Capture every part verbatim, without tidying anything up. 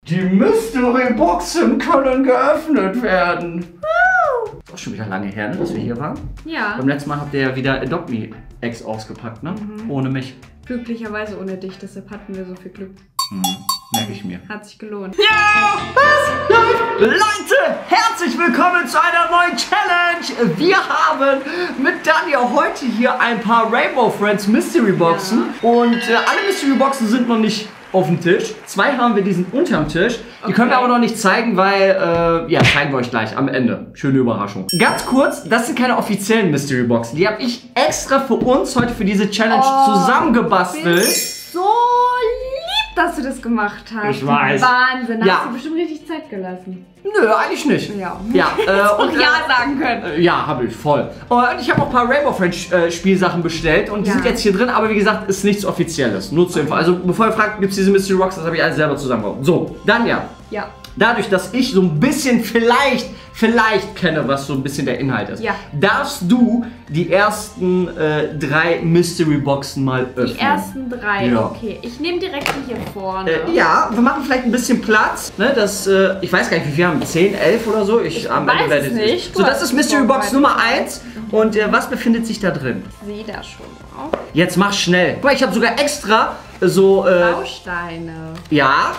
Die Mystery-Boxen können geöffnet werden. Das ist schon wieder lange her, ne, dass wir hier waren. Ja. Beim letzten Mal habt ihr ja wieder Adopt Me X ausgepackt, ne? Mhm. Ohne mich. Glücklicherweise ohne dich, deshalb hatten wir so viel Glück. Mhm. Merke ich mir. Hat sich gelohnt. Ja! Was läuft? Leute, herzlich willkommen zu einer neuen Challenge. Wir haben mit Danja heute hier ein paar Rainbow Friends Mystery Boxen. Ja. Und äh, alle Mystery Boxen sind noch nicht auf dem Tisch. Zwei haben wir, die sind unterm Tisch. Die okay. können wir aber noch nicht zeigen, weil, äh, ja, zeigen wir euch gleich am Ende. Schöne Überraschung. Ganz kurz, das sind keine offiziellen Mystery Boxen. Die habe ich extra für uns heute für diese Challenge oh, zusammengebastelt. So lieb, dass du das gemacht hast. Ich weiß. Wahnsinn. Da ja. hast du bestimmt richtig Zeit gelassen. Nö, eigentlich nicht. Ja. Ja, äh, und ja sagen können. Äh, ja, habe ich, voll. Und ich habe auch ein paar Rainbow Friends äh, Spielsachen bestellt und die ja. sind jetzt hier drin, aber wie gesagt, ist nichts Offizielles. Nur zur Info. Also, bevor ihr fragt, gibt es diese Mystery Box, das habe ich alles selber zusammengebaut. So, dann ja. Ja. Dadurch, dass ich so ein bisschen vielleicht, vielleicht kenne, was so ein bisschen der Inhalt ist, ja. darfst du die ersten äh, drei Mystery Boxen mal öffnen. Die ersten drei, ja. okay. Ich nehme direkt die hier vorne. Äh, ja, wir machen vielleicht ein bisschen Platz. Ne, das, äh, ich weiß gar nicht, wie viel wir haben. zehn, elf oder so? Ich, ich am weiß Ende es nicht. So, das ist Mystery Box Nummer eins. Und äh, was befindet sich da drin? Ich sehe das schon auch. Jetzt mach schnell. Guck mal, ich habe sogar extra so... Äh, Bausteine. Ja.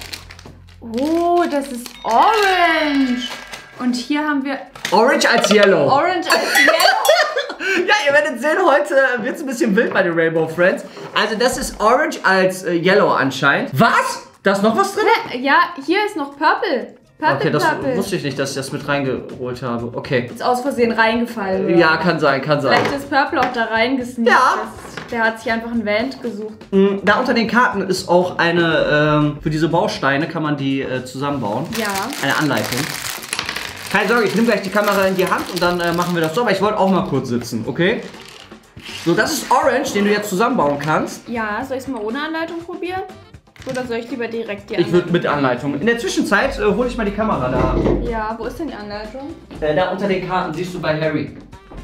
Oh, das ist Orange. Und hier haben wir... Orange als Yellow. Orange als Yellow. Ja, ihr werdet sehen, heute wird es ein bisschen wild bei den Rainbow Friends. Also das ist Orange als äh, Yellow anscheinend. Was? Da ist noch was drin? Ja, hier ist noch Purple. Purple, okay, das Purple. wusste ich nicht, dass ich das mit reingeholt habe. Okay. Ist aus Versehen reingefallen. Oder? Ja, kann sein, kann sein. Vielleicht ist Purple auch da reingesneakt. Ja. Das, der hat sich einfach ein Vent gesucht. Da unter den Karten ist auch eine, ähm, für diese Bausteine kann man die äh, zusammenbauen. Ja. Eine Anleitung. Keine Sorge, ich nehme gleich die Kamera in die Hand und dann äh, machen wir das so. Aber ich wollte auch mal kurz sitzen, okay? So, das ist Orange, den du jetzt zusammenbauen kannst. Ja, soll ich es mal ohne Anleitung probieren? Oder soll ich lieber direkt die Anleitung? Ich würde mit Anleitung. In der Zwischenzeit äh, hole ich mal die Kamera da. Ja, wo ist denn die Anleitung? Äh, da unter den Karten siehst du bei Harry.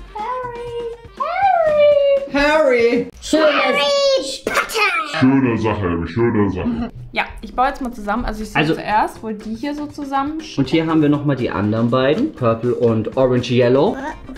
Harry! Harry! Harry! Schöne Schöne Sache, Harry, schöne Sache. Ja, ich baue jetzt mal zusammen. Also ich sehe also, zuerst, wo die hier so zusammen. Und hier haben wir nochmal die anderen beiden. Purple und Orange Yellow.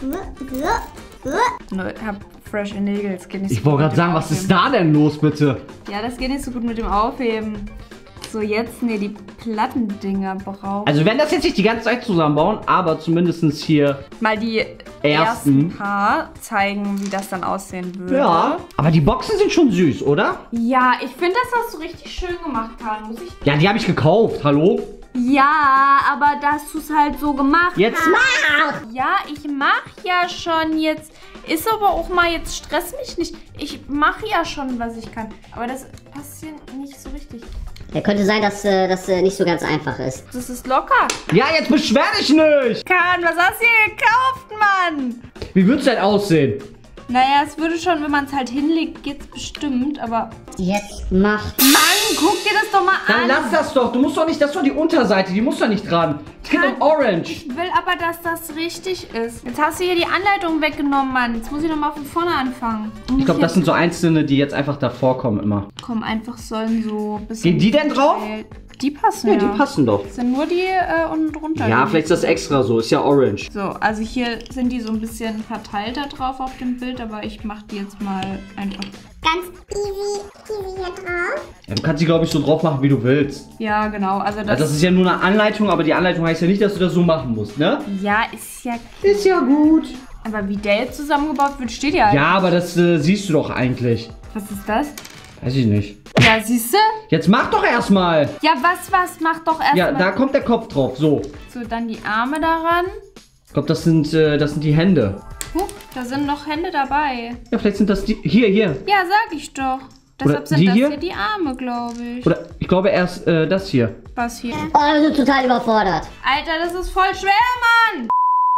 Ne, ich hab frische Nägel, das geht nicht so Ich wollte gerade sagen, was ist da denn los, bitte? Ja, das geht nicht so gut mit dem Aufheben. So, jetzt, ne, die Plattendinger brauchen. Also wir werden das jetzt nicht die ganze Zeit zusammenbauen, aber zumindest hier mal die ersten, ersten paar zeigen, wie das dann aussehen würde. Ja, aber die Boxen sind schon süß, oder? Ja, ich finde, das hast du richtig schön gemacht, Karl. Muss ich... Ja, die habe ich gekauft, hallo? Ja, aber dass du es halt so gemacht jetzt hast. Mach! Ja, ich mach ja schon jetzt. Ist aber auch mal, jetzt stress mich nicht. Ich mache ja schon, was ich kann. Aber das passiert nicht so richtig. Ja, könnte sein, dass äh, das äh, nicht so ganz einfach ist. Das ist locker. Ja, jetzt beschwer dich nicht! Kahn, was hast du hier gekauft, Mann? Wie wird's denn aussehen? Naja, es würde schon, wenn man es halt hinlegt, geht's bestimmt, aber... Jetzt mach... Mann, guck dir das doch mal Dann an. Dann lass das doch. Du musst doch nicht, das ist doch die Unterseite, die muss doch nicht dran. Es geht um Orange. Ich will aber, dass das richtig ist. Jetzt hast du hier die Anleitung weggenommen, Mann. Jetzt muss ich nochmal von vorne anfangen. Ich glaube, das sind so einzelne, die jetzt einfach davor kommen immer. Komm, einfach sollen so ein bisschen... Gehen die denn drauf? Die passen ja. Ja, die passen doch. Das sind nur die äh, unten drunter. Ja, vielleicht ist das extra so. Ist ja orange. So, also hier sind die so ein bisschen verteilter drauf auf dem Bild, aber ich mache die jetzt mal einfach... Ganz easy, easy hier drauf. Ja, du kannst die, glaube ich, so drauf machen, wie du willst. Ja, genau. Also das, also das ist ja nur eine Anleitung, aber die Anleitung heißt ja nicht, dass du das so machen musst, ne? Ja, ist ja... Ist ja gut. Aber wie der jetzt zusammengebaut wird, steht ja... Ja, aber das äh, siehst du doch eigentlich. Was ist das? Weiß ich nicht. Ja, siehst du? Jetzt mach doch erstmal. Ja, was, was? Mach doch erstmal. Ja, da kommt der Kopf drauf. So. So, dann die Arme daran. Ich glaube, das sind, äh, das sind die Hände. Huch, da sind noch Hände dabei. Ja, vielleicht sind das die... Hier, hier. Ja, sag ich doch. Deshalb sind die das hier? hier die Arme, glaube ich. Oder ich glaube erst äh, das hier. Was hier? Oh, ich bin total überfordert. Alter, das ist voll schwer, Mann.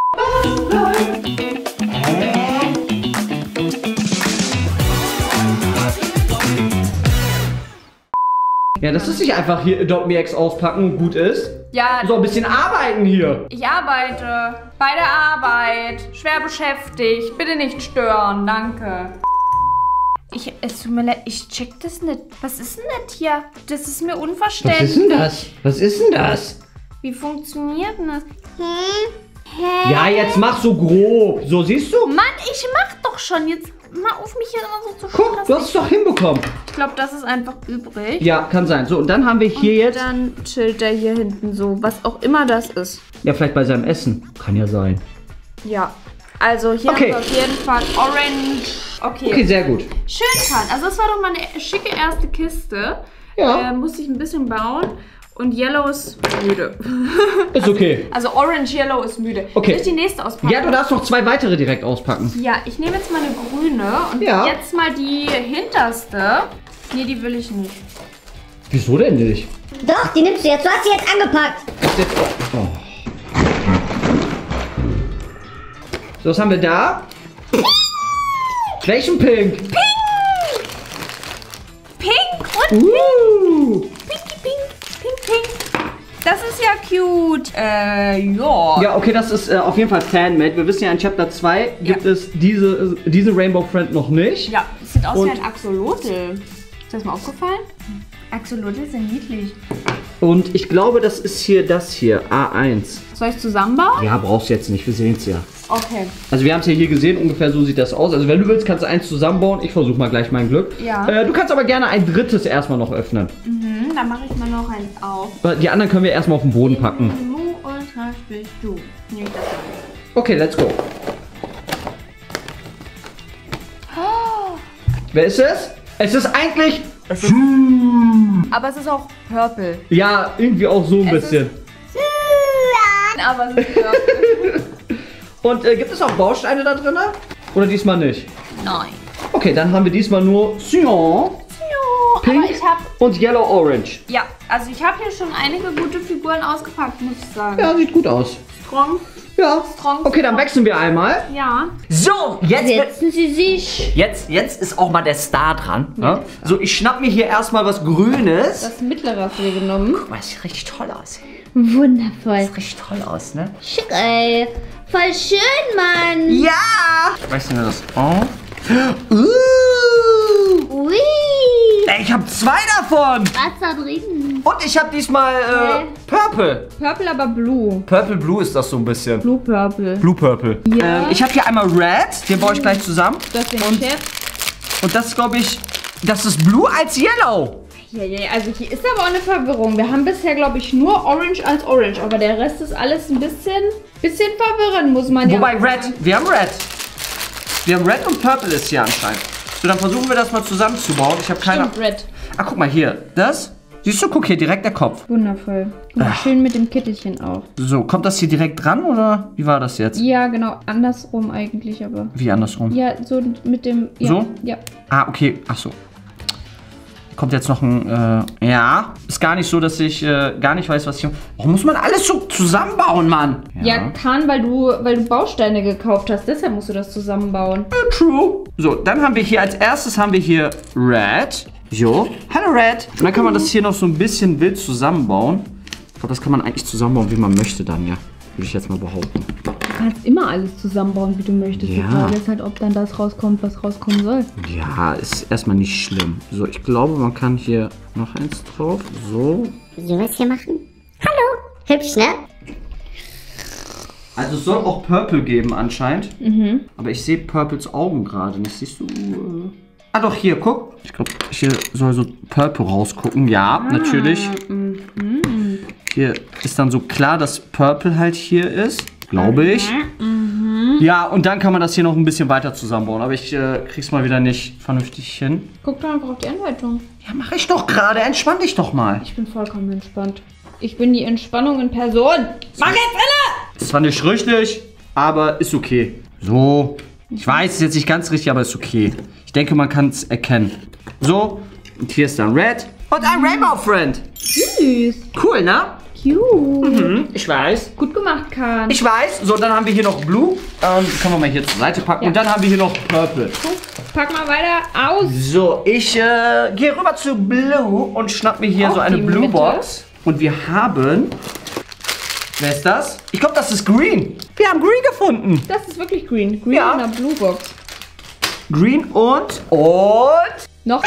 Ja, das ist nicht einfach hier Adopt Me X auspacken und gut ist. Ja. So ein bisschen arbeiten hier. Ich arbeite. Bei der Arbeit. Schwer beschäftigt. Bitte nicht stören. Danke. Ich, es tut mir leid, ich check das nicht. Was ist denn das hier? Das ist mir Was unverständlich. ist denn das? Was ist denn das? Wie funktioniert denn das? Ja, jetzt mach so grob. So, siehst du? Mann, ich mach doch schon. Jetzt mal auf mich hier immer so zu Guck, stressen. du hast es doch hinbekommen. Ich glaube, das ist einfach übrig. Ja, kann sein. So, und dann haben wir hier jetzt... Dann chillt der hier hinten so, was auch immer das ist. Ja, vielleicht bei seinem Essen. Kann ja sein. Ja, also hier Okay. haben wir auf jeden Fall Orange. Okay. Okay, sehr gut. Schön, Kahn. Also das war doch mal eine schicke erste Kiste. Ja. Äh, musste ich ein bisschen bauen. Und Yellow ist müde. Ist okay. Also Orange Yellow ist müde. Okay. Soll ich die nächste auspacken? Ja, du darfst noch zwei weitere direkt auspacken. Ja, ich nehme jetzt mal eine grüne und Ja. jetzt mal die hinterste. Nee, die will ich nicht. Wieso denn nicht? Doch, die nimmst du jetzt. Du hast sie jetzt angepackt. Ist jetzt- Oh. So, was haben wir da? Welchen Pink? Pink und Uh. Pinky Pink. Pink Pink. Das ist ja cute. Äh, ja. Ja, okay, das ist äh, auf jeden Fall Fanmade. Wir wissen ja, in Chapter zwei gibt Ja. es diese, äh, diese Rainbow Friend noch nicht. Ja, es sieht aus Und- wie ein Axolotl. Ist das mal aufgefallen? Axolotl sind niedlich. Und ich glaube, das ist hier das hier, A eins. Soll ich zusammenbauen? Ja, brauchst du jetzt nicht, wir sehen es ja. Okay. Also wir haben es ja hier gesehen, ungefähr so sieht das aus. Also wenn du willst, kannst du eins zusammenbauen. Ich versuche mal gleich mein Glück. Ja. Äh, du kannst aber gerne ein drittes erstmal noch öffnen. Mhm, dann mache ich mal noch eins auf. Die anderen können wir erstmal auf den Boden packen. Du und das bist du. Nehme ich das mal. Okay, let's go. Oh, Wer ist es? Es ist eigentlich... aber es ist auch Purple. Ja, irgendwie auch so ein Es bisschen. Aber es ist Purple. Und äh, gibt es auch Bausteine da drin? Oder diesmal nicht? Nein. Okay, dann haben wir diesmal nur Cyan, Pink Aber ich habe, und Yellow Orange. ja, also ich habe hier schon einige gute Figuren ausgepackt, muss ich sagen. Ja, sieht gut aus. Strong. Ja. Strong. Okay, dann wechseln wir einmal. Ja. So, jetzt, Setzen Sie sich. jetzt, jetzt ist auch mal der Star dran. Ja? So, ich schnapp mir hier erstmal was Grünes. Das mittlere hast du dir genommen. Guck mal, das sieht richtig toll aus. Wundervoll. Sieht richtig toll aus, ne? Schick, ey. Voll schön, Mann. Ja! Weißt du mir das? Oh. Uh. Ui. Ey, ich habe zwei davon. Was da drin? Und ich habe diesmal äh, Purple. Purple, aber Blue. Purple Blue ist das so ein bisschen. Blue Purple. Blue Purple. Ja. Ähm, ich habe hier einmal Red, den baue ich gleich zusammen. Das ist Und, den Chef. und das glaube ich, das ist Blue als Yellow. Ja, ja, also hier ist aber auch eine Verwirrung. Wir haben bisher, glaube ich, nur Orange als Orange, aber der Rest ist alles ein bisschen, bisschen verwirrend, muss man Wobei ja Red, wir haben Red. Wir haben Red und Purple ist hier anscheinend. So, dann versuchen wir das mal zusammenzubauen. Ich habe keine... Stimmt, Red. Ah, guck mal hier. Das? Siehst du, guck hier, direkt der Kopf. Wundervoll. Und schön mit dem Kittelchen auch. So, kommt das hier direkt dran oder wie war das jetzt? Ja, genau, andersrum eigentlich, aber. Wie andersrum? Ja, so mit dem. Ja, So? Ja. Ah, okay. Ach so. Kommt jetzt noch ein, äh, ja. Ist gar nicht so, dass ich äh, gar nicht weiß, was hier... Warum muss man alles so zusammenbauen, Mann? Ja, kann, weil du, weil du Bausteine gekauft hast, deshalb musst du das zusammenbauen. True. So, dann haben wir hier, als erstes haben wir hier Red. Jo. Hallo Red. Und dann kann man das hier noch so ein bisschen wild zusammenbauen. Ich glaube, das kann man eigentlich zusammenbauen, wie man möchte dann, ja. Würde ich jetzt mal behaupten. Du kannst immer alles zusammenbauen, wie du möchtest. Ja. Die Frage ist halt, ob dann das rauskommt, was rauskommen soll. Ja, ist erstmal nicht schlimm. So, ich glaube, man kann hier noch eins drauf. So. Wie soll ich hier machen? Hallo. Hübsch, ne? Also es soll auch Purple geben anscheinend. Mhm. Aber ich sehe Purples Augen gerade nicht. Siehst du? Äh... Ah doch, hier, guck. Ich glaube, hier soll so Purple rausgucken. Ja, Ah, natürlich. mhm. Hier ist dann so klar, dass Purple halt hier ist. Glaube ich. Mhm. Ja, und dann kann man das hier noch ein bisschen weiter zusammenbauen. Aber ich äh, krieg's mal wieder nicht vernünftig hin. Guck doch einfach auf die Anleitung. Ja, mach ich doch gerade. Entspann dich doch mal. Ich bin vollkommen entspannt. Ich bin die Entspannung in Person. Mach jetzt alle! Ist zwar nicht richtig, aber ist okay. So. Ich weiß, ist jetzt nicht ganz richtig, aber ist okay. Ich denke, man kann es erkennen. So. Und hier ist dann Red. Und ein Rainbow Friend. Süß. Cool, ne? Cute. Mhm, ich weiß. Gut gemacht, Kahn. Ich weiß. So, dann haben wir hier noch Blue. Ähm, können wir mal hier zur Seite packen. Ja. Und dann haben wir hier noch Purple. Pack mal weiter aus. So, ich äh, gehe rüber zu Blue und schnapp mir hier Auf so eine die Blue Mitte. Box. Und wir haben... Wer ist das? Ich glaube, das ist Green. Wir haben Green gefunden. Das ist wirklich green. Green Ja. in der Blue Box. Green und... Und... Noch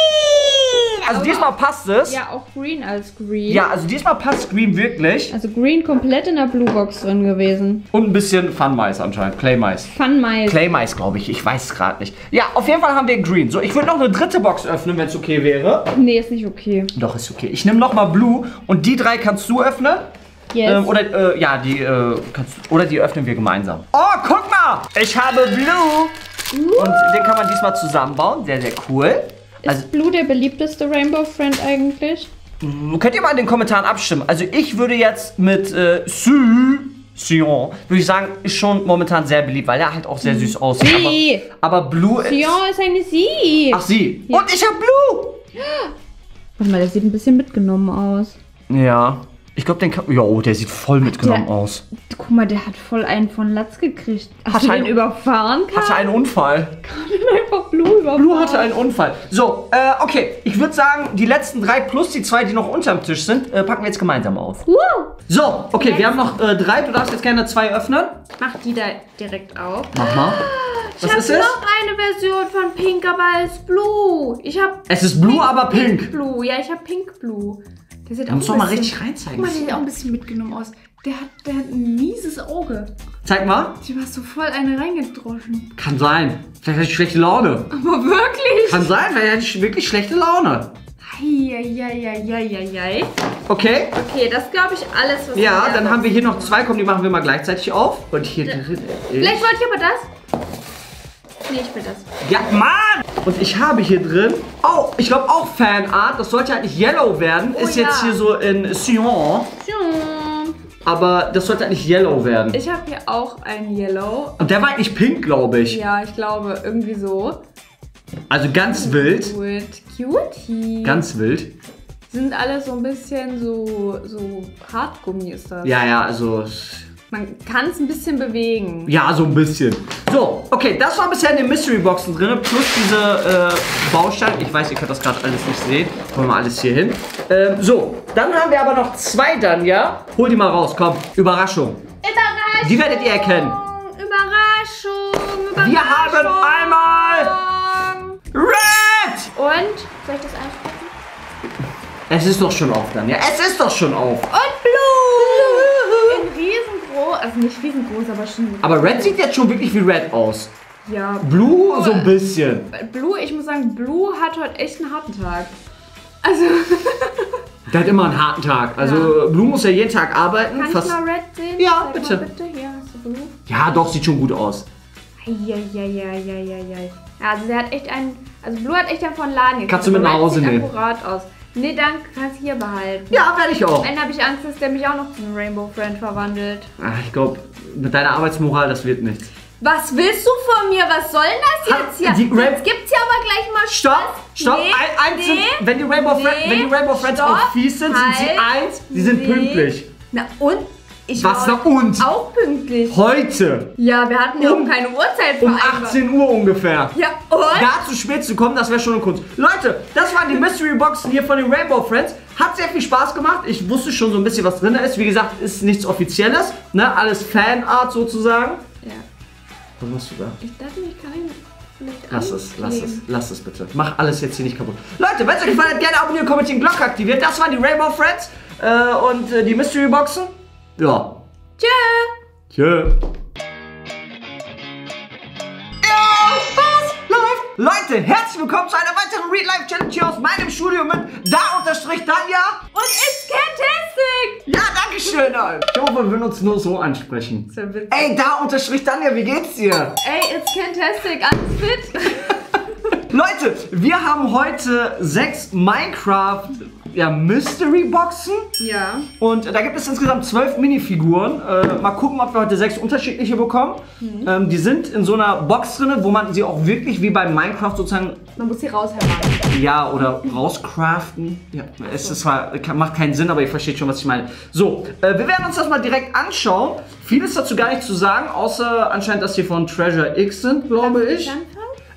Also diesmal passt es. Ja, auch Green als Green. Ja, also diesmal passt Green wirklich. Also Green komplett in der Blue Box drin gewesen. Und ein bisschen Fun-Mais anscheinend. Clay-Mais. Fun-Mais. Clay-Mais, glaube ich. Ich weiß es gerade nicht. Ja, auf jeden Fall haben wir Green. So, ich würde noch eine dritte Box öffnen, wenn es okay wäre. Nee, ist nicht okay. Doch, ist okay. Ich nehme nochmal Blue und die drei kannst du öffnen. Yes. Ähm, oder, äh, ja, die, äh, kannst du, oder die öffnen wir gemeinsam. Oh, guck mal! Ich habe Blue. Uh. Und den kann man diesmal zusammenbauen. Sehr, sehr cool. Also, Ist Blue der beliebteste Rainbow Friend eigentlich? könnt ihr mal in den Kommentaren abstimmen. Also ich würde jetzt mit äh, Su, Sion, würde ich sagen, ist schon momentan sehr beliebt, weil er halt auch sehr süß aussieht. Sie. Aber, aber Blue ist... Sion ist eine Sie. Ach, sie. Ja. Und ich habe Blue. Warte mal, der sieht ein bisschen mitgenommen aus. Ja. Ich glaube, den kann... Ja, oh, der sieht voll mitgenommen der, aus. Guck mal, der hat voll einen von Latz gekriegt. Hast Hatte du den einen- überfahren? Hatte einen Unfall. Kann den einfach Blue überfahren? Blue hatte einen Unfall. So, äh, okay. Ich würde sagen, die letzten drei plus die zwei, die noch unterm Tisch sind, äh, packen wir jetzt gemeinsam auf. Woo. So, okay, wir haben noch äh, drei. Du darfst jetzt gerne zwei öffnen. Mach die da direkt auf. Mach mal. Was ich ist habe es? noch eine Version von Pink, aber als Blue. Ich habe Es ist Blue, aber pink. Blue. Ja, ich habe Pink Blue. Der sieht Du auch musst ein doch mal bisschen- richtig reinzeigen. Guck mal, der sieht auch ein bisschen mitgenommen aus. Der hat, der hat ein mieses Auge. Zeig mal. Du hast so voll eine reingedroschen. Kann sein. Vielleicht hatte ich schlechte Laune. Aber wirklich? Kann sein, vielleicht hatte ich wirklich schlechte Laune. Eieieiei. Okay. Okay, das glaube ich alles, was Ja, wir dann haben wir hier noch zwei. Komm, die machen wir mal gleichzeitig auf. Und hier drin ist... Vielleicht wollte ich aber das. Nee, ich will das. Ja, Mann! Und ich habe hier drin... Oh, ich glaube auch Fanart. Das sollte halt nicht Yellow werden. Oh, ist jetzt ja. hier so in Cyan. Aber das sollte halt nicht Yellow werden. Ich habe hier auch ein Yellow. Und der war halt nicht pink, glaube ich. Ja, ich glaube, irgendwie so. Also ganz wild. Gut. Cutie. Ganz wild. Sind alle so ein bisschen so, so Hartgummi ist das. Ja, ja, also... Man kann es ein bisschen bewegen. Ja, so ein bisschen. So, okay, das war bisher in den Mystery-Boxen drin, plus diese äh, Bausteine. Ich weiß, ihr könnt das gerade alles nicht sehen. Holen wir mal alles hier hin. Ähm, so, dann haben wir aber noch zwei dann, ja? Hol die mal raus, komm. Überraschung. Überraschung. Die werdet ihr erkennen. Überraschung. Überraschung. Wir haben einmal Red! Und? Soll ich das einsprechen? Es ist doch schon auf dann, ja? Es ist doch schon auf. Und Blue! In riesengroß, also nicht riesengroß, aber schon. Aber Red sieht jetzt schon wirklich wie Red aus. Ja. Blue so ein bisschen. Blue, ich muss sagen, Blue hat heute echt einen harten Tag. Also. Der hat immer einen harten Tag. Also Ja. Blue muss ja jeden Tag arbeiten. Kann Fast ich mal Red sehen? Ja, Zeig bitte. Mal bitte. Hier hast du Blue. ja, doch, sieht schon gut aus. Eieieiei. Ja, also der hat echt einen. Also Blue hat echt einen von Laden gekriegt. Kannst du mit nach Red Hause sieht nehmen. akkurat aus. Nee, danke, kannst du hier behalten. Ja, werde ich auch. Am Ende habe ich Angst, dass der mich auch noch zu einem Rainbow Friend verwandelt. Ach, ich glaube, mit deiner Arbeitsmoral, das wird nichts. Was willst du von mir? Was soll denn das Hat jetzt hier? die Ra- Jetzt gibt's ja aber gleich mal Stopp, stopp, Nee, ein, eins nee, sind, wenn die Rainbow, Fri nee, wenn die Rainbow Friends stopp, auch fies sind, sind sie halt, eins, die sind nee. pünktlich. Na und? Ich Was war na und? auch pünktlich. Heute, Ja, wir hatten ja Um- auch keine Uhrzeit um vereinbart. achtzehn Uhr ungefähr. Ja, und? Da zu spät zu kommen, das wäre schon eine Kunst. Leute, das waren die Mystery Boxen hier von den Rainbow Friends. Hat sehr viel Spaß gemacht. Ich wusste schon so ein bisschen, was drin ist. Wie gesagt, ist nichts Offizielles. Ne? Alles Fanart sozusagen. Ja. Was machst du da? Ich dachte, ich kann ihn vielleicht Lass es, lass es, ankleben. lass es bitte. Mach alles jetzt hier nicht kaputt. Leute, wenn es euch gefallen hat, gerne abonnieren, kommentieren, Glocke aktiviert. Das waren die Rainbow Friends äh, und äh, die Mystery Boxen. Ja. Tschö. Tschö. Ja, was läuft? Leute, herzlich willkommen zu einer weiteren Real Life Challenge hier aus meinem Studio mit da unterstrich Danja. Und it's fantastic! Ja, danke schön. Alter. Ich hoffe, wir würden uns nur so ansprechen. So witzig. Ey, da unterstrich Danja, wie geht's dir? Ey, it's fantastic, alles fit. Leute, wir haben heute sechs Minecraft ja, Mystery Boxen. Ja. Und da gibt es insgesamt zwölf Minifiguren. Äh, mal gucken, ob wir heute sechs unterschiedliche bekommen. Mhm. Ähm, die sind in so einer Box drin, wo man sie auch wirklich wie bei Minecraft sozusagen... Man muss sie raushämmern. Ja, oder rauscraften. Ja, es ist zwar, macht keinen Sinn, aber ihr versteht schon, was ich meine. So, äh, wir werden uns das mal direkt anschauen. Vieles dazu gar nicht zu sagen, außer anscheinend, dass hier von Treasure X sind, glaube ich.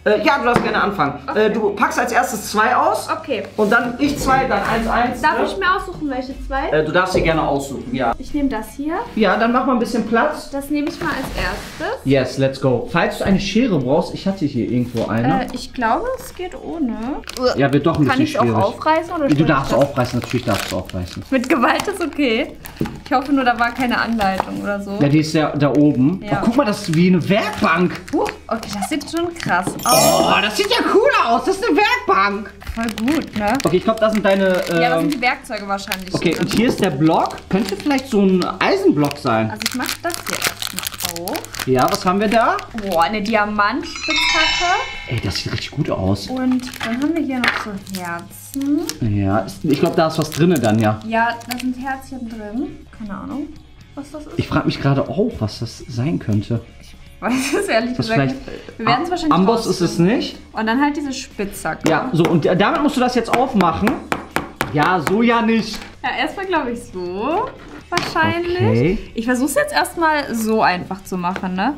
Äh, ja, du darfst gerne anfangen. Okay. Äh, du packst als erstes zwei aus. Okay. Und dann ich zwei, dann eins, eins. Darf ne? ich mir aussuchen, welche zwei? Äh, du darfst dir gerne aussuchen, ja. Ich nehme das hier. Ja, dann mach mal ein bisschen Platz. Das nehme ich mal als erstes. Yes, let's go. Falls du eine Schere brauchst, ich hatte hier irgendwo eine. Äh, ich glaube, es geht ohne. ja, wird doch ein Kann bisschen ich auch schwierig. aufreißen oder Du soll darfst ich das- aufreißen, natürlich darfst du aufreißen. Mit Gewalt ist okay. Ich hoffe nur, da war keine Anleitung oder so. Ja, die ist ja da oben. Ja. Oh, guck mal, das ist wie eine Werkbank. Huch, okay, das sieht schon krass aus. Oh, das sieht ja cool aus. Das ist eine Werkbank. Voll gut, ne? Okay, ich glaube, das sind deine... Ähm, Ja, das sind die Werkzeuge wahrscheinlich. okay, und hier ist der Block. Könnte vielleicht so ein Eisenblock sein. Also ich mache das hier erstmal auf. Ja, was haben wir da? Boah, eine Diamantspitzhacke. Ey, das sieht richtig gut aus. Und dann haben wir hier noch so Herzen. Ja, ist- ich glaube, da ist was drin dann, ja. Ja, da sind Herzchen drin. Keine Ahnung, was das ist. Ich frage mich gerade auch, was das sein könnte. weiß es ehrlich Das gesagt vielleicht... nicht. Wir werden es wahrscheinlich Amboss ist es rausfinden. nicht. Und dann halt diese Spitzhacke. Ja, so, und damit musst du das jetzt aufmachen. Ja, so ja nicht. Ja, erstmal glaube ich so. Wahrscheinlich. Okay. Ich versuche es jetzt erstmal so einfach zu machen, ne?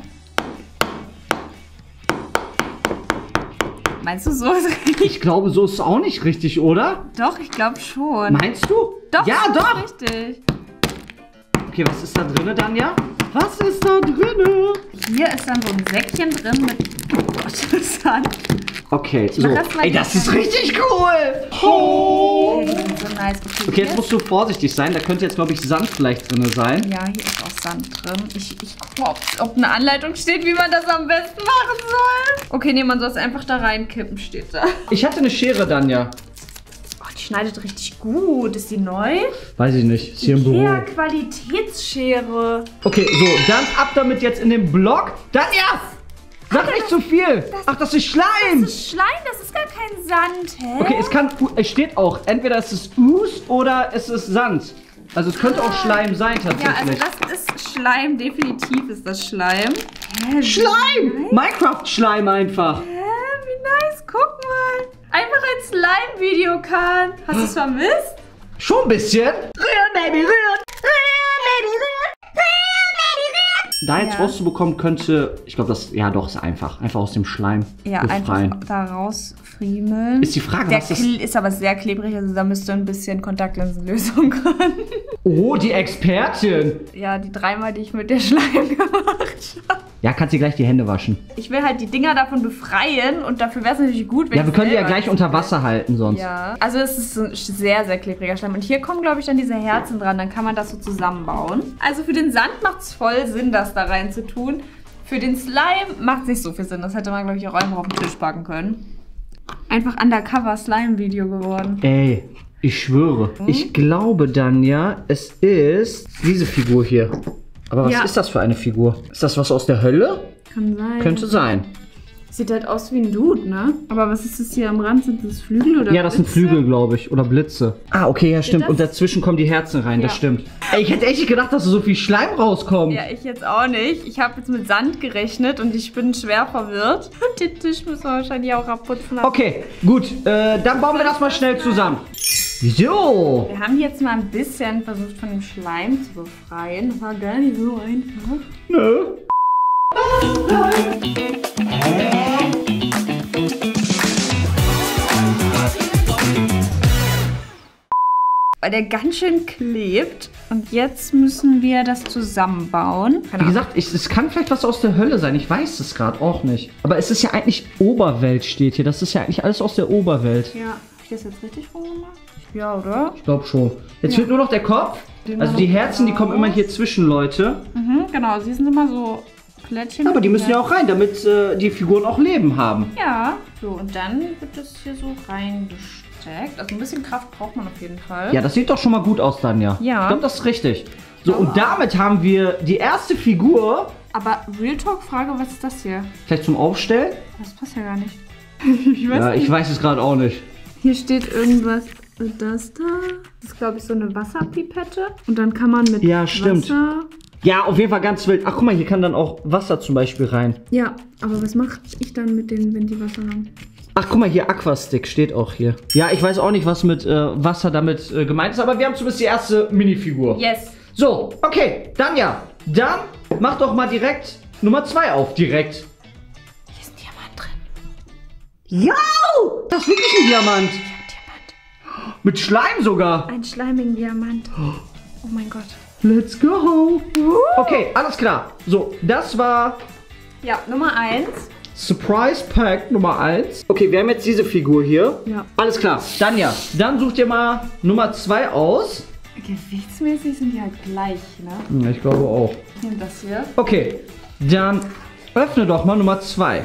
Meinst du, so ist richtig? Ich glaube, so ist es auch nicht richtig, oder? Doch, ich glaube schon. Meinst du? Doch, Ja, so ist doch. richtig. Okay, was ist da drin dann, ja? Was ist da drin? Hier ist dann so ein Säckchen drin mit... Oh Gott, das ist Sand. Okay, so. mach erst mal Ey, die das ist Kante. richtig cool. Oh. Hey, die sind so nice. Okay, Okay, jetzt hier- musst du vorsichtig sein. Da könnte jetzt, glaube ich, Sand vielleicht drin sein. Ja, hier ist auch Sand drin. Ich, ich gucke mal, ob, ob eine Anleitung steht, wie man das am besten machen soll. Okay, nee, man soll es einfach da reinkippen, steht da. Ich hatte eine Schere dann, ja. Oh, die schneidet richtig gut. Ist die neu? Weiß ich nicht. Ist hier im Ja, Büro. Qualitätsschere. Okay, so, dann ab damit jetzt in den Block. Dann ja! Sag nicht zu viel. Ach, das ist Schleim. Das ist Schleim, das ist gar kein Sand, hä? Okay, es kann, es steht auch, entweder ist es Us oder es ist Sand. Also es könnte auch Schleim sein Ja, also tatsächlich. das ist Schleim. Definitiv ist das Schleim. Hä, wie Schleim! nice. Minecraft-Schleim einfach. Hä, wie nice. Guck mal. Einfach ein Slime-Video kann. Hast du es vermisst? Schon ein bisschen. Rühren, Baby, rühren. Rühren, Baby, rühren. Rühren, Baby, rühren. Da jetzt Ja. rauszubekommen könnte, ich glaube, das, ja doch, ist einfach. Einfach aus dem Schleim Ja, befreien. einfach da rausfriemeln. Ist die Frage, Der was das... Kl- ist aber sehr klebrig, also da müsste ein bisschen Kontaktlinsenlösung ran. Oh, die Expertin. Ja, die dreimal, die ich mit der Schleim gemacht habe. Ja, kannst dir gleich die Hände waschen. Ich will halt die Dinger davon befreien und dafür wäre es natürlich gut, wenn Ja, wir ich können die ja selber- gleich unter Wasser halten sonst. Ja, also es ist ein sehr, sehr klebriger Schleim. Und hier kommen, glaube ich, dann diese Herzen dran. Dann kann man das so zusammenbauen. Also für den Sand macht es voll Sinn, das da rein zu tun. Für den Slime macht es nicht so viel Sinn. Das hätte man, glaube ich, auch einfach auf den Tisch packen können. Einfach Undercover-Slime-Video geworden. Ey, ich schwöre. Hm? Ich glaube dann ja, es ist diese Figur hier. Aber was Ja. ist das für eine Figur? Ist das was aus der Hölle? Kann sein. Könnte sein. Sieht halt aus wie ein Dude, ne? Aber was ist das hier am Rand? Sind das Flügel oder Ja, das sind Blitze? Flügel, glaube ich. Oder Blitze. Ah, okay, ja, stimmt. das? Und dazwischen kommen die Herzen rein, das Ja. stimmt. Ey, ich hätte echt nicht gedacht, dass so viel Schleim rauskommt. Ja, ich jetzt auch nicht. Ich habe jetzt mit Sand gerechnet und ich bin schwer verwirrt. Und den Tisch müssen wir wahrscheinlich auch abputzen. Okay, gut. Äh, dann bauen wir das mal schnell zusammen. So. Wir haben jetzt mal ein bisschen versucht, von dem Schleim zu befreien. Das war gar nicht so einfach. Nö. Weil der ganz schön klebt. Und jetzt müssen wir das zusammenbauen. Keine Wie Ahnung. gesagt, ich, es kann vielleicht was aus der Hölle sein. Ich weiß es gerade auch nicht. Aber es ist ja eigentlich Oberwelt, steht hier. Das ist ja eigentlich alles aus der Oberwelt. Ja, hab ich das jetzt richtig rumgemacht? Ja, oder? Ich glaube schon. Jetzt fehlt nur noch der Kopf. Den Also noch die Herzen, die kommen immer hier zwischen, Leute. Mhm, genau. Sie sind immer so Plättchen. Aber die müssen ja auch rein, damit äh, die Figuren auch Leben haben. Ja. So, und dann wird das hier so reingesteckt. Also ein bisschen Kraft braucht man auf jeden Fall. Ja, das sieht doch schon mal gut aus, Danja. Ja. Ich glaube, das ist richtig. So, und damit haben wir die erste Figur. Aber Real Talk, Frage, was ist das hier? Vielleicht zum Aufstellen? Das passt ja gar nicht. Ich weiß Ja, nicht. ich weiß es gerade auch nicht. Hier steht irgendwas. Das da. Das ist, glaube ich, so eine Wasserpipette. Und dann kann man mit Ja, stimmt. Wasser... Ja, auf jeden Fall ganz wild. Ach, guck mal, hier kann dann auch Wasser zum Beispiel rein. Ja, aber was mache ich dann mit denen, wenn die Wasser haben? Ach, guck mal, hier Aquastick steht auch hier. Ja, ich weiß auch nicht, was mit äh, Wasser damit äh, gemeint ist, aber wir haben zumindest die erste Minifigur. Yes. So, okay, dann ja. Dann mach doch mal direkt Nummer zwei auf, direkt. Hier ist ein Diamant drin. Ja! Das ist wirklich ein Diamant. Diamant. Mit Schleim sogar. Ein schleimigen Diamant. Oh mein Gott. Let's go. Okay, alles klar. So, das war Ja, Nummer eins. Surprise Pack Nummer eins. Okay, wir haben jetzt diese Figur hier. Ja. Alles klar. Danja, dann such dir mal Nummer zwei aus. Gewichtsmäßig sind die halt gleich, ne? Ja, ich glaube auch. Ich nehme das hier. Okay, dann öffne doch mal Nummer zwei.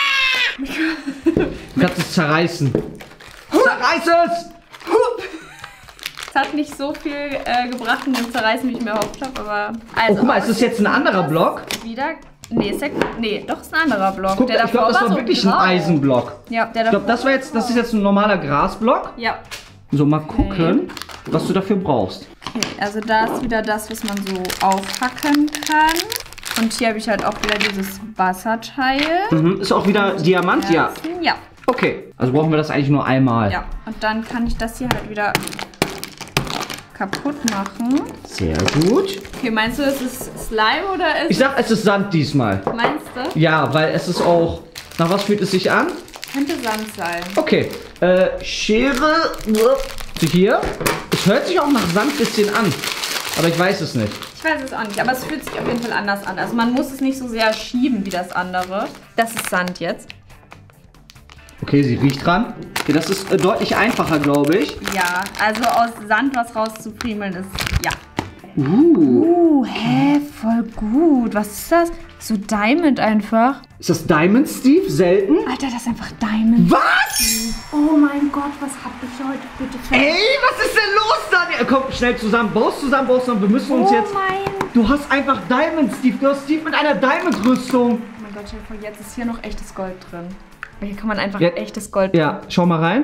Du kannst es zerreißen. Zerreiß es! Es hat nicht so viel äh, gebracht mit dem Zerreißen, wie ich mir erhofft habe, aber... Also, Oh, guck mal, ist das jetzt ein anderer Block? Wieder... Nee, ist der, nee, doch, ist ein anderer Block. Guck, der ich glaube, das war so wirklich grau. ein Eisenblock. Ja, der Ich glaube, das war jetzt, das ist jetzt ein normaler Grasblock. Ja. So, mal gucken, was du dafür brauchst. Okay, also da ist wieder das, was man so aufhacken kann. Und hier habe ich halt auch wieder dieses Wasserteil. Mhm. Ist auch wieder Diamant, ja. Herzen. Ja. Okay, also brauchen wir das eigentlich nur einmal. Ja, und dann kann ich das hier halt wieder kaputt machen. Sehr gut. Okay, meinst du, es ist Slime oder ist Ich sag, es ist Sand diesmal. Meinst du? Ja, weil es ist auch... Nach was fühlt es sich an? Könnte Sand sein. Okay, äh, Schere... Hier. Es hört sich auch nach Sand ein bisschen an. Aber ich weiß es nicht. Ich weiß es auch nicht, aber es fühlt sich auf jeden Fall anders an. Also man muss es nicht so sehr schieben wie das andere. Das ist Sand jetzt. Okay, sie riecht dran. Okay, das ist äh, deutlich einfacher, glaube ich. Ja, also aus Sand was rauszufriemeln ist, ja. Uh. Uh, hä, voll gut. Was ist das? So Diamond einfach. Ist das Diamond, Steve? Selten? Alter, das ist einfach Diamond. Was? Oh mein Gott, was hab ich heute bitte für... Ey, was ist denn los, Daniel? Komm, schnell zusammen. Baust zusammen, baust zusammen. Wir müssen uns Oh jetzt... mein... Du hast einfach Diamond, Steve. Du hast Steve mit einer Diamond-Rüstung. Oh mein Gott, stell dir vor, jetzt ist hier noch echtes Gold drin. Hier kann man einfach Ja. echtes Gold... Ja, schau mal rein.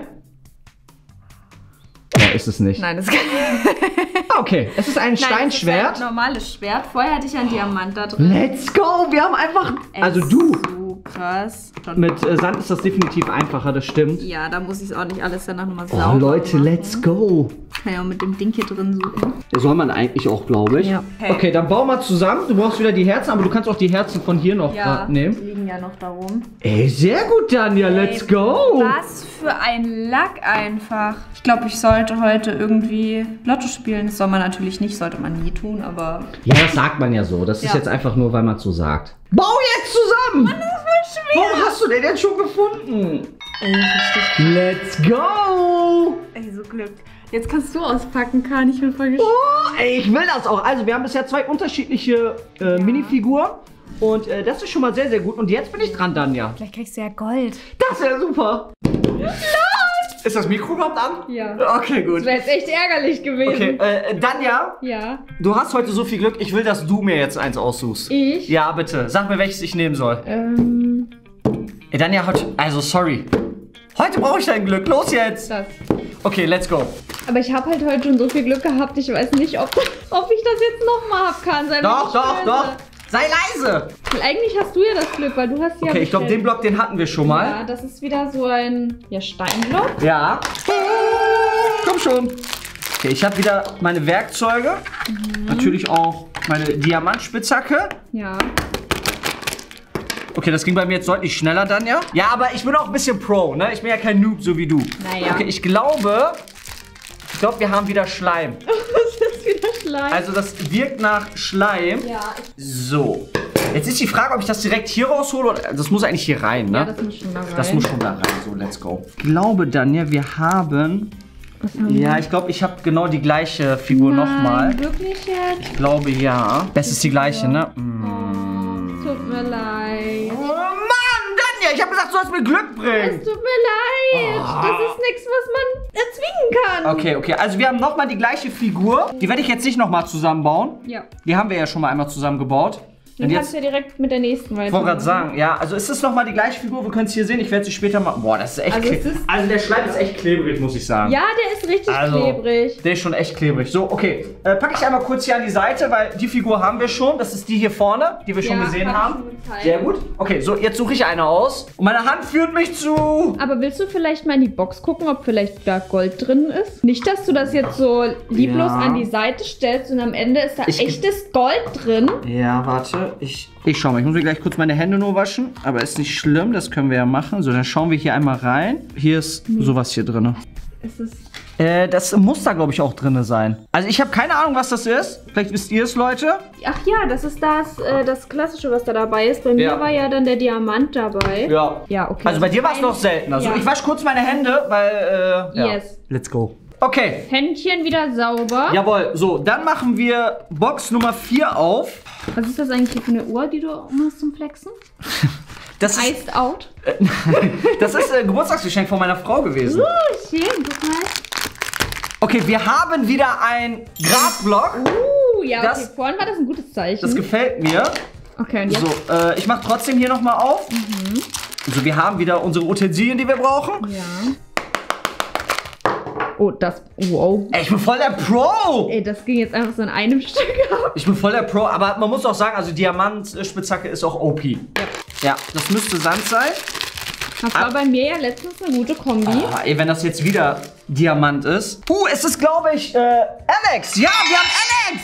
Ja, ist es nicht. Nein, das ist Okay, es ist ein Nein, Steinschwert. das ist ein normales Schwert. Vorher hatte ich ein Diamant da drin. Let's go! Wir haben einfach... Also Ey, du. So krass. Schon. Mit äh, Sand ist das definitiv einfacher, das stimmt. Ja, da muss ich es auch nicht alles danach nochmal Oh, sauber Leute, machen. let's go. Kann ja auch mit dem Ding hier drin suchen. Das soll man eigentlich auch, glaube ich. Ja. Okay. Okay, dann bau mal zusammen. Du brauchst wieder die Herzen, aber du kannst auch die Herzen von hier noch Ja, grad die nehmen. liegen ja noch da rum. Ey, sehr gut, Danja. Let's Ey, go. Was für ein Lack einfach. Ich glaube, ich sollte heute irgendwie Lotto spielen. Das soll man natürlich nicht, sollte man nie tun, aber... Ja, das sagt man ja so. Das ist Ja. jetzt einfach nur, weil man es so sagt. Bau jetzt zusammen. Das ist voll schwer. Warum hast du den denn schon gefunden? Ey, richtig. Let's go. Ey, so Glück. Jetzt kannst du auspacken, Kahn. Ich bin voll gespannt. Oh, ey, ich will das auch. Also, wir haben bisher zwei unterschiedliche äh, Minifiguren. Und äh, das ist schon mal sehr, sehr gut. Und jetzt bin ich dran, Danja. Vielleicht kriegst du ja Gold. Das wäre super. Ist das Mikro überhaupt an? Ja. Okay, gut. Das wäre jetzt echt ärgerlich gewesen. Okay, äh, Danja, Ja. du hast heute so viel Glück. Ich will, dass du mir jetzt eins aussuchst. Ich? Ja, bitte. Sag mir, welches ich nehmen soll. Ähm, Ey, Danja hat... Also, sorry. Heute brauche ich dein Glück. Los jetzt. das. Okay, let's go. Aber ich habe halt heute schon so viel Glück gehabt, ich weiß nicht, ob, ob ich das jetzt nochmal haben kann. Sei mir Doch, nicht doch, böse. doch. Sei leise. Weil eigentlich hast du ja das Glück, weil du hast ja Okay, ich glaube, den bestellt. Block, den hatten wir schon mal. Ja, das ist wieder so ein ja, Steinblock. Ja. Komm schon. Okay, ich habe wieder meine Werkzeuge. Mhm. Natürlich auch meine Diamantspitzhacke. Ja. Okay, das ging bei mir jetzt deutlich schneller dann, ja? Ja, aber ich bin auch ein bisschen Pro, ne? Ich bin ja kein Noob, so wie du. Naja. Okay, ich glaube, ich glaube, wir haben wieder Schleim. Das ist wieder Schleim. Also das wirkt nach Schleim. ja, So. Jetzt ist die Frage, ob ich das direkt hier raushole oder... Das muss eigentlich hier rein, ne? ja, das muss schon da rein. Das muss schon da rein. So, let's go. Ich glaube, Danja, wir haben... Ja, ich glaube, ich habe genau die gleiche Figur nochmal. Nein, wirklich jetzt? Ich glaube, ja. Das ist die gleiche, ne? Mm. Tut mir leid. Oh Mann, Danja, ich habe gesagt, du sollst mir Glück Es bringen. tut mir leid. Das ist nichts, was man erzwingen kann. Okay, okay. Also wir haben nochmal die gleiche Figur. Die werde ich jetzt nicht nochmal zusammenbauen. Ja. Die haben wir ja schon mal einmal zusammengebaut. Dann Und kannst jetzt... du ja direkt mit der nächsten Ich wollte weitermachen. gerade sagen, ja, also es ist nochmal die gleiche Figur, wir können es hier sehen, ich werde sie später mal... Boah, das ist echt Also es klebrig. ist- Also der Schleim ist echt klebrig, muss ich sagen. Ja, der ist richtig Also, klebrig. der ist schon echt klebrig. So, okay, äh, packe ich einmal kurz hier an die Seite, weil die Figur haben wir schon. Das ist die hier vorne, die wir schon Ja, gesehen hab ich haben. schon gezeigt. Sehr gut. Okay, so, jetzt suche ich eine aus. Und meine Hand führt mich zu... Aber willst du vielleicht mal in die Box gucken, ob vielleicht da Gold drin ist? Nicht, dass du das jetzt so lieblos Ja. an die Seite stellst und am Ende ist da Ich- echtes Gold drin. Ja, warte. warte, ich, ich schau mal. Ich muss mir gleich kurz meine Hände nur waschen. Aber ist nicht schlimm, das können wir ja machen. So, dann schauen wir hier einmal rein. Hier ist sowas hier drin. Ist es... Äh, das muss da, glaube ich, auch drin sein. Also ich habe keine Ahnung, was das ist. Vielleicht wisst ihr es, Leute. Ach ja, das ist das, äh, das Klassische, was da dabei ist. Bei mir Ja. war ja dann der Diamant dabei. Ja. Ja, okay. Also bei dir war es noch seltener. Also Ja. ich wasche kurz meine Hände, weil, äh, ja. Yes. Let's go. Okay. Händchen wieder sauber. Jawohl, so, dann machen wir Box Nummer vier auf. Was ist das eigentlich hier für eine Uhr, die du machst zum Flexen? Das ist, Iced out. das ist ein Geburtstagsgeschenk von meiner Frau gewesen. Uh, schön, guck mal. Okay, wir haben wieder ein Grasblock. Uh, ja, okay. Das- Vorhin war das ein gutes Zeichen. Das gefällt mir. okay, und jetzt? So, äh, ich mache trotzdem hier nochmal auf. Mhm. Also wir haben wieder unsere Utensilien, die wir brauchen. Ja. Oh, das... Wow. Ey, ich bin voll der Pro. Ey, das ging jetzt einfach so in einem Stück ab. Ich bin voll der Pro, aber man muss auch sagen, also Diamant-Spitzhacke ist auch O P. Ja. Ja, das müsste Sand sein. Das war bei mir ja letztens eine gute Kombi. Ah, ey, wenn das jetzt wieder Diamant ist. Uh, es ist, glaube ich, äh, Alex. Ja, wir haben Alex.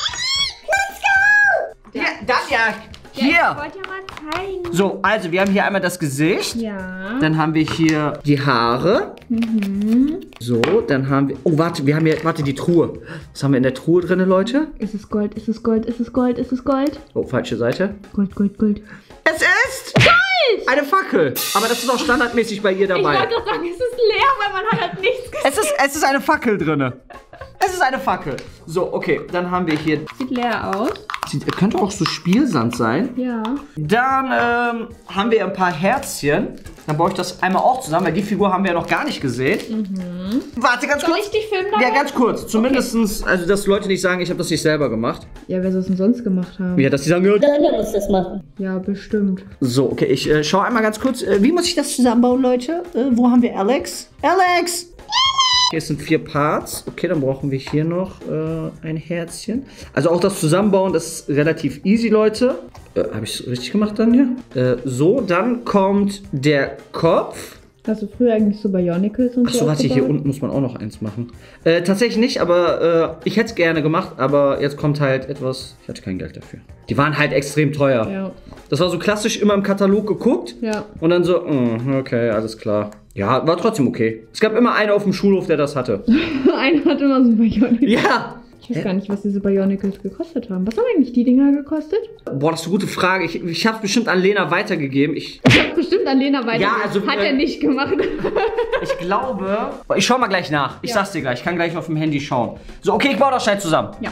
Let's go. Ja, dann ja. Ja, Hier. ich wollte ja mal zeigen. So, also wir haben hier einmal das Gesicht. Ja. Dann haben wir hier die Haare. Mhm. So, dann haben wir... Oh, warte, wir haben hier... Warte, die Truhe. Was haben wir in der Truhe drin, Leute? Ist es Gold, ist es Gold, ist es Gold, ist es Gold? Oh, falsche Seite. Gold, Gold, Gold. Es ist... Gold! Eine Fackel. Aber das ist auch standardmäßig bei ihr Ich dabei. wollte doch sagen, es ist leer, weil man hat halt nichts gesehen. Es ist, es ist eine Fackel drin. Es ist eine Fackel. So, okay, dann haben wir hier... Sieht leer aus. Sieht, könnte auch so Spielsand sein. Ja. Dann ähm, haben wir ein paar Herzchen. Dann baue ich das einmal auch zusammen, weil die Figur haben wir ja noch gar nicht gesehen. Mhm. Warte, ganz Soll kurz. ich dich filmen dabei? Ja, ganz kurz. Zumindestens, also dass Leute nicht sagen, ich habe das nicht selber gemacht. Ja, wer soll es denn sonst gemacht haben? Ja, dass die sagen, ja. Daniel muss das machen. Ja, bestimmt. So, okay, ich äh, schaue einmal ganz kurz. Äh, wie muss ich das zusammenbauen, Leute? Äh, wo haben wir Alex? Alex! Hier sind vier Parts. Okay, dann brauchen wir hier noch äh, ein Herzchen. Also auch das Zusammenbauen, das ist relativ easy, Leute. Äh, Habe ich es richtig gemacht dann hier? Äh, so, dann kommt der Kopf. Hast du früher eigentlich so Bionicles und so Achso, warte, hier aufgebaut? unten muss man auch noch eins machen. Äh, tatsächlich nicht, aber äh, ich hätte es gerne gemacht, aber jetzt kommt halt etwas... Ich hatte kein Geld dafür. Die waren halt extrem teuer. Ja. Das war so klassisch immer im Katalog geguckt. Ja. Und dann so, mm, okay, alles klar. Ja, war trotzdem okay. Es gab immer einen auf dem Schulhof, der das hatte. Einer hat immer so Bionicles. Ja! Ich weiß gar nicht, was diese Bionicles gekostet haben. Was haben eigentlich die Dinger gekostet? Boah, das ist eine gute Frage. Ich, ich habe es bestimmt an Lena weitergegeben. Ich, Ich hab bestimmt an Lena weiter. Ja, also, hat äh, er nicht gemacht. ich glaube... Ich schau mal gleich nach. Ich Ja. sag's dir gleich. Ich kann gleich auf dem Handy schauen. So, okay, ich baue das schnell zusammen. Ja.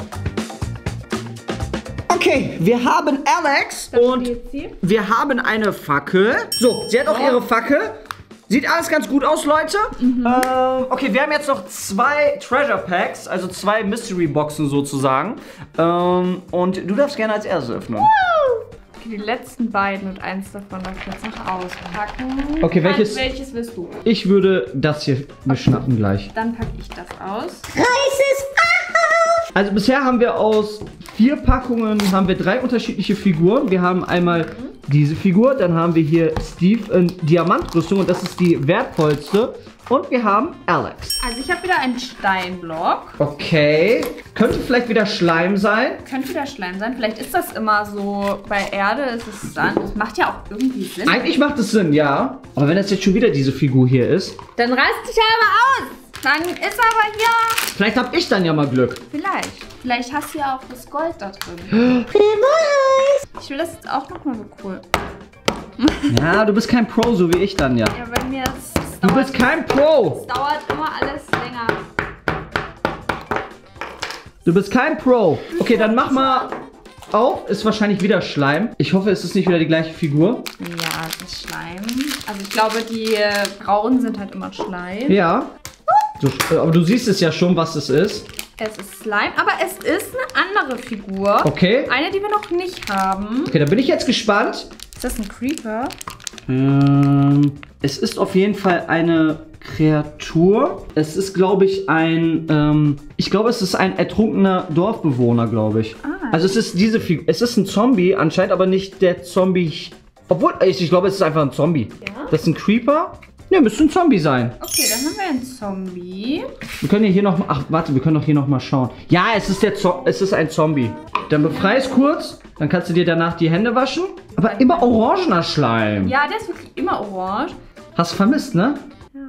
Okay, wir haben Alex Da und steht sie. wir haben eine Fackel. So, sie hat auch ihre Fackel. Sieht alles ganz gut aus, Leute. Mhm. Ähm, okay, wir haben jetzt noch zwei Treasure Packs, also zwei Mystery Boxen sozusagen. Ähm, und du darfst gerne als erstes öffnen. Okay, die letzten beiden und eins davon darf ich jetzt noch auspacken. Okay, welches- Hans, welches willst du? Ich würde das hier mir schnappen gleich. Dann packe ich das aus. Reiß es auf! Also bisher haben wir aus vier Packungen haben wir drei unterschiedliche Figuren. Wir haben einmal diese Figur, dann haben wir hier Steve in Diamantrüstung und das ist die wertvollste. Und wir haben Alex. Also ich habe wieder einen Steinblock. Okay. Könnte vielleicht wieder Schleim sein. Könnte wieder Schleim sein. Vielleicht ist das immer so, bei Erde ist es Sand. Das macht ja auch irgendwie Sinn. Eigentlich macht es Sinn, ja. Aber wenn das jetzt schon wieder diese Figur hier ist, Dann reiß dich aber aus. Dann ist aber hier... vielleicht habe ich dann ja mal Glück. Vielleicht. Vielleicht hast du ja auch das Gold da drin. Ich will das jetzt auch nochmal so cool. Ja, du bist kein Pro, so wie ich dann ja. Ja, bei mir ist es Du dauert, bist kein Pro. es dauert immer alles länger. Du bist kein Pro. Okay, dann mach mal auf. Ist wahrscheinlich wieder Schleim. Ich hoffe, es ist nicht wieder die gleiche Figur. Ja, es ist Schleim. Also ich glaube, die äh, braunen sind halt immer Schleim. Ja. So, äh, aber du siehst es ja schon, was es ist. Es ist Slime, aber es ist eine andere Figur. Okay. Eine, die wir noch nicht haben. Okay, da bin ich jetzt gespannt. Ist das ein Creeper? Ähm, es ist auf jeden Fall eine Kreatur. Es ist, glaube ich, ein... Ähm, ich glaube, es ist ein ertrunkener Dorfbewohner, glaube ich. Ah. Also es ist diese Figur. Es ist ein Zombie, anscheinend aber nicht der Zombie... Obwohl, ich, ich glaube, es ist einfach ein Zombie. Ja? Das ist ein Creeper. Ne, müsste ein Zombie sein. Okay, dann haben wir einen Zombie. Wir können ja hier noch mal... Ach, warte, wir können doch hier noch mal schauen. Ja, es ist, der Zo es ist ein Zombie. dann befrei es kurz. Dann kannst du dir danach die Hände waschen. Aber immer orangener Schleim. Ja, der ist wirklich immer orange. Hast du vermisst, ne? Ja.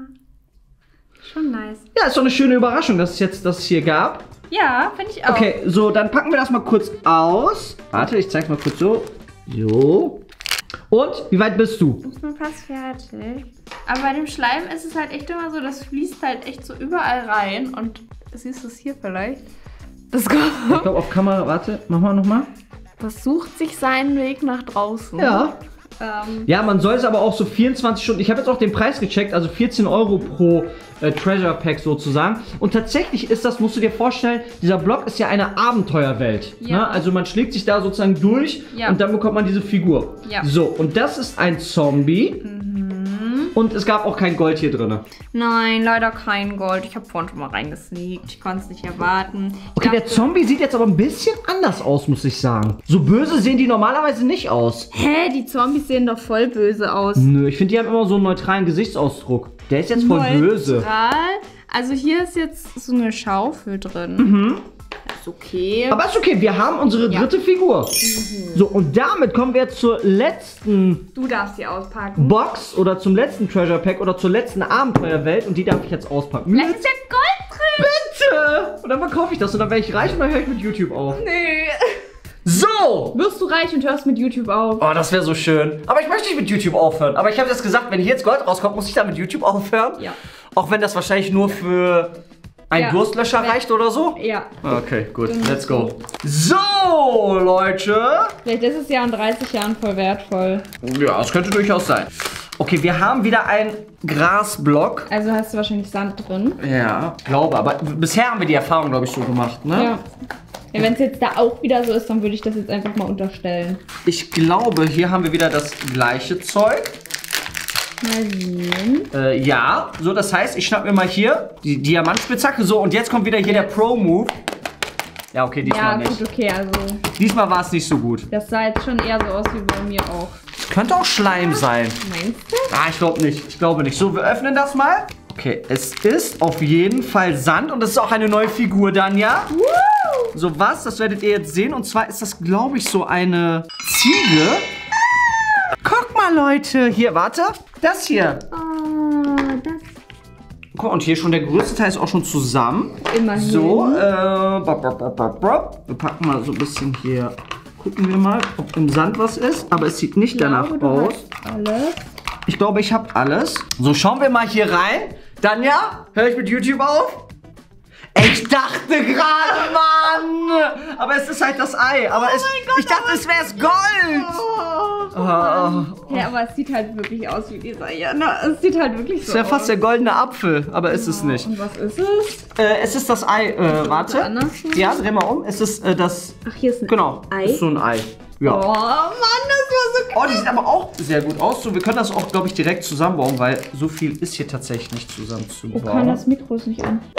Schon nice. Ja, ist doch eine schöne Überraschung, dass es jetzt das hier gab. Ja, finde ich auch. Okay, so, dann packen wir das mal kurz aus. Warte, ich zeig's mal kurz so. So. Und, wie weit bist du? Ich bin fast fertig. Aber bei dem Schleim ist es halt echt immer so, das fließt halt echt so überall rein. Und siehst du es hier vielleicht? Das Ich glaube auf Kamera, warte, mach mal nochmal. Das sucht sich seinen Weg nach draußen. Ja. Ähm, Ja, man soll es aber auch so vierundzwanzig Stunden. Ich habe jetzt auch den Preis gecheckt, also vierzehn Euro pro äh, Treasure Pack sozusagen. Und tatsächlich ist das, musst du dir vorstellen, dieser Block ist ja eine Abenteuerwelt. Ja. Ne? Also man schlägt sich da sozusagen durch Ja. und dann bekommt man diese Figur. Ja. So, und das ist ein Zombie. Und es gab auch kein Gold hier drin. Nein, leider kein Gold. Ich habe vorhin schon mal reingesneakt. Ich konnte es nicht erwarten. Ich Okay, der dachte- Zombie sieht jetzt aber ein bisschen anders aus, muss ich sagen. So böse sehen die normalerweise nicht aus. Hä, die Zombies sehen doch voll böse aus. Nö, ich finde, die haben immer so einen neutralen Gesichtsausdruck. Der ist jetzt voll böse. Neutral. Also hier ist jetzt so eine Schaufel drin. Mhm. Ist okay. Aber ist okay, wir haben unsere Ja. dritte Figur. So, und damit kommen wir jetzt zur letzten Du darfst sie auspacken. Box oder zum letzten Treasure Pack oder zur letzten Abenteuerwelt und die darf ich jetzt auspacken. Vielleicht ist ja Gold drin. Bitte! Und dann verkaufe ich das und dann werde ich reich und dann höre ich mit YouTube auf. Nee. So! Wirst du reich und hörst mit YouTube auf? Oh, das wäre so schön. Aber ich möchte nicht mit YouTube aufhören. Aber ich habe jetzt gesagt, wenn hier jetzt Gold rauskommt, muss ich dann mit YouTube aufhören? Ja. Auch wenn das wahrscheinlich nur für ein Ja. Durstlöscher reicht oder so? Ja. Okay, gut. Dann Let's go. So, Leute. Vielleicht ist es ja in dreißig Jahren voll wertvoll. Ja, das könnte durchaus sein. Okay, wir haben wieder einen Grasblock. Also hast du wahrscheinlich Sand drin. Ja, glaube. Aber bisher haben wir die Erfahrung, glaube ich, so gemacht, ne? Ja. Ja, wenn es jetzt da auch wieder so ist, dann würde ich das jetzt einfach mal unterstellen. Ich glaube, hier haben wir wieder das gleiche Zeug. Mal sehen. Äh, ja. So, das heißt, ich schnapp mir mal hier die Diamantspitzhacke. So, und jetzt kommt wieder hier der Pro-Move. Ja, okay, diesmal Ja, nicht. gut, okay, also Diesmal war es nicht so gut. das sah jetzt schon eher so aus wie bei mir auch. Könnte auch Schleim sein. Meinst du? Ah, ich glaube nicht. Ich glaube nicht. So, wir öffnen das mal. Okay, es ist auf jeden Fall Sand und es ist auch eine neue Figur dann, ja? Woo! So was, das werdet ihr jetzt sehen. Und zwar ist das, glaube ich, so eine Ziege. Guck mal, Leute. Hier, warte. Das hier. Oh, das Guck mal, und hier schon der größte Teil ist auch schon zusammen. immerhin. So, äh, bop, bop, bop, bop, bop. Wir packen mal so ein bisschen hier. Gucken wir mal, ob im Sand was ist. Aber es sieht nicht danach glaube, du aus. hast alles. Ich glaube, ich habe alles. So, schauen wir mal hier rein. Danja, höre ich mit YouTube auf? Ich dachte gerade, Mann! Aber es ist halt das Ei. Aber es, ich dachte, es wäre Gold! Oh. Ja, aber es sieht halt wirklich aus wie dieser hier. Ne? Es sieht halt wirklich so Es wäre aus. fast der goldene Apfel, aber ist es nicht. Und was ist es? Äh, es ist das Ei. Äh, warte. andersrum? Ja, dreh mal um. Es ist äh, das. Ach, hier ist ein Genau. Ei. Ist so ein Ei. Ja. Oh, Mann, das war so Oh, die sieht aber auch sehr gut aus. So, wir können das auch, glaube ich, direkt zusammenbauen, weil so viel ist hier tatsächlich nicht zusammenzubauen. Oh, kann das Mikro ist nicht an.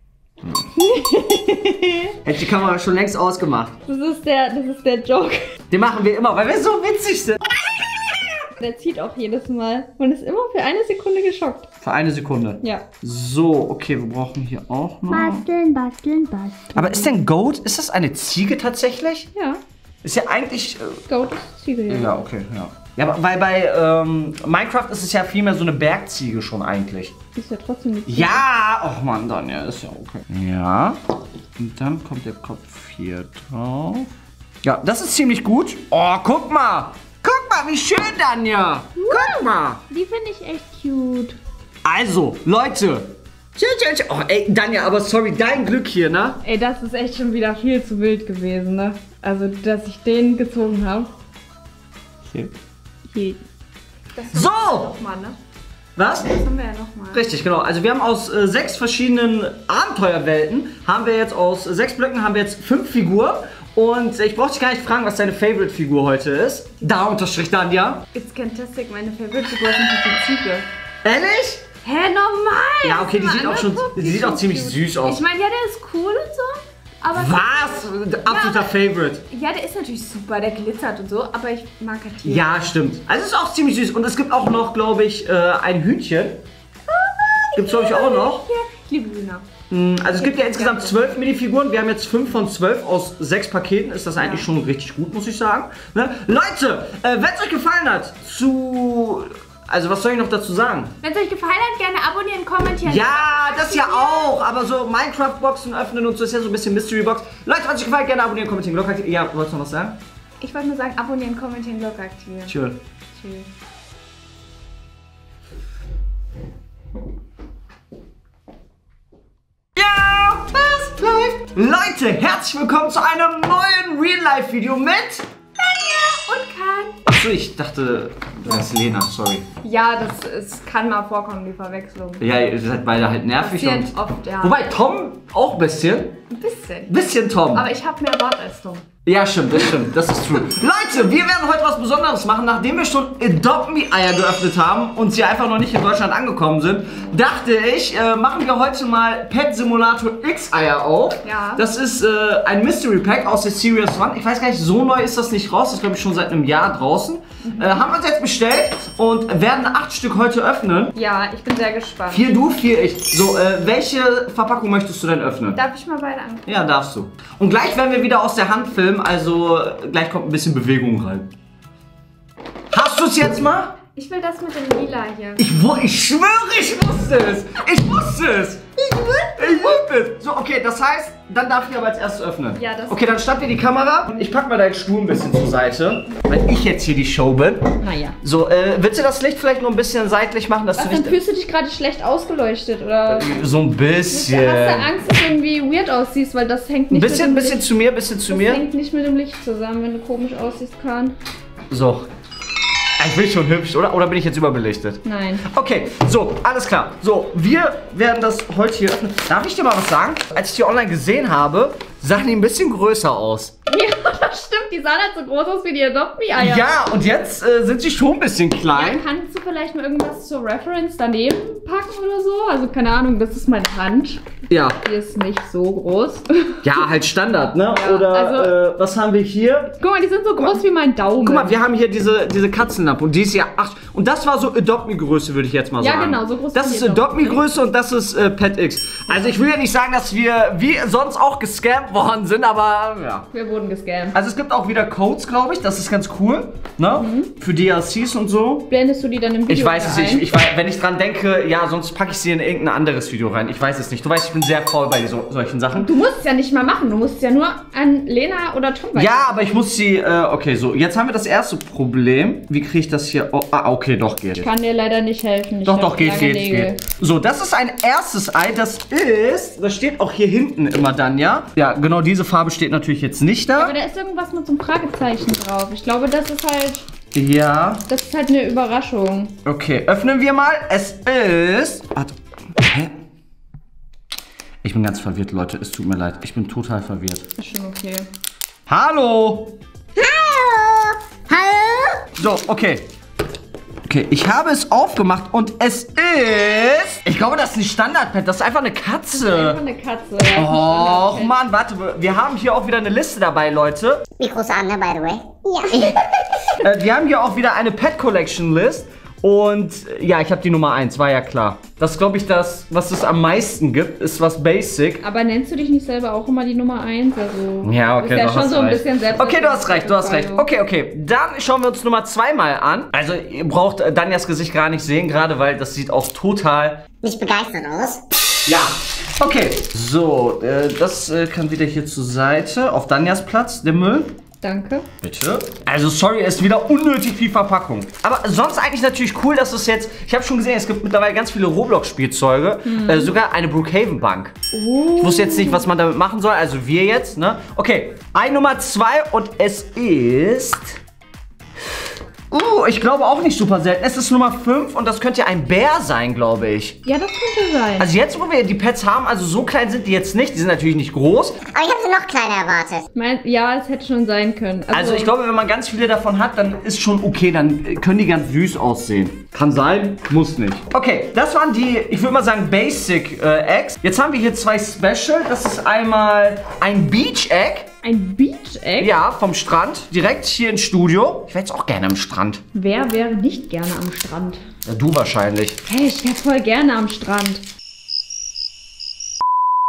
Hätte die Kamera schon längst ausgemacht. Das ist der, das ist der Joke. Den machen wir immer, weil wir so witzig sind. Der zieht auch jedes Mal und ist immer für eine Sekunde geschockt. Für eine Sekunde. Ja. So, okay, wir brauchen hier auch noch. Basteln, basteln, basteln. Aber ist denn Goat, ist das eine Ziege tatsächlich? Ja. Ist ja eigentlich... Äh, Goat ist Ziege, ja. ja, okay, ja. Ja, aber weil bei ähm, Minecraft ist es ja vielmehr so eine Bergziege schon eigentlich. Ist ja trotzdem nicht Ziege. Ja! Ach man, dann ja, ist ja okay. Ja. Und dann kommt der Kopf hier drauf. Ja, das ist ziemlich gut. Oh, guck mal! Guck mal, wie schön, Danja! Guck mal! Die finde ich echt cute. Also, Leute! Oh, ey, Danja, aber sorry, dein Glück hier, ne? Ey, das ist echt schon wieder viel zu wild gewesen, ne? Also, dass ich den gezogen habe. Hier. Hier. So! Nochmal, ne? Was? Das haben wir ja nochmal. Richtig, genau. Also wir haben aus äh, sechs verschiedenen Abenteuerwelten, haben wir jetzt aus äh, sechs Blöcken, haben wir jetzt fünf Figuren. Und äh, ich brauche dich gar nicht fragen, was deine Favorite-Figur heute ist. Da unterstrich Danja. It's fantastic, meine Favorite-Figur ist natürlich die Ziege. Ehrlich? Hä, normal! Ja, okay, die Mal sieht auch schon, angucken, die sieht auch schon ziemlich cute. süß aus. Ich meine, ja, der ist cool und so. Aber Was? Absoluter Favorite. ja, der ist natürlich super, der glitzert und so, aber ich mag halt Tiere. Ja, stimmt. Also es ist auch ziemlich süß. Und es gibt auch noch, glaube ich, äh, ein Hühnchen. Gibt's, glaube ich, auch noch. Ja, ich liebe Hühner. Also es gibt ja insgesamt zwölf Minifiguren. Wir haben jetzt fünf von zwölf aus sechs Paketen. Ist das eigentlich ja. schon richtig gut, muss ich sagen. Ne? Leute, äh, wenn es euch gefallen hat, zu... Also was soll ich noch dazu sagen? Wenn es euch gefallen hat, gerne abonnieren, kommentieren. Ja, das ja auch. Aber so Minecraft-Boxen öffnen und so ist ja so ein bisschen Mystery-Box. Leute, wenn es euch gefallen hat, gerne abonnieren, kommentieren, Glocke aktivieren. Ja, wolltest du noch was sagen? Ich wollte nur sagen, abonnieren, kommentieren, Glocke aktivieren. Tschüss. Tschüss. Ja, das läuft. Leute, herzlich willkommen zu einem neuen Real-Life-Video mit Tanja und Kahn. Achso, ich dachte, du wärst Lena, sorry. Ja, das es kann mal vorkommen, die Verwechslung. Ja, ihr seid beide halt nervig. Passiert Und oft, ja. Wobei Tom auch ein bisschen. Ein bisschen. Bisschen Tom. Aber ich habe mehr Bart als Tom. Ja, stimmt, das stimmt, das ist true. Leute, wir werden heute was Besonderes machen. Nachdem wir schon Adopt Me Eier geöffnet haben und sie einfach noch nicht in Deutschland angekommen sind, dachte ich, äh, machen wir heute mal Pet Simulator X Eier auf. Ja. Das ist äh, ein Mystery Pack aus der Series One. Ich weiß gar nicht, so neu ist das nicht raus. Das ist, glaube ich, schon seit einem Jahr draußen. Mhm. Äh, haben wir uns jetzt bestellt und werden acht Stück heute öffnen. Ja, ich bin sehr gespannt. Vier du, vier ich. So, äh, welche Verpackung möchtest du denn öffnen? Darf ich mal beide angucken? Ja, darfst du. Und gleich werden wir wieder aus der Hand filmen, also gleich kommt ein bisschen Bewegung rein. Hast du es jetzt mal? Ich will das mit dem Lila hier. Ich, ich schwöre, ich wusste es. Ich wusste es. Ich wusste, ich wusste es. So, okay, das heißt, dann darf ich aber als erstes öffnen. Ja, das Okay, dann stand dir die Kamera. Ich pack mal deinen Stuhl ein bisschen zur Seite, weil ich jetzt hier die Show bin. Naja. So, äh, willst du das Licht vielleicht noch ein bisschen seitlich machen, dass Was, du dann nicht... fühlst du dich gerade schlecht ausgeleuchtet, oder? So ein bisschen. Hast du Angst, dass du irgendwie weird aussiehst, weil das hängt nicht Ein bisschen, mit dem bisschen Licht. zu mir, bisschen zu das mir. Das hängt nicht mit dem Licht zusammen, wenn du komisch aussiehst, Kahn. So. Ich bin schon hübsch, oder? Oder bin ich jetzt überbelichtet? Nein. Okay, so, alles klar. So, wir werden das heute hier öffnen. Darf ich dir mal was sagen? Als ich die online gesehen habe, sahen die ein bisschen größer aus. Ja, das stimmt. Die sahen halt so groß aus wie die Adopt Me Eier. Ja, und jetzt äh, sind sie schon ein bisschen Ja, klein. kannst du vielleicht mal irgendwas zur Reference daneben packen oder so? Also keine Ahnung, das ist meine Hand. Ja. Die ist nicht so groß. Ja, halt Standard, ne? Ja, Oder also- äh, was haben wir hier? Guck mal, die sind so groß wie mein Daumen. Guck mal, wir haben hier diese, diese Katzenlampe und die ist ja acht. Und das war so Adopt Me Größe, würde ich jetzt mal Ja, sagen. genau, so groß Das wie ist die Adopt Me Größe und das ist äh, Pet X. Also ich will ja nicht sagen, dass wir wie sonst auch gescampt worden sind, aber ja. Wir wurden gescampt. Also es gibt auch wieder Codes, glaube ich. Das ist ganz cool, ne? Mhm. Für D L Cs und so. Blendest du die dann im Video Ich weiß es nicht. ein? Ich, ich weiß, wenn ich dran denke, ja, sonst packe ich sie in irgendein anderes Video rein. Ich weiß es nicht. Du weißt, ich bin sehr faul bei so, solchen Sachen. Du musst es ja nicht mal machen. Du musst es ja nur an Lena oder Tom weiter. Ja, aber ich muss sie, äh, okay, so. Jetzt haben wir das erste Problem. Wie kriege ich das hier? Oh, ah, okay, doch, geht. Ich kann dir leider nicht helfen. Ich Doch, hab doch, geht, lange geht, Nägel. geht. So, das ist ein erstes Ei. Das ist, das steht auch hier hinten immer dann, ja? Ja, genau diese Farbe steht natürlich jetzt nicht da. Aber da ist irgendwas mit so einem Fragezeichen drauf. Ich glaube, das ist halt, Ja. das ist halt eine Überraschung. Okay, öffnen wir mal. Es ist... Warte. Hä? Ich bin ganz verwirrt, Leute. Es tut mir leid. Ich bin total verwirrt. Ist schon okay. Hallo! Hallo! Hallo? So, okay. Okay, ich habe es aufgemacht und es ist... Ich glaube, das ist ein Standard-Pet. Das ist einfach eine Katze. Einfach eine Katze. Ja, Och, Mann, warte. Wir haben hier auch wieder eine Liste dabei, Leute. Mikros an, ne, by the way? Ja. Äh, wir haben hier auch wieder eine Pet Collection List. Und äh, ja, ich habe die Nummer eins, war ja klar. Das glaube ich, das, was es am meisten gibt, ist was Basic. Aber nennst du dich nicht selber auch immer die Nummer eins? Also, Ja, okay, ist ja du schon hast so ein recht. bisschen selbst. Okay, du hast recht, du hast recht. Okay, okay. Dann schauen wir uns Nummer zwei mal an. Also, ihr braucht äh, Danjas Gesicht gar nicht sehen, gerade weil das sieht auch total... Nicht begeistert aus. Ja. Okay. So, äh, das äh, kann wieder hier zur Seite. Auf Danjas Platz, der Müll. Danke. Bitte. Also sorry, ist wieder unnötig viel Verpackung. Aber sonst eigentlich natürlich cool, dass es jetzt... Ich habe schon gesehen, es gibt mittlerweile ganz viele Roblox-Spielzeuge. Mhm. Äh, sogar eine Brookhaven-Bank. Uh. Ich wusste jetzt nicht, was man damit machen soll. Also wir jetzt, ne? Okay, Ei Nummer zwei und es ist... Uh, ich glaube auch nicht super selten. Es ist Nummer fünf und das könnte ja ein Bär sein, glaube ich. Ja, das könnte sein. Also jetzt, wo wir die Pets haben, also so klein sind die jetzt nicht. Die sind natürlich nicht groß. Aber ich habe sie noch kleiner erwartet. Mein, ja, es hätte schon sein können. Also, Also ich glaube, wenn man ganz viele davon hat, dann ist schon okay. Dann äh, können die ganz süß aussehen. Kann sein, muss nicht. Okay, das waren die, ich würde mal sagen, Basic äh, Eggs. Jetzt haben wir hier zwei Special. Das ist einmal ein Beach Egg. ein Beach Egg? Ja, vom Strand. Direkt hier ins Studio. Ich wäre jetzt auch gerne am Strand. Wer wäre nicht gerne am Strand? Ja, du wahrscheinlich. Hey, ich wäre voll gerne am Strand.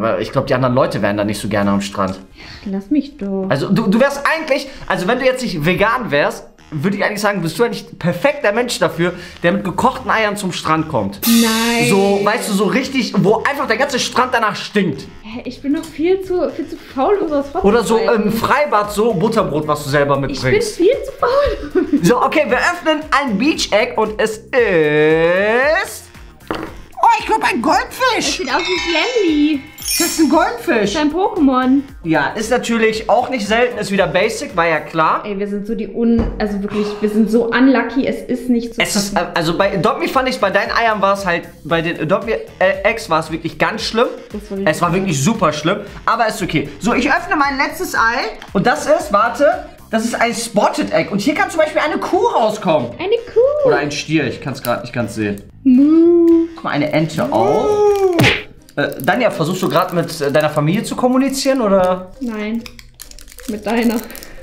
aber ich glaube, die anderen Leute wären da nicht so gerne am Strand. Lass mich doch. Also du, du wärst eigentlich, also wenn du jetzt nicht vegan wärst, würde ich eigentlich sagen, bist du eigentlich perfekter Mensch dafür, der mit gekochten Eiern zum Strand kommt. Nein. So, weißt du, so richtig, wo einfach der ganze Strand danach stinkt. Hä, ich bin noch viel zu, viel zu faul, um sowas Oder so im vorzubereiten. Freibad so Butterbrot, was du selber Ich bin mitbringst. viel zu faul. So, okay, wir öffnen ein Beach Egg und es ist... Oh, ich glaube ein Das Goldfisch. sieht aus wie Slendy. Das ist ein Goldfisch. Dein Pokémon. Ja, ist natürlich auch nicht selten, ist wieder basic, war ja klar. Ey, wir sind so die un... Also wirklich, wir sind so unlucky, es ist nicht zu Es ist, äh, also bei Adopt Me fand ich, bei deinen Eiern war es halt, bei den Adopt Me äh, Eggs war es wirklich ganz schlimm. Das war richtig Es war wirklich super schlimm, aber ist okay. So, ich öffne mein letztes Ei und das ist, warte, das ist ein Spotted Egg. Und hier kann zum Beispiel eine Kuh rauskommen. Eine Kuh. Oder ein Stier, ich kann es gerade nicht ganz sehen. Moo. Guck mal, eine Ente auch. Äh, Danja, versuchst du gerade mit äh, deiner Familie zu kommunizieren, oder? Nein. Mit deiner.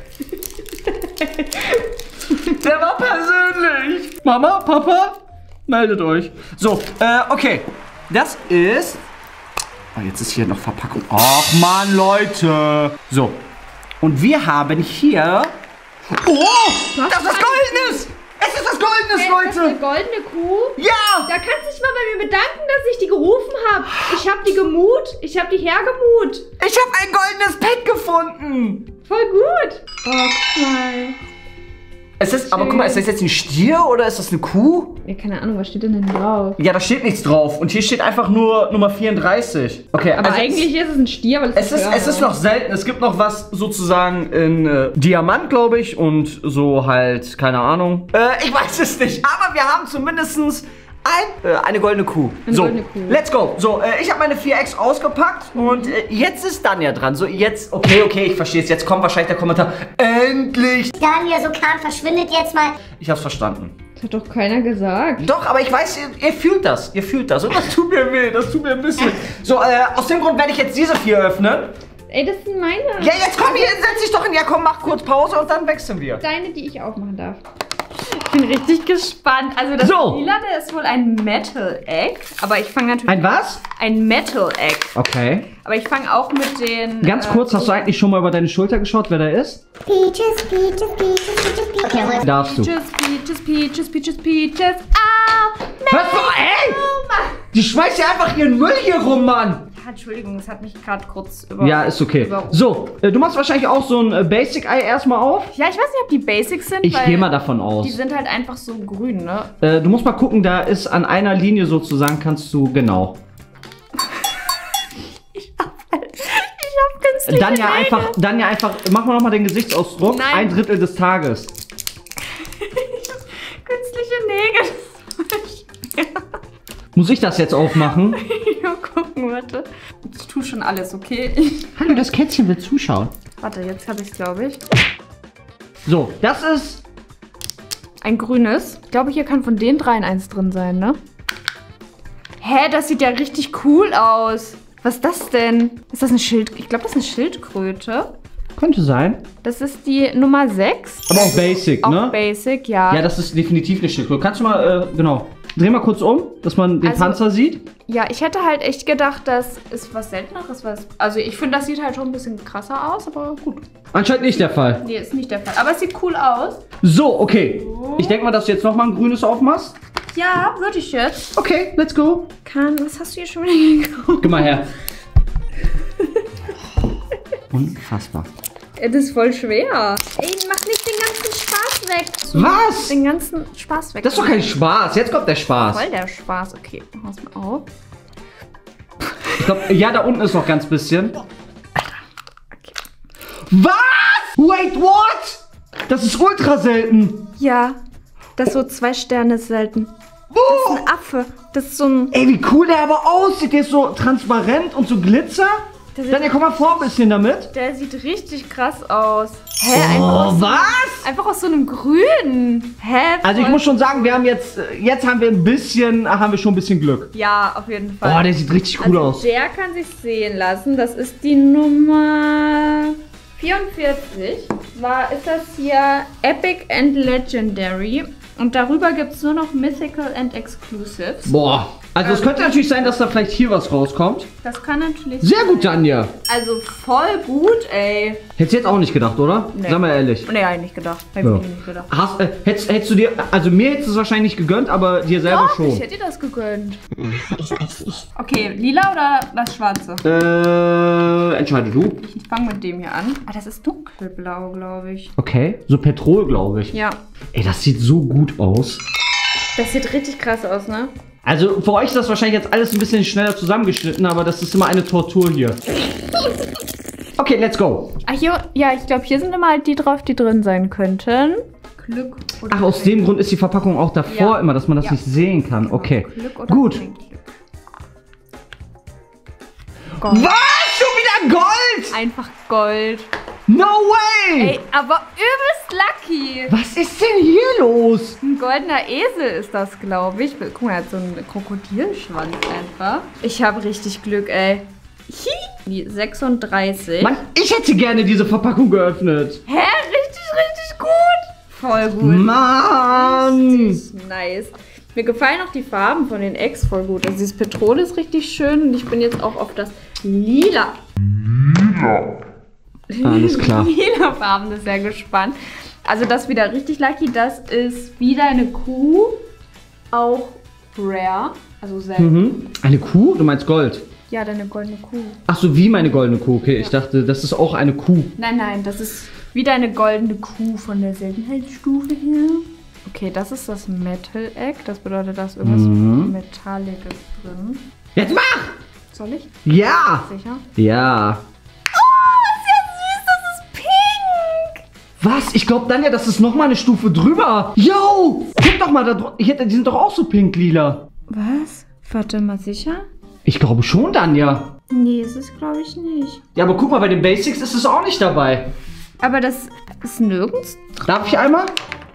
Der war persönlich. Mama, Papa, meldet euch. So, äh, okay. Das ist... Oh, jetzt ist hier noch Verpackung. Ach, Mann, Leute. So. Und wir haben hier... Oh, Was das ist was für eine Goldenes. Es ist was Goldenes, Hey, das ist eine Leute. goldene Kuh. Ja. Da kannst du dich mal bei mir bedanken, dass ich die gerufen habe. Ich habe die gemut. Ich habe die hergemut. Ich habe ein goldenes Pet gefunden. Voll gut. Oh, guck mal. Es ist, aber guck mal, ist das jetzt ein Stier oder ist das eine Kuh? Ja, keine Ahnung, was steht denn, denn drauf? Ja, da steht nichts drauf. Und hier steht einfach nur Nummer vierunddreißig. Okay, Aber also eigentlich ist es ein Stier, weil es es ist, es ist noch selten. Es gibt noch was sozusagen in äh, Diamant, glaube ich. Und so halt, keine Ahnung. Äh, ich weiß es nicht. Aber wir haben zumindest ein, äh, eine goldene Kuh. Eine so, goldene Kuh. let's go. So, äh, ich habe meine vier Eggs ausgepackt. Und äh, jetzt ist Danja dran. So, jetzt, okay, okay, ich verstehe es. Jetzt kommt wahrscheinlich der Kommentar. Endlich. Daniel, so Kahn, verschwindet jetzt mal. Ich hab's verstanden. Das hat doch keiner gesagt. Doch, aber ich weiß, ihr, ihr fühlt das. Ihr fühlt das. Und das tut mir weh. Das tut mir ein bisschen. So, äh, aus dem Grund werde ich jetzt diese vier öffnen. Ey, das sind meine. Ja, jetzt komm hier, setz dich doch hin. Ja, komm, mach kurz Pause und dann wechseln wir. Deine, die ich aufmachen darf. Ich bin richtig gespannt. Also das So. Lila, der ist wohl ein Metal Egg. Aber ich fange natürlich... Ein was? Ein Metal Egg. Okay. Aber ich fange auch mit den... Ganz äh, kurz, hast du eigentlich schon mal über deine Schulter geschaut, wer da ist? Peaches, Peaches, Peaches, Peaches, Peaches. Okay, hol. Darfst du. Peaches, Peaches, Peaches, Peaches, Peaches. Ah! Hörst du? Ey! Die schmeißt ja einfach ihren Müll hier rum, Mann! Ja, Entschuldigung, es hat mich gerade kurz über... Ja, ist okay. überrumpelt. So, äh, du machst wahrscheinlich auch so ein äh, Basic-Ei erstmal auf. Ja, ich weiß nicht, ob die Basics sind, Ich weil gehe mal davon die aus. sind halt einfach so grün, ne? Äh, du musst mal gucken, da ist an einer Linie sozusagen, kannst du, genau. Ich hab künstliche Dann ja Nägel. einfach, dann ja einfach, mach mal nochmal den Gesichtsausdruck. Nein. Ein Drittel des Tages. Künstliche Nägel. Muss ich das jetzt aufmachen? Ja, gucken, warte. Ich tue schon alles, okay? Hallo, das Kätzchen will zuschauen. Warte, jetzt habe ich es, glaube ich. So, das ist... Ein grünes. Ich glaube, hier kann von den dreien eins drin sein, ne? Hä, das sieht ja richtig cool aus. Was ist das denn? Ist das eine Schild... Ich glaube, das ist eine Schildkröte. Könnte sein. Das ist die Nummer sechs. Aber auch Basic, Auch ne? Basic, ja. Ja, das ist definitiv eine Schildkröte. Kannst du mal, äh, genau. Dreh mal kurz um, dass man den Also- Panzer sieht. Ja, ich hätte halt echt gedacht, das ist was Selteneres. Was, also ich finde, das sieht halt schon ein bisschen krasser aus, aber gut. Anscheinend nicht der Fall. Nee, ist nicht der Fall. Aber es sieht cool aus. So, okay. Ich denke mal, dass du jetzt nochmal ein grünes aufmachst. Ja, würde ich jetzt. Okay, let's go. Kann, was hast du hier schon wieder gekauft? Gib mal her. Unfassbar. Das ist voll schwer. Ey, mach nicht den ganzen Spaß weg. Was? Den ganzen Spaß weg. Das ist doch kein Spaß. Jetzt kommt der Spaß. Voll der Spaß. Okay, mach's mal auf. Ich glaube, ja, da unten ist noch ganz bisschen. Okay. Was? Wait, what? Das ist ultra selten. Ja, das ist so zwei Sterne ist selten. Das Oh. ist ein Affe. Das ist so ein... Ey, wie cool der aber aussieht. Der ist so transparent und so Glitzer. Der sieht, Dann, ja, komm mal vor ein bisschen damit. der sieht richtig krass aus. Hä, einfach, Oh, aus, was? einfach aus so einem Grün. Hä? Also ich voll- muss schon sagen, wir haben jetzt, jetzt haben wir ein bisschen, haben wir schon ein bisschen Glück. Ja, auf jeden Fall. Oh, der sieht richtig cool also aus. Der kann sich sehen lassen. Das ist die Nummer vierundvierzig. War, ist das hier Epic and Legendary. Und darüber gibt es nur noch Mythical and Exclusives. Boah. Also es könnte natürlich sein, dass da vielleicht hier was rauskommt. Das kann natürlich Sehr sein. gut, Tanja. Also voll gut, ey. Hättest du jetzt auch nicht gedacht, oder? Nee. Sag mal ehrlich. Nee, hab ich nicht gedacht. Hab ich Ja. nicht gedacht. Hast, äh, hättest, hättest du dir, also mir hättest du es wahrscheinlich nicht gegönnt, aber dir selber Doch, schon. ich hätte dir das gegönnt. Okay, lila oder das schwarze? Äh, entscheide du. Ich fange mit dem hier an. Ah, das ist dunkelblau, glaube ich. Okay, so Petrol, glaube ich. Ja. Ey, das sieht so gut aus. Das sieht richtig krass aus, ne? Also für euch ist das wahrscheinlich jetzt alles ein bisschen schneller zusammengeschnitten, aber das ist immer eine Tortur hier. Okay, let's go. Ach, hier, ja, ich glaube, hier sind immer halt die drauf, die drin sein könnten. Glück oder Ach, aus dem Grund ist die Verpackung auch davor Ja. immer, dass man das Ja. nicht sehen kann. Okay, Glück oder gut. kein Glück. Gold. Was? Schon wieder Gold? Einfach Gold. No way! Ey, aber übelst lucky. Was ist denn hier los? Ein goldener Esel ist das, glaube ich. Guck mal, er hat so einen Krokodilschwanz einfach. Ich habe richtig Glück, ey. Hi. Die sechsunddreißig. Mann, ich hätte gerne diese Verpackung geöffnet. Hä? Richtig, richtig gut. Voll gut. Mann! Nice. Mir gefallen auch die Farben von den Eggs voll gut. Also dieses Petrol ist richtig schön und ich bin jetzt auch auf das Lila. Alles klar. Lila Farben sehr gespannt. Also das wieder richtig lucky. Das ist wieder eine Kuh. Auch rare. Also selten. Mhm. Eine Kuh? Du meinst Gold? Ja, deine goldene Kuh. Ach so, wie meine goldene Kuh. Okay, ich dachte, das ist auch eine Kuh. Nein, nein, das ist wieder eine goldene Kuh von der Seltenheitsstufe her. Okay, das ist das Metal Egg. Das bedeutet, da ist irgendwas Mhm. Metalliges drin. Jetzt mach! Soll ich? Ja! Sicher? Ja. Oh, ist ja süß, das ist pink! Was? Ich glaube dann ja, das ist nochmal eine Stufe drüber. Yo! Guck doch mal, da dr- hier, die sind doch auch so pink-lila. Was? Warte mal, sicher? Ich glaube schon, Danja. Nee, ist es glaube ich nicht. Ja, aber guck mal, bei den Basics ist es auch nicht dabei. Aber das ist nirgends. Darf ich einmal?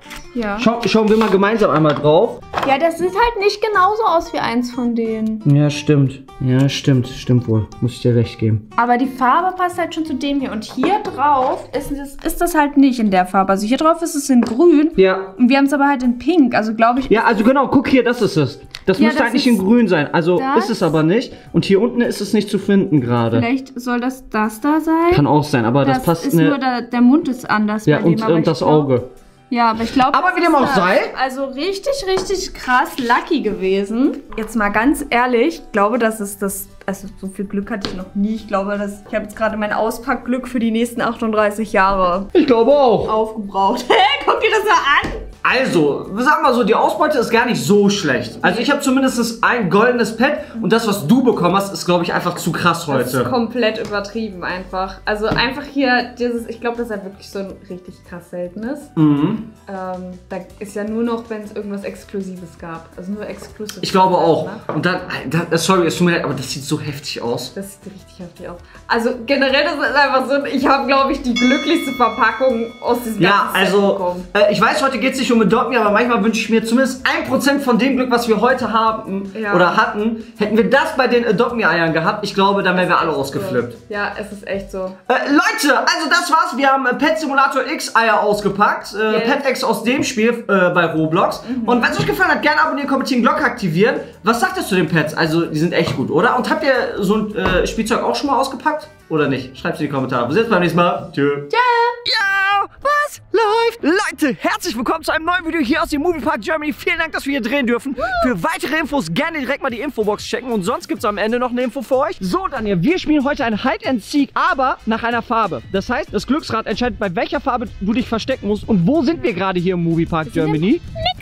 Ja. Schau, schauen wir mal gemeinsam einmal drauf. Ja, das sieht halt nicht genauso aus wie eins von denen. Ja, stimmt. Ja, stimmt. Stimmt wohl. Muss ich dir recht geben. Aber die Farbe passt halt schon zu dem hier. Und hier drauf ist das, ist das halt nicht in der Farbe. Also hier drauf ist es in grün. Ja. Und wir haben es aber halt in pink. Also glaube ich... Ja, also genau, guck hier, das ist es. Das Ja, müsste das eigentlich ist in grün sein. Also das. ist es aber nicht. Und hier unten ist es nicht zu finden gerade. Vielleicht soll das das da sein. Kann auch sein, aber das, das passt ist ne- nur der, der Mund ist anders Ja, bei dem. und, aber und ich das glaub- Auge. Ja, aber ich glaube... Aber wie dem auch sei. Also richtig, richtig krass lucky gewesen. Jetzt mal ganz ehrlich, ich glaube, das ist das... Also so viel Glück hatte ich noch nie. Ich glaube, dass ich habe jetzt gerade mein Auspackglück für die nächsten achtunddreißig Jahre Ich glaube auch. aufgebraucht. Hä? Guck dir das mal an! Also, sag mal so, die Ausbeute ist gar nicht so schlecht. Also ich habe zumindest ein goldenes Pad und das, was du bekommen hast, ist, glaube ich, einfach zu krass Das ist heute. komplett übertrieben einfach. Also einfach hier dieses... Ich glaube, das ist halt wirklich so ein richtig krass seltenes. Mhm. Ähm, da ist ja nur noch, wenn es irgendwas Exklusives gab. Also nur exklusiv. Ich glaube auch. Ne? Und dann, da, sorry, es tut mir leid, aber das sieht so heftig aus. Das sieht richtig heftig aus. Also generell, das ist einfach so, ich habe, glaube ich, die glücklichste Verpackung aus diesem Ja, ganzen Set also, bekommen. äh, ich weiß, heute geht es nicht um Adopt Me, aber manchmal wünsche ich mir zumindest ein Prozent von dem Glück, was wir heute haben Ja. oder hatten. Hätten wir das bei den Adopt Me Eiern gehabt, ich glaube, dann wären wir alle ausgeflippt. Ja, es ist echt so. Äh, Leute, also das war's. Wir haben äh, Pet Simulator X Eier ausgepackt. Äh, Yes. Pet X aus dem Spiel äh, bei Roblox. Und wenn es euch gefallen hat, gerne abonnieren, kommentieren, Glocke aktivieren. Was sagt ihr zu den Pets? Also, die sind echt gut, oder? Und habt ihr so ein äh, Spielzeug auch schon mal ausgepackt? Oder nicht? Schreibt es in die Kommentare. Wir sehen uns beim nächsten Mal. Tschö. Tschö. Ja, was läuft? Leute, herzlich willkommen zu einem neuen Video hier aus dem Moviepark Germany. Vielen Dank, dass wir hier drehen dürfen. Für weitere Infos gerne direkt mal die Infobox checken. Und sonst gibt es am Ende noch eine Info für euch. So, Daniel, wir spielen heute ein Hide and Seek, aber nach einer Farbe. Das heißt, das Glücksrad entscheidet, bei welcher Farbe du dich verstecken musst. Und wo sind wir gerade hier im Moviepark Germany?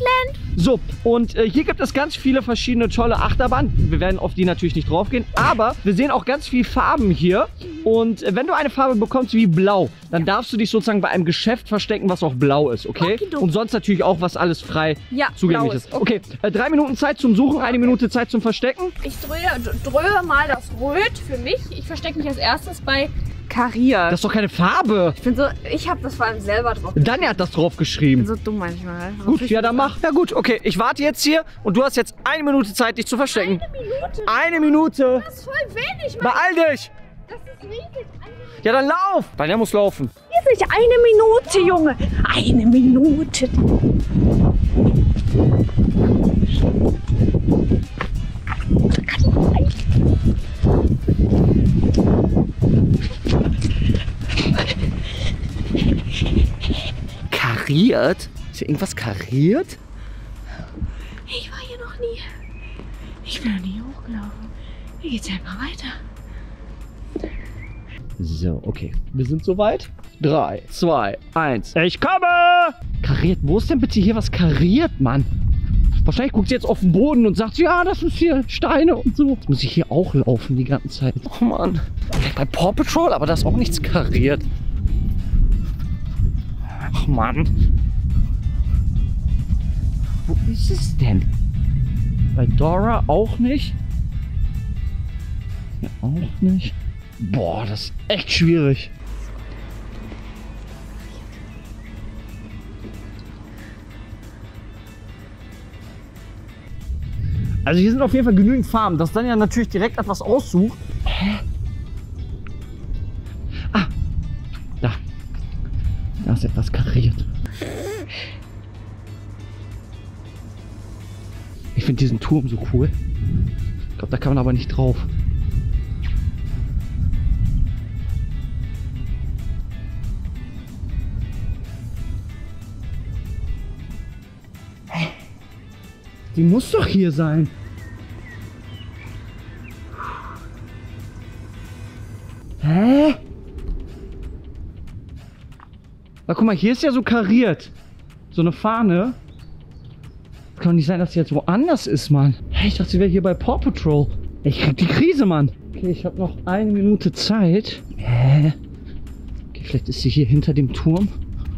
So, und äh, hier gibt es ganz viele verschiedene tolle Achterbahnen. Wir werden auf die natürlich nicht drauf gehen, aber wir sehen auch ganz viele Farben hier. Und äh, wenn du eine Farbe bekommst wie blau, dann darfst du dich sozusagen bei einem Geschäft verstecken, was auch blau ist, okay? Okidok. Und sonst natürlich auch, was alles frei Ja, zugänglich blau ist. ist, Okay, äh, drei Minuten Zeit zum Suchen, eine Minute Zeit zum Verstecken. Ich dröhe, dröhe mal das Rot für mich. Ich verstecke mich als erstes bei Kariert. Das ist doch keine Farbe. Ich bin so, ich habe das vor allem selber drauf. Daniel hat das drauf geschrieben. Ich bin so dumm manchmal. Gut, ja, dann mach. Ja gut, okay, ich warte jetzt hier und du hast jetzt eine Minute Zeit, dich zu verstecken. Eine Minute? Eine Minute. Das ist voll wenig, Mann. Beeil dich. Das ist riesig. Ja, dann lauf. Daniel muss laufen. Hier ist nicht eine Minute, Junge. Eine Minute. Kariert? Ist hier irgendwas kariert? Ich war hier noch nie. Ich bin noch nie hochgelaufen. Hier geht's einfach weiter. So, okay. Wir sind soweit. drei, zwei, eins. Ich komme! Kariert. Wo ist denn bitte hier was kariert, Mann? Wahrscheinlich guckt sie jetzt auf den Boden und sagt, ja, das ist hier Steine und so. Jetzt muss ich hier auch laufen die ganze Zeit. Oh Mann. Bei Paw Patrol, aber da ist auch nichts kariert. Ach Mann. Wo ist es denn? Bei Dora auch nicht. Hier auch nicht. Boah, das ist echt schwierig. Also hier sind auf jeden Fall genügend Farben, dass dann ja natürlich direkt etwas aussucht. Hä? Ah, da. Da ist etwas kariert. Ich finde diesen Turm so cool. Ich glaube, da kann man aber nicht drauf. Die muss doch hier sein. Hä? Na, guck mal, hier ist ja so kariert. So eine Fahne. Kann doch nicht sein, dass sie jetzt woanders ist, Mann. Hey, ich dachte, sie wäre hier bei Paw Patrol. Ich krieg die Krise, Mann. Okay, ich habe noch eine Minute Zeit. Hä? Okay, vielleicht ist sie hier hinter dem Turm.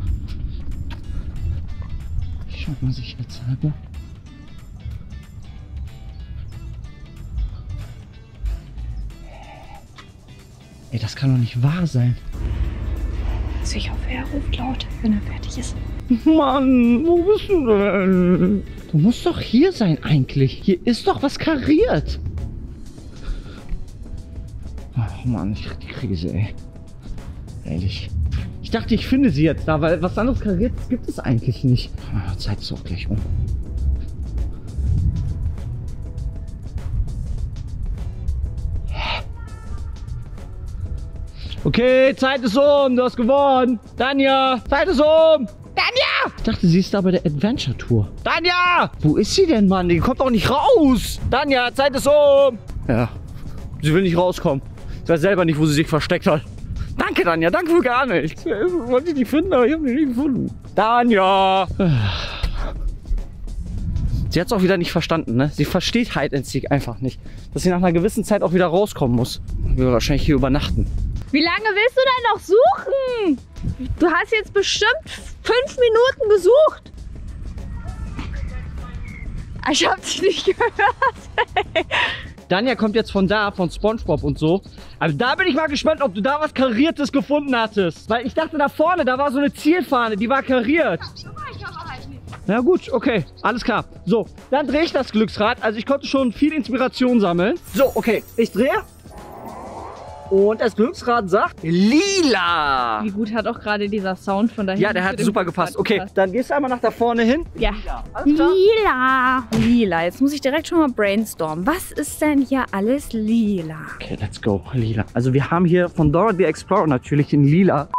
Schau mal sicherheitshalber. Ey, das kann doch nicht wahr sein. Also ich hoffe, er ruft laut, wenn er fertig ist. Mann, wo bist du denn? Du musst doch hier sein eigentlich. Hier ist doch was kariert. Ach Mann, ich krieg die Krise, ey. Ehrlich. Ich dachte, ich finde sie jetzt da, weil was anderes Kariertes gibt es eigentlich nicht. Ah, Zeit ist auch gleich um. Okay, Zeit ist um, du hast gewonnen. Danja, Zeit ist um. Danja! Ich dachte, sie ist da bei der Adventure Tour. Danja! Wo ist sie denn, Mann? Die kommt doch nicht raus. Danja, Zeit ist um. Ja, sie will nicht rauskommen. Ich weiß selber nicht, wo sie sich versteckt hat. Danke, Danja, danke für gar nichts. Ich wollte ich nicht finden, aber ich habe sie nicht gefunden. Danja! Sie hat es auch wieder nicht verstanden, ne? Sie versteht Hide and Seek einfach nicht. Dass sie nach einer gewissen Zeit auch wieder rauskommen muss. Wir werden wahrscheinlich hier übernachten. Wie lange willst du denn noch suchen? Du hast jetzt bestimmt fünf Minuten gesucht. Ich hab dich nicht gehört. Danja kommt jetzt von da, von SpongeBob und so. Aber da bin ich mal gespannt, ob du da was Kariertes gefunden hattest. Weil ich dachte, da vorne, da war so eine Zielfahne, die war kariert. Ja gut, okay, alles klar. So, dann drehe ich das Glücksrad. Also ich konnte schon viel Inspiration sammeln. So, okay, ich drehe. Und das Glücksrad sagt lila. Wie gut hat auch gerade dieser Sound von dahin. Ja, der hat super gepasst. Okay, dann gehst du einmal nach da vorne hin. Ja. Alles klar? Lila. Lila. Jetzt muss ich direkt schon mal brainstormen. Was ist denn hier alles lila? Okay, let's go. Lila. Also wir haben hier von Dora the Explorer natürlich in lila.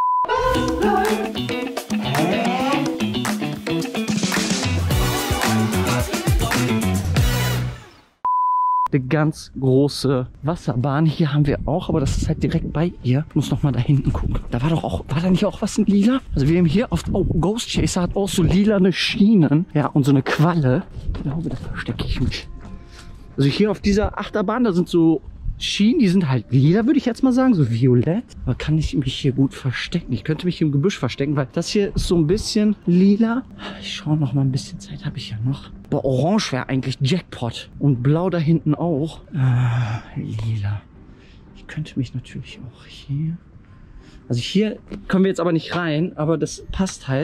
Eine ganz große Wasserbahn. Hier haben wir auch, aber das ist halt direkt bei ihr. Ich muss noch mal da hinten gucken. Da war doch auch, war da nicht auch was in lila? Also wir haben hier auf, oh, Ghost Chaser hat auch so lilane Schienen. Ja, und so eine Qualle. Ich glaube, da verstecke ich mich. Also hier auf dieser Achterbahn, da sind so Schienen, die sind halt lila, würde ich jetzt mal sagen, so violett. Aber kann ich mich hier gut verstecken? Ich könnte mich hier im Gebüsch verstecken, weil das hier ist so ein bisschen lila. Ich schaue noch mal ein bisschen Zeit, habe ich ja noch. Aber orange wäre eigentlich Jackpot. Und blau da hinten auch. Ah, lila. Ich könnte mich natürlich auch hier... Also hier können wir jetzt aber nicht rein, aber das passt halt.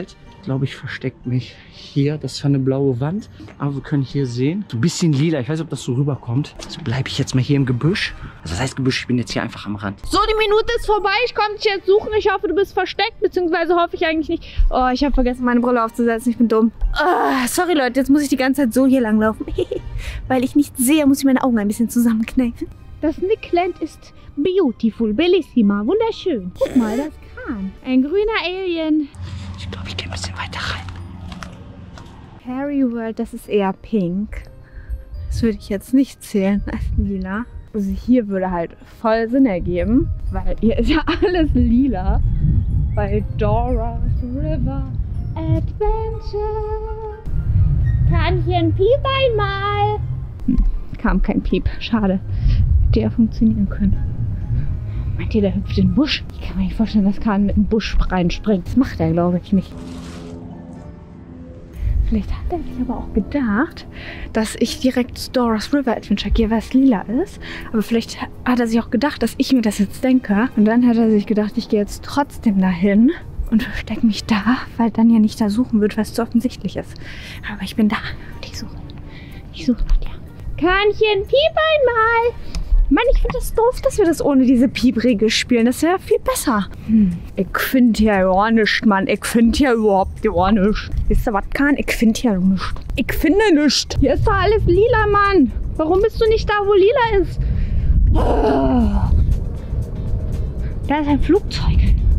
glaube, ich verstecke mich hier. Das ist zwar eine blaue Wand, aber wir können hier sehen, so ein bisschen lila. Ich weiß nicht, ob das so rüberkommt. Also bleibe ich jetzt mal hier im Gebüsch. Also das heißt Gebüsch, ich bin jetzt hier einfach am Rand. So, die Minute ist vorbei. Ich komme dich jetzt suchen. Ich hoffe, du bist versteckt, beziehungsweise hoffe ich eigentlich nicht. Oh, ich habe vergessen, meine Brille aufzusetzen. Ich bin dumm. Oh, sorry, Leute, jetzt muss ich die ganze Zeit so hier langlaufen. Weil ich nicht sehe, muss ich meine Augen ein bisschen zusammenkneifen. Das Nickland ist beautiful, bellissima, wunderschön. Guck mal, das Kahn. Ein grüner Alien. Ich glaube, ich gehe ein bisschen weiter rein. Harry World, das ist eher pink. Das würde ich jetzt nicht zählen als lila. Also hier würde halt voll Sinn ergeben, weil hier ist ja alles lila. Bei Dora's River Adventure. Kann hier ein Piep einmal? Hm, kam kein Piep, schade. Hätte ja funktionieren können. Meint ihr, der hüpft in den Busch? Ich kann mir nicht vorstellen, dass Kahn mit dem Busch reinspringt. Das macht er, glaube ich, nicht. Vielleicht hat er sich aber auch gedacht, dass ich direkt zu Dora's River Adventure gehe, weil es lila ist. Aber vielleicht hat er sich auch gedacht, dass ich mir das jetzt denke. Und dann hat er sich gedacht, ich gehe jetzt trotzdem dahin und verstecke mich da, weil dann ja nicht da suchen wird, weil es zu offensichtlich ist. Aber ich bin da und ich suche. Ich suche nach dir. Kahnchen, piep einmal! Mann, ich finde das doof, dass wir das ohne diese Piep-Regel spielen. Das wäre viel besser. Hm. Ich finde ja gar nichts, Mann. Ich finde ja überhaupt gar nichts. Wisst ihr was, Kahn? Ich finde ja nichts. Ich finde nichts. Hier ist doch alles lila, Mann. Warum bist du nicht da, wo lila ist? Oh. Da ist ein Flugzeug.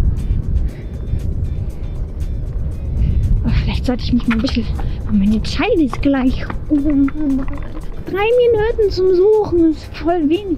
Oh, vielleicht sollte ich mich mal ein bisschen... Oh, meine Zeit ist gleich. Drei Minuten zum Suchen ist voll wenig.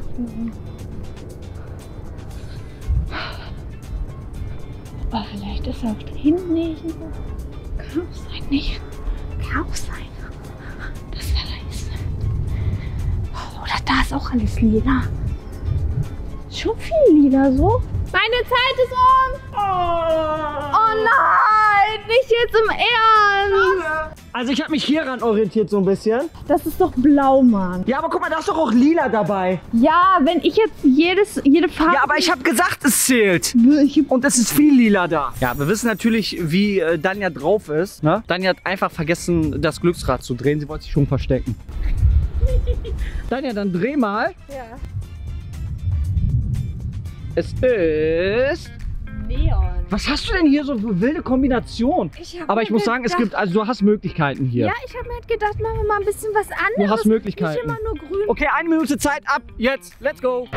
Oh, vielleicht ist er auch da hinten nicht. Kann auch sein, nicht? Kann auch sein. Das wäre nice. Oh, oder da ist auch alles lila. Schon viel lila so. Meine Zeit ist um! Oh, oh nein! Nicht jetzt im Ernst! Also ich habe mich hier ran orientiert so ein bisschen. Das ist doch blau, Mann. Ja, aber guck mal, da ist doch auch lila dabei. Ja, wenn ich jetzt jedes, jede Farbe... Ja, aber ich habe gesagt, es zählt. Und es ist viel lila da. Ja, wir wissen natürlich, wie äh, Danja drauf ist. Ne? Danja hat einfach vergessen, das Glücksrad zu drehen. Sie wollte sich schon verstecken. Danja, dann dreh mal. Ja. Es ist... Neon. Was hast du denn hier so für wilde Kombination? Ich hab Aber ich mir muss sagen, es gedacht- gibt, also du hast Möglichkeiten hier. Ja, ich habe mir halt gedacht, machen wir mal ein bisschen was anderes. Du hast Möglichkeiten. Nicht immer nur grün. Okay, eine Minute Zeit ab. Jetzt. Let's go.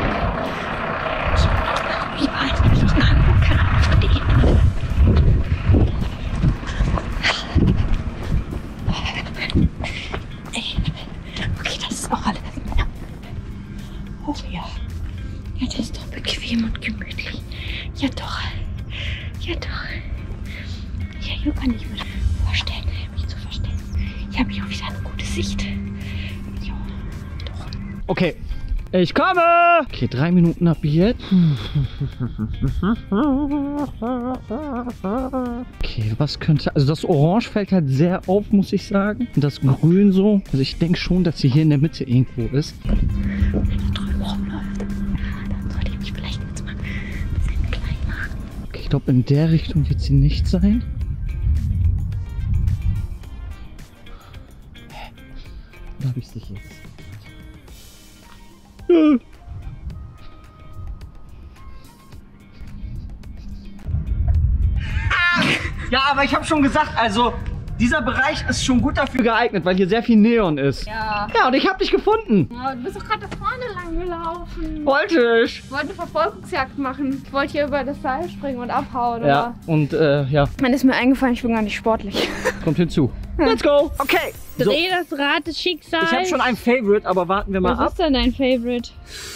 Okay, das ist auch alles. Oh ja. Ja, das ist doch bequem und gemütlich. Ja doch. Ja doch. Ja, hier kann ich mich verstecken, mich zu verstecken. Ich habe hier auch wieder eine gute Sicht. Ja, doch. Okay. Ich komme! Okay, drei Minuten ab jetzt. Okay, was könnte... Also das Orange fällt halt sehr auf, muss ich sagen. Und das Grün so. Also ich denke schon, dass sie hier in der Mitte irgendwo ist. Wenn da drüben rumläuft, dann sollte ich mich vielleicht jetzt mal ein bisschen klein machen. Okay, ich glaube, in der Richtung wird sie nicht sein. Hä? Da habe ich sie jetzt. Ja. Ja, aber ich habe schon gesagt, also dieser Bereich ist schon gut dafür geeignet, weil hier sehr viel Neon ist. Ja. Ja, und ich habe dich gefunden. Ja, du bist doch gerade da vorne lang gelaufen. Wollte ich. Ich wollte eine Verfolgungsjagd machen. Ich wollte hier über das Seil springen und abhauen. Ja, und äh, ja, Dann ist mir eingefallen, ich bin gar nicht sportlich. kommt hinzu. Let's go. Okay. So, Dreh das Rad des Schicksals. ich habe schon ein Favorite, aber warten wir mal Was ab. ist denn dein Favorite?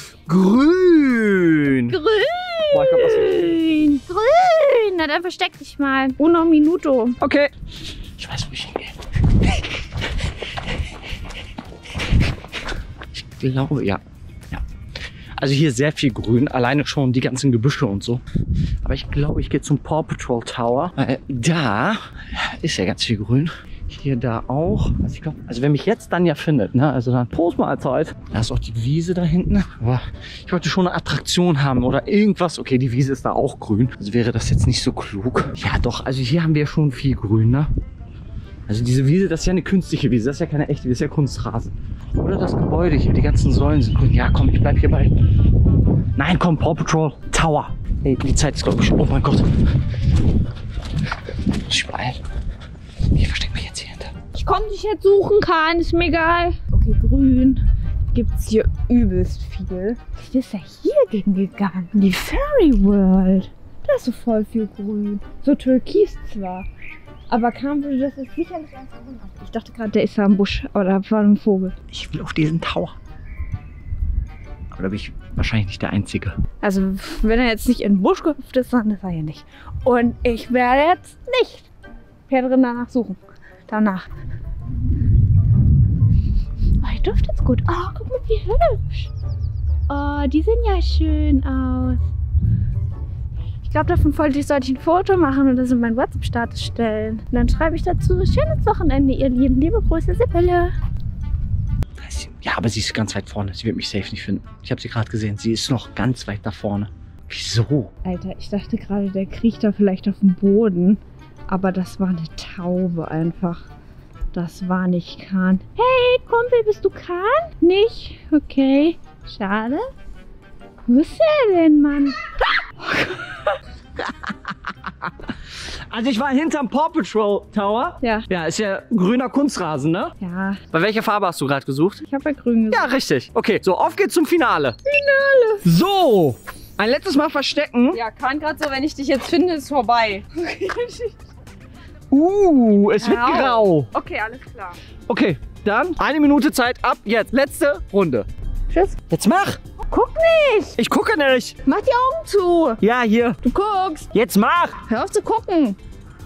Grün. Grün. Boah, ich glaub, das Grün. Grün. Na dann versteck dich mal. Uno minuto. Okay. Ich weiß, wo ich hingehe. Ich glaube, ja. Ja. Also hier sehr viel Grün, alleine schon die ganzen Gebüsche und so. Aber ich glaube, ich gehe zum Paw Patrol Tower, weil da ist ja ganz viel Grün. Hier da auch. Also ich glaube, also wenn mich jetzt dann ja findet, ne, also dann Prost Mahlzeit. Da ist auch die Wiese da hinten. Aber ich wollte schon eine Attraktion haben oder irgendwas. Okay, die Wiese ist da auch grün. Also wäre das jetzt nicht so klug. Ja doch, also hier haben wir schon viel Grün, ne? Also diese Wiese, das ist ja eine künstliche Wiese. Das ist ja keine echte Wiese, das ist ja Kunstrasen. Oder das Gebäude hier, die ganzen Säulen sind grün. Ja komm, ich bleib hier bei. Nein, komm, Paw Patrol Tower. Hey, die Zeit ist glaube ich. Oh mein Gott. Ich beeilen. Ich verstecke mich jetzt hier hinter. Ich komme dich jetzt suchen kann, ist mir egal. Okay, grün gibt's hier übelst viel. Ich ist ja hier gegangen. Die Fairy World. Da ist so voll viel grün. So türkis zwar. Aber kam, das ist sicherlich eins grün. Ich dachte gerade, der ist da im Busch. Aber da war ein Vogel. Ich will auf diesen Tower. Aber da bin ich wahrscheinlich nicht der Einzige. Also, wenn er jetzt nicht in den Busch gehüpft ist, dann ist er hier nicht. Und ich werde jetzt nicht Pferde danach suchen. Danach. Oh, ich dufte jetzt gut. Oh, guck mal, wie hübsch. Oh, die sehen ja schön aus. Ich glaube, davon wollte ich, sollte ich ein Foto machen und das in meinen WhatsApp-Status stellen. Und dann schreibe ich dazu, schönes Wochenende, ihr Lieben. Liebe Grüße, Sibylle. Ja, aber sie ist ganz weit vorne. Sie wird mich safe nicht finden. Ich habe sie gerade gesehen. Sie ist noch ganz weit da vorne. Wieso? Alter, ich dachte gerade, der kriecht da vielleicht auf dem Boden. Aber das war eine Taube einfach. Das war nicht Kahn. Hey, Kumpel, bist du Kahn? Nicht? Okay. Schade. Wo ist er denn, Mann? Also ich war hinterm Paw Patrol Tower. Ja. Ja, ist ja grüner Kunstrasen, ne? Ja, Bei welcher Farbe hast du gerade gesucht? ich habe bei grün gesagt. Ja, richtig. Okay, so, auf geht's zum Finale. Finale. So, ein letztes Mal verstecken. Ja, Kahn gerade so, wenn ich dich jetzt finde, ist vorbei. Uh, es wird Au. grau. Okay, alles klar. Okay, dann eine Minute Zeit ab jetzt. Letzte Runde. Tschüss. Jetzt mach. Guck nicht. Ich gucke nicht. Mach die Augen zu. Ja, hier. Du guckst. Jetzt mach. Hör auf zu gucken.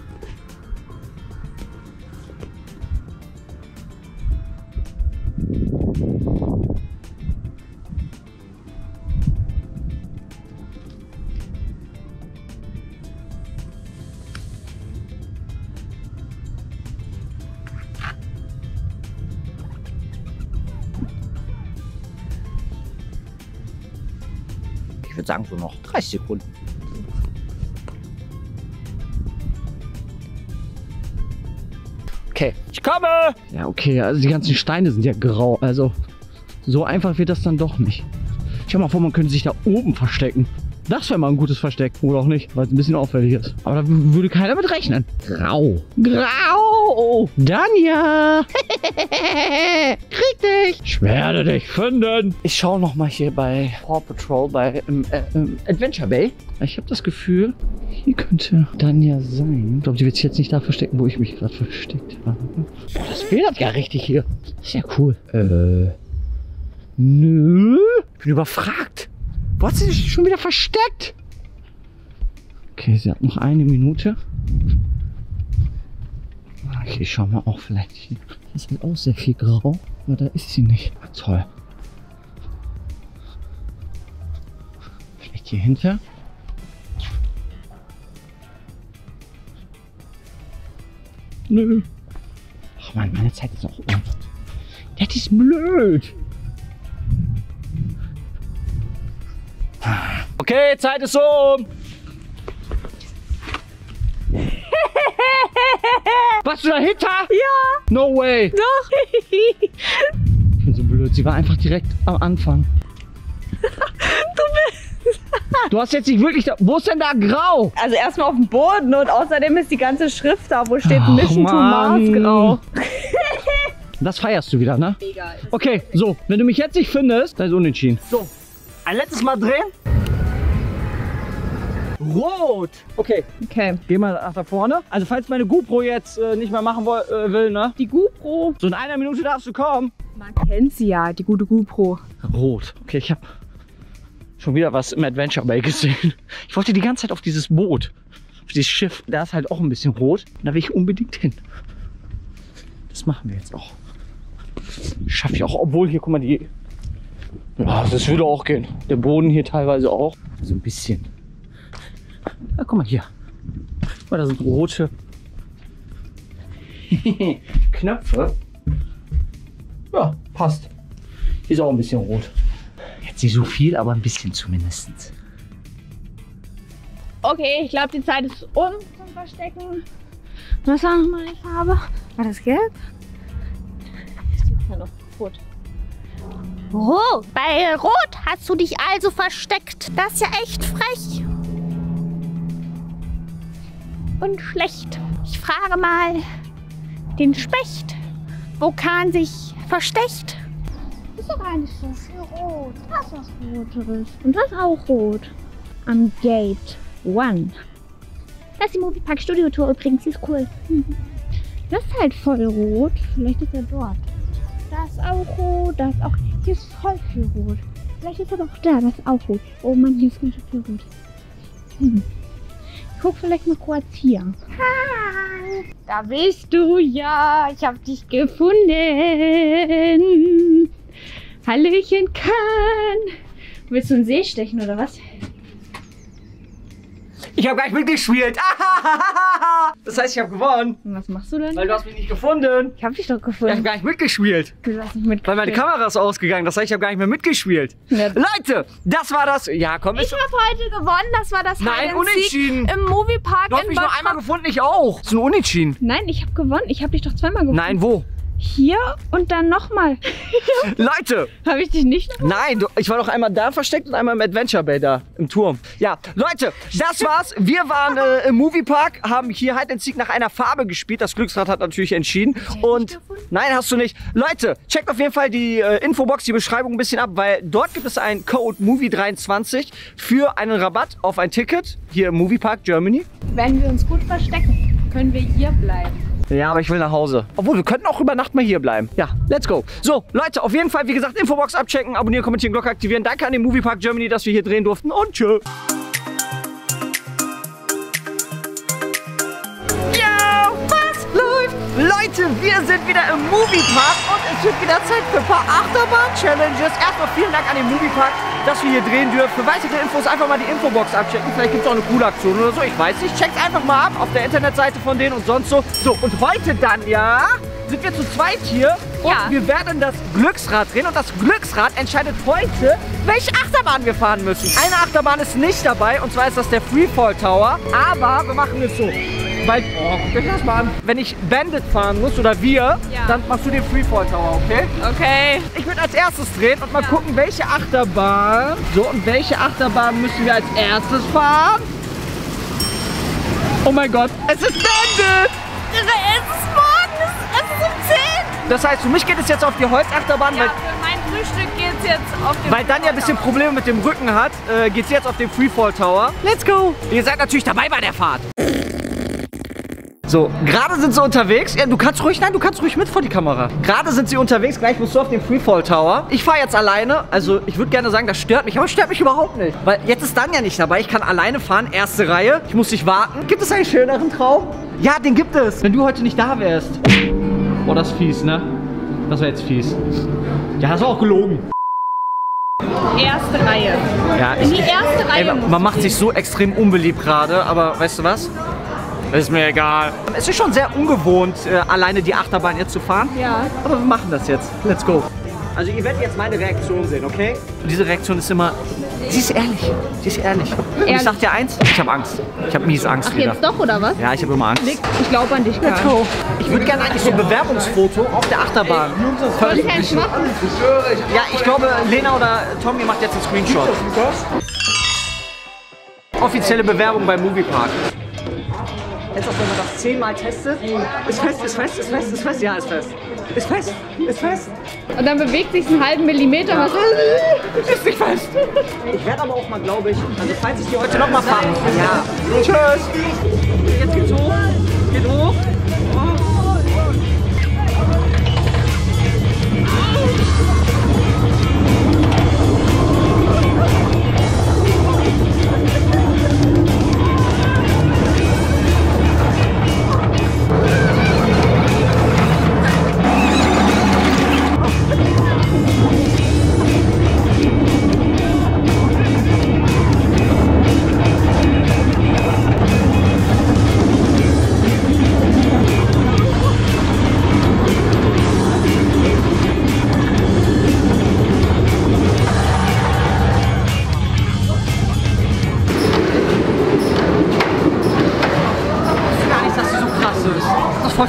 Ich würde sagen so noch dreißig Sekunden. Okay, ich komme! Ja, okay, also die ganzen Steine sind ja grau. Also so einfach wird das dann doch nicht. Ich stell mal vor, man könnte sich da oben verstecken. Das wäre mal ein gutes Versteck. Oder auch nicht, weil es ein bisschen auffällig ist. Aber da würde keiner mit rechnen. Grau. Grau! Danja! Krieg dich! Ich werde dich finden! Ich schaue noch mal hier bei Paw Patrol, bei ähm, äh, ähm, Adventure Bay. Ich habe das Gefühl, hier könnte Danja sein. Ich glaube, die wird sich jetzt nicht da verstecken, wo ich mich gerade versteckt habe. Boah, das fehlt ja richtig hier. Das ist ja cool. Äh. Nö. Ich bin überfragt. Wo hat sie sich schon wieder versteckt? Okay, sie hat noch eine Minute. Okay, ich schau mal auch vielleicht hier. Das ist halt auch sehr viel grau, aber da ist sie nicht. Toll. Vielleicht hier hinter. Nö. Ach man, meine Zeit ist auch um. Das ist blöd. Okay, Zeit ist um. Warst du dahinter? Ja. No way. Doch. Ich bin so blöd. Sie war einfach direkt am Anfang. Du bist... Du hast jetzt nicht wirklich da... Wo ist denn da grau? Also erstmal auf dem Boden und außerdem ist die ganze Schrift da, wo steht Ach, Mission to Mars Mann. grau. Das feierst du wieder, ne? Mega. Okay, so. Wenn du mich jetzt nicht findest, dann ist unentschieden. So. Ein letztes Mal drehen. Rot. Okay. Okay. Geh mal nach da vorne. Also falls meine GoPro jetzt äh, nicht mehr machen woll, äh, will, ne? Die GoPro. So in einer Minute darfst du kommen. Man kennt sie ja, die gute GoPro. Rot. Okay, ich habe schon wieder was im Adventure Bay gesehen. Ich wollte die ganze Zeit auf dieses Boot, auf dieses Schiff. Da ist halt auch ein bisschen rot. Da will ich unbedingt hin. Das machen wir jetzt auch. Schaffe ich auch, obwohl hier, guck mal, die... Ja, das würde auch gehen. Der Boden hier teilweise auch. So ein bisschen. Ja, guck mal hier. Guck mal, da sind rote. Knöpfe. Ja, passt. Ist auch ein bisschen rot. Jetzt nicht so viel, aber ein bisschen zumindest. Okay, ich glaube, die Zeit ist um zum Verstecken. Was war nochmal die Farbe? War das gelb? Hier steht ja noch rot. Oh, bei Rot hast du dich also versteckt. Das ist ja echt frech. Und schlecht. Ich frage mal den Specht, wo Kahn sich versteckt. Ist doch gar nicht so viel rot. Das ist was Roteres. Und das auch rot. Am Gate One. Das ist die Moviepark Studio Tour übrigens, die ist cool. Das ist halt voll rot. Vielleicht ist er dort. Das ist auch rot. Das ist auch. Hier ist voll viel rot. Vielleicht ist er doch da. Das ist auch rot. Oh Mann, hier ist ganz viel rot. Hm. Ich guck vielleicht mal kurz hier. Hi. Da bist du ja. Ich hab dich gefunden. Hallöchen, Kahn. Willst du einen See stechen oder was? Ich habe gar nicht mitgespielt. Das heißt, ich habe gewonnen. Und was machst du denn? Weil du hast mich nicht gefunden. Ich hab dich doch Ja, ich gefunden. habe gar nicht mitgespielt. Du hast nicht mitgespielt. Weil meine Kamera ist ausgegangen. Das heißt, ich habe gar nicht mehr mitgespielt. Ja. Leute, das war das. Ja, komm. Ich ist- habe heute gewonnen. Das war das Nein, Hide and Seek unentschieden. im Moviepark Du hast in mich nur Bad einmal Kreuznach. gefunden, ich auch. So ein Unentschieden. Nein, ich habe gewonnen. Ich habe dich doch zweimal gefunden. Nein, wo? Hier und dann nochmal. Leute, Habe ich dich nicht noch? nein, du, ich war doch einmal da versteckt und einmal im Adventure Bay da, im Turm. Ja, Leute, das war's. Wir waren äh, im Moviepark, haben hier Hide and Seek nach einer Farbe gespielt. Das Glücksrad hat natürlich entschieden. Und nein, hast du nicht. Leute, checkt auf jeden Fall die äh, Infobox, die Beschreibung ein bisschen ab, weil dort gibt es einen Code Movie dreiundzwanzig für einen Rabatt auf ein Ticket hier im Moviepark Germany. Wenn wir uns gut verstecken, können wir hier bleiben. Ja, aber ich will nach Hause. Obwohl, wir könnten auch über Nacht mal hier bleiben. Ja, let's go. So, Leute, auf jeden Fall, wie gesagt, Infobox abchecken, abonnieren, kommentieren, Glocke aktivieren. Danke an den Moviepark Germany, dass wir hier drehen durften und tschö. Ja, was läuft? Leute, wir sind wieder im Moviepark und es wird wieder Zeit für ein paar Achterbahn-Challenges. Erstmal vielen Dank an den Moviepark, dass wir hier drehen dürfen. Für weitere Infos einfach mal die Infobox abchecken. Vielleicht gibt es auch eine coole Aktion oder so, ich weiß nicht. Checkt einfach mal ab auf der Internetseite von denen und sonst so. So, und heute dann, ja, sind wir zu zweit hier und Ja. wir werden das Glücksrad drehen. Und das Glücksrad entscheidet heute, welche Achterbahn wir fahren müssen. Eine Achterbahn ist nicht dabei und zwar ist das der Freefall Tower. Aber wir machen es so. Weil, oh, guckt euch das mal an. Wenn ich Bandit fahren muss oder wir, Ja. dann machst du den Freefall Tower, okay? Okay. Ich würde als erstes drehen und mal gucken, welche Achterbahn. So, und welche Achterbahn müssen wir als erstes fahren? Oh mein Gott, es ist Bandit! Es ist morgens. Es ist um zehn. Das heißt, für mich geht es jetzt auf die Holzachterbahn, Ja, weil, für mein Frühstück geht es jetzt auf den weil dann ja ein bisschen Probleme mit dem Rücken hat, äh, geht es jetzt auf den Freefall Tower. Let's go! Ihr seid natürlich dabei bei der Fahrt. So, gerade sind sie unterwegs. Ja, du kannst ruhig, nein, du kannst ruhig mit vor die Kamera. Gerade sind sie unterwegs, gleich musst du auf den Freefall Tower. Ich fahre jetzt alleine, also ich würde gerne sagen, das stört mich, aber es stört mich überhaupt nicht. Weil jetzt ist Dan ja nicht dabei, ich kann alleine fahren, erste Reihe. Ich muss nicht warten. Gibt es einen schöneren Traum? Ja, den gibt es. Wenn du heute nicht da wärst. Oh, das ist fies, ne? Das wäre jetzt fies. Ja, das war auch gelogen. Erste Reihe. Ja, In die erste Reihe. Ey, man, musst man du macht gehen. sich so extrem unbeliebt gerade, aber weißt du was? Ist mir egal. Es ist schon sehr ungewohnt, äh, alleine die Achterbahn jetzt zu fahren. Ja. Aber wir machen das jetzt. Let's go. Also ihr werdet jetzt meine Reaktion sehen, okay? Und diese Reaktion ist immer, sie ist ehrlich. Sie ist ehrlich. Und ich Ehrlich. sag dir eins, ich habe Angst. Ich habe mies Angst Ach, wieder. jetzt doch, oder was? Ja, ich habe immer Angst. Ich glaube an dich, Let's Karl. go. Ich würde gerne eigentlich so ein Bewerbungsfoto auf der Achterbahn. Soll ich eins machen? Ja, ich glaube, Lena oder Tommy macht jetzt einen Screenshot. Offizielle Bewerbung beim Moviepark. Jetzt auch, wenn man das zehnmal testet. Ist fest, ist fest, ist fest, ist fest. Ja, ist fest. Ist fest, ist fest. Und dann bewegt sich einen halben Millimeter. Was Ist nicht fest. Ich werde aber auch mal, glaube ich, also falls ich die heute noch mal fahre. Ja. Tschüss. Jetzt geht's hoch. Geht hoch.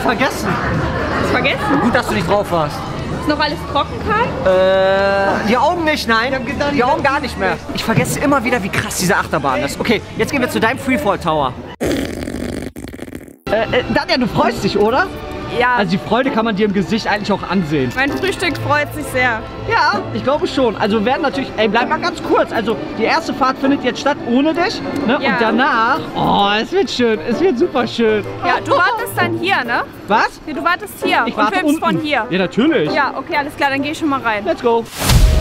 vergessen. Hast vergessen? Gut, dass du nicht drauf warst. Ist noch alles trocken, Karl? Äh, die Augen nicht, nein. Die Augen gar nicht mehr. Ich vergesse immer wieder, wie krass diese Achterbahn ist. Okay, jetzt gehen wir zu deinem Freefall Tower. Äh, äh, Danja, du freust dich, oder? Ja. Also die Freude kann man dir im Gesicht eigentlich auch ansehen. Mein Frühstück freut sich sehr. Ja, ich glaube schon. Also wir werden natürlich, ey, bleib mal ganz kurz. Also die erste Fahrt findet jetzt statt ohne dich. Ne? Ja. Und danach, oh, es wird schön. Es wird super schön. Ja, du wartest dann hier, ne? Was? Ja, du wartest hier Ich und warte filmst unten. von hier. Ja, natürlich. Ja, okay, alles klar, dann geh ich schon mal rein. Let's go.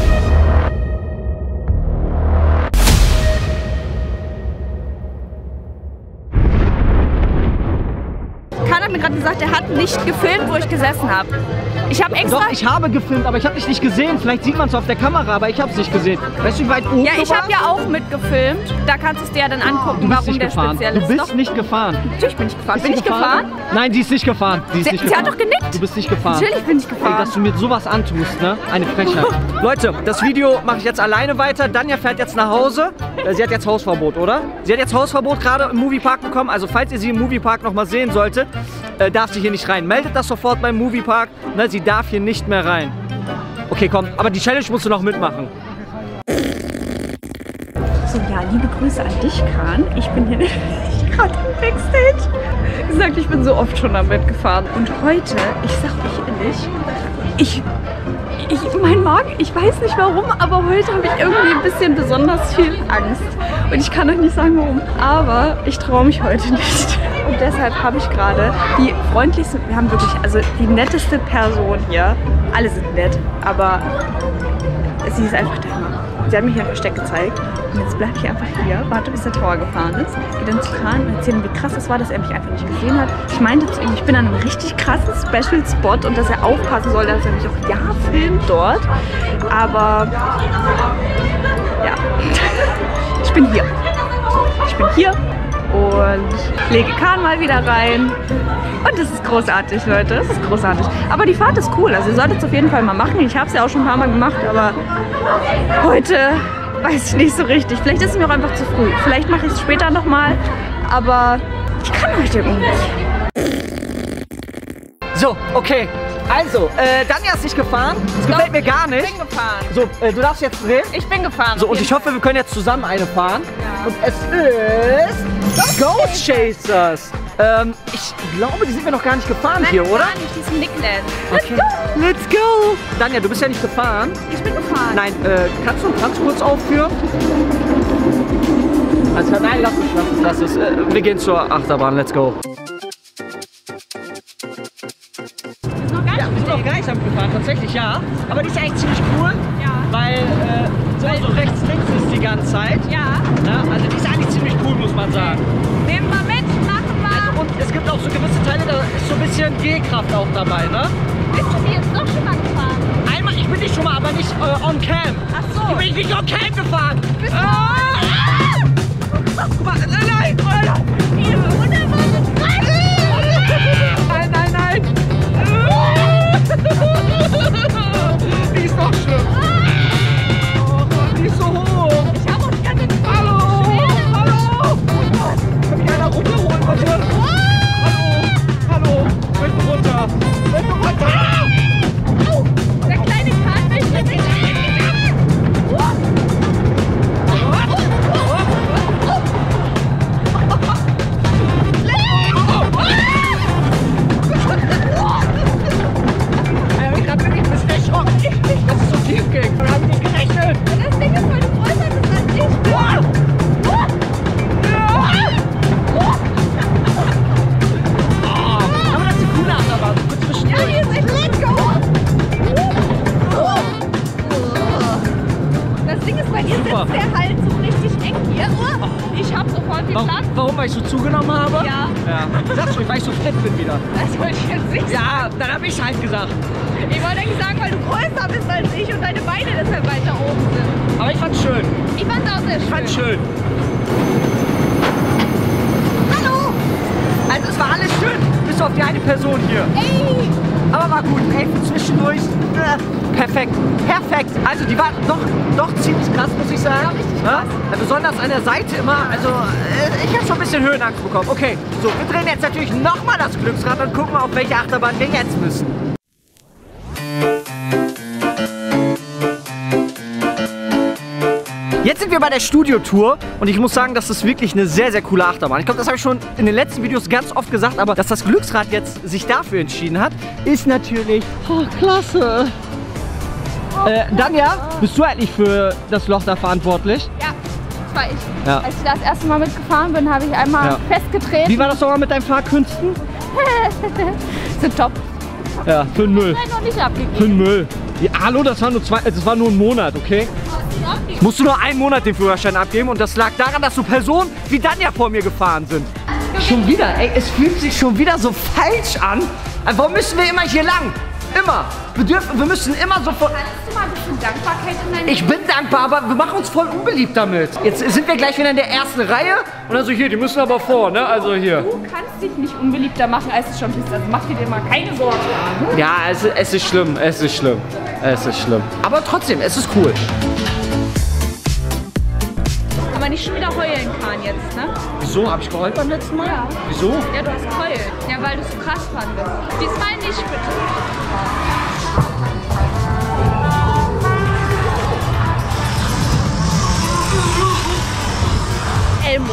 Kahn hat mir gerade gesagt, er hat nicht gefilmt, wo ich gesessen habe. Ich habe extra... Doch, ich habe gefilmt, aber ich habe dich nicht gesehen. Vielleicht sieht man es auf der Kamera, aber ich habe es nicht gesehen. Weißt du, wie weit oben Ja, du ich habe warst? ja auch mitgefilmt. Da kannst du es dir ja dann angucken, Du bist warum nicht der gefahren. speziell Du ist. bist Doch, nicht gefahren. natürlich bin ich gefahren. Bist Bin du ich gefahren? Nein, sie ist nicht gefahren. Sie, ist Sie- nicht sie gefahren. hat doch genickt. Du bist nicht gefahren. Natürlich bin ich Ey, gefahren. dass du mir sowas antust, ne? Eine Frechheit. Leute, das Video mache ich jetzt alleine weiter. Danja fährt jetzt nach Hause. Äh, Sie hat jetzt Hausverbot, oder? Sie hat jetzt Hausverbot gerade im Moviepark bekommen. Also falls ihr sie im Moviepark noch mal sehen solltet, äh, darf sie hier nicht rein. Meldet das sofort beim Moviepark. Ne? Sie darf hier nicht mehr rein. Okay, komm. Aber die Challenge musst du noch mitmachen. So, ja, liebe Grüße an dich, Kahn. Ich bin hier gerade im Backstage. Wie gesagt, ich bin so oft schon damit gefahren. Und heute, ich sag euch ehrlich, ich, ich, mein Magen, ich weiß nicht warum, aber heute habe ich irgendwie ein bisschen besonders viel Angst. Und ich kann euch nicht sagen warum, aber ich traue mich heute nicht. Und deshalb habe ich gerade die freundlichste, wir haben wirklich, also die netteste Person hier. Alle sind nett, aber sie ist einfach der Hammer. Sie hat mir hier ein Versteck gezeigt und jetzt bleibe ich einfach hier, warte bis der Tower gefahren ist, gehe dann zu Kahn und erzähle ihm, wie krass es war, dass er mich einfach nicht gesehen hat. Ich meinte zu ihm, ich bin an einem richtig krassen Special Spot und dass er aufpassen soll, dass er mich auch ja filmt dort. Aber ja, ich bin hier. Ich bin hier und lege Kahn mal wieder rein. Und das ist großartig, Leute. Das ist großartig. Aber die Fahrt ist cool. Also ihr solltet es auf jeden Fall mal machen. Ich habe es ja auch schon ein paar Mal gemacht, aber heute weiß ich nicht so richtig. Vielleicht ist es mir auch einfach zu früh. Vielleicht mache ich es später nochmal, aber ich kann heute irgendwie nicht. So, okay. Also, äh, Danja ist nicht gefahren. Das gefällt mir gar nicht. Ich bin gefahren. So, äh, du darfst jetzt drehen. Ich bin gefahren. So, und ich hoffe, wir können jetzt zusammen eine fahren. Ja. Und es ist Ghost Chasers. Ähm, ich glaube, die sind wir noch gar nicht gefahren Nein, hier, oder? Gar nicht, die sind Nickland. Okay. Let's go! Danja, du bist ja nicht gefahren. Ich bin gefahren. Nein, äh, kannst du einen Tanz kurz aufführen? Also, nein, lass es, lass es, lass es. Äh, wir gehen zur Achterbahn, let's go. Ist noch gar Ja, wir sind noch gar nicht damit gefahren, tatsächlich, ja. Aber die ist eigentlich ziemlich cool, Ja. weil äh, so, so rechts, links ist die ganze Zeit. Ja. Ja, also die ist eigentlich ziemlich cool, muss man sagen. Nehmen wir mit, machen wir. Und es gibt auch so gewisse Teile, da ist so ein bisschen G-Kraft auch dabei, ne? Bist du die jetzt doch schon mal gefahren? Einmal, ich bin nicht schon mal, aber nicht äh, on cam. Ach so. Ich bin nicht on cam gefahren. Bist du? Ah! Guck mal, nein, nein, nein. Nein, nein, nein. Die ist noch schlimm. Oh, die ist so hoch. Ich habe auch die ganze Zeit. Hallo, hallo. Kann mich einer runterholen, bitte? Hallo, hallo. Bitte runter. Bitte runter. Oh, der kleine Kahn möchte nicht. Warum? Weil ich so zugenommen habe? Ja. Ja. Sagst du, weil ich so fett bin wieder. Das wollte ich jetzt nicht sagen. Ja, dann habe ich halt gesagt. Ich wollte eigentlich sagen, weil du größer bist als ich und deine Beine deshalb weiter oben sind. Aber ich fand's schön. Ich fand's auch sehr schön. Ich fand's schön. Hallo! Also es war alles schön, bis auf die eine Person hier. Ey! Aber war gut. Ey, für zwischendurch. Äh, Perfekt, perfekt. Also die war doch, doch ziemlich krass, muss ich sagen. Ja, besonders an der Seite immer. Also äh, ich habe schon ein bisschen Höhenangst bekommen. Okay, so, wir drehen jetzt natürlich nochmal das Glücksrad und gucken, auf welche Achterbahn wir jetzt müssen. Jetzt sind wir bei der Studiotour und ich muss sagen, das ist wirklich eine sehr, sehr coole Achterbahn. Ich glaube, das habe ich schon in den letzten Videos ganz oft gesagt, aber dass das Glücksrad jetzt sich dafür entschieden hat, ist natürlich oh, klasse. Äh, Danja, bist du eigentlich für das Loch da verantwortlich? Ja, das war ich. Ja. Als ich das erste Mal mitgefahren bin, habe ich einmal Ja. festgetreten. Wie war das nochmal mit deinen Fahrkünsten? So top. Ja, für den Müll. Ich noch nicht abgegeben. Für den Müll. Ja, hallo, das war nur zwei, das war nur ein Monat, okay? Musst du nur einen Monat den Führerschein abgeben und das lag daran, dass so Personen wie Danja vor mir gefahren sind. Schon wieder, ey, es fühlt sich schon wieder so falsch an. Warum müssen wir immer hier lang? Immer. Wir, dürfen, wir müssen immer sofort... Kannst du mal ein bisschen Dankbarkeit in dein Ich bin dankbar, aber wir machen uns voll unbeliebt damit. Jetzt sind wir gleich wieder in der ersten Reihe und dann so hier, die müssen aber vor, ne? Also hier. Du kannst dich nicht unbeliebter machen, als du schon bist. Also mach dir dir mal keine Sorgen. Ja, es, es ist schlimm, es ist schlimm. Es ist schlimm. Aber trotzdem, es ist cool. Aber nicht schon wieder heulen kann jetzt, ne? Wieso? Hab ich geheult beim letzten Mal? Ja. Wieso? Ja, du hast geheult. Ja, weil du es so krass fandest. Diesmal nicht, bitte. Elmo.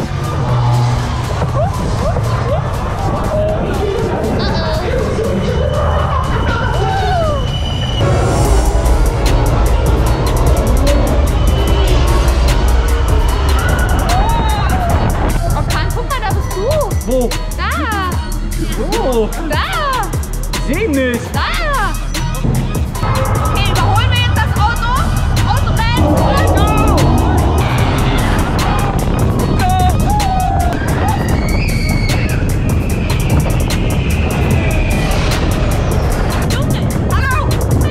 Wo? Da! Wo? Da! Seh nicht. Da! Okay, überholen wir jetzt das Auto? Auto rennt! Junge, hallo!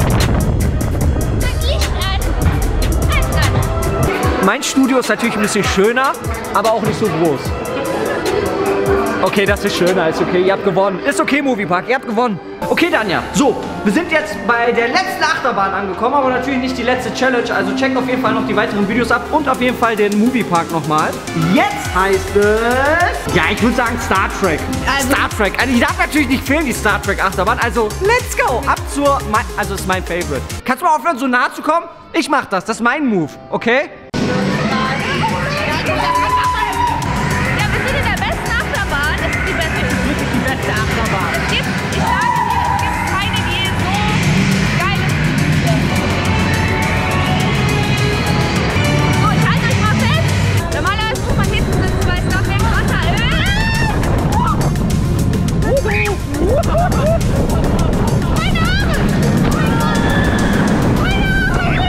Das Licht an! Licht an! Mein Studio ist natürlich ein bisschen schöner, aber auch nicht so groß. Okay, das ist schöner, ist okay, ihr habt gewonnen. Ist okay, Moviepark, ihr habt gewonnen. Okay, Danja, so, wir sind jetzt bei der letzten Achterbahn angekommen, aber natürlich nicht die letzte Challenge, also checkt auf jeden Fall noch die weiteren Videos ab und auf jeden Fall den Moviepark nochmal. Jetzt heißt es, ja, ich würde sagen Star Trek. Also- Star Trek, also die darf natürlich nicht fehlen, die Star Trek Achterbahn, also let's go, ab zur, also ist mein Favorite. Kannst du mal aufhören, so nah zu kommen? Ich mach das, das ist mein Move, okay? Ja, wir sind in der besten Achterbahn. Es ist die beste, es ist wirklich die beste Achterbahn. Es gibt, ich sage dir, es gibt keine, die so geil ist. So, ich halte euch mal fest. Normalerweise muss man hinten sitzen, weil es noch mehr krasser ist. Meine Arme! Meine Arme!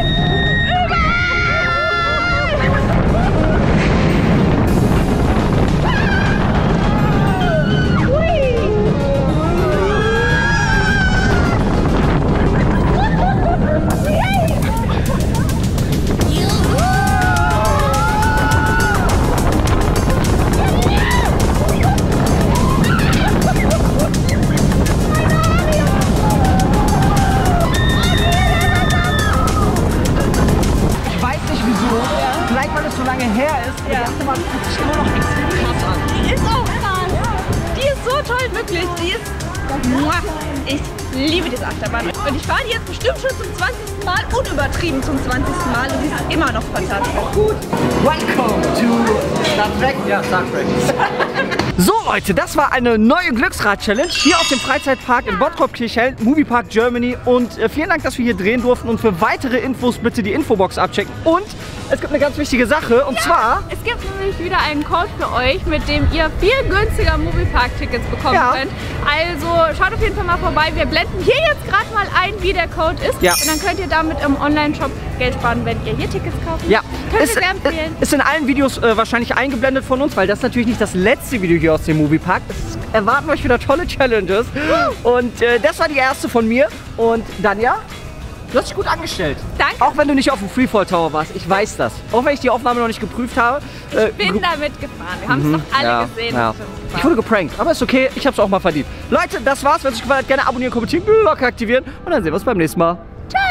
her ist, aber die Achterbahn fühlt sich immer noch extrem krass an. Die ist auch krass. Die ist so toll, wirklich. Die ist... Ich liebe diese Achterbahn. Und ich fahre die jetzt bestimmt schon zum zwanzigsten Mal, unübertrieben zum zwanzigsten Mal. Und die ist immer noch fantastisch. Gut. Welcome to Star Trek. Ja, Star Trek. So Leute, das war eine neue Glücksrad-Challenge hier auf dem Freizeitpark in Bottrop-Kirchhellen, Moviepark Germany. Und äh, vielen Dank, dass wir hier drehen durften. Und für weitere Infos bitte die Infobox abchecken. Und es gibt eine ganz wichtige Sache. Und ja, zwar... Es gibt nämlich wieder einen Code für euch, mit dem ihr viel günstiger Moviepark-Tickets bekommen ja. könnt. Also schaut auf jeden Fall mal vorbei. Wir blenden hier jetzt gerade mal ein, wie der Code ist. Ja. Und dann könnt ihr damit im Online-Shop Geld sparen, wenn ihr hier Tickets kauft. Ja, Könnt ist, ihr sehr empfehlen. ist in allen Videos äh, wahrscheinlich eingeblendet von uns, weil das natürlich nicht das letzte Video hier aus dem Moviepark. Es erwarten euch wieder tolle Challenges. Und äh, das war die erste von mir. Und Danja, du hast dich gut angestellt. Danke. Auch wenn du nicht auf dem Freefall Tower warst. Ich weiß das. Auch wenn ich die Aufnahme noch nicht geprüft habe. Äh, Ich bin damit gefahren. Wir haben es doch alle ja, gesehen. ja. Ich wurde geprankt, aber ist okay. Ich habe es auch mal verdient. Leute, das war's. Wenn es euch gefallen hat, gerne abonnieren, kommentieren, Glocke aktivieren. Und dann sehen wir uns beim nächsten Mal. Tschüss.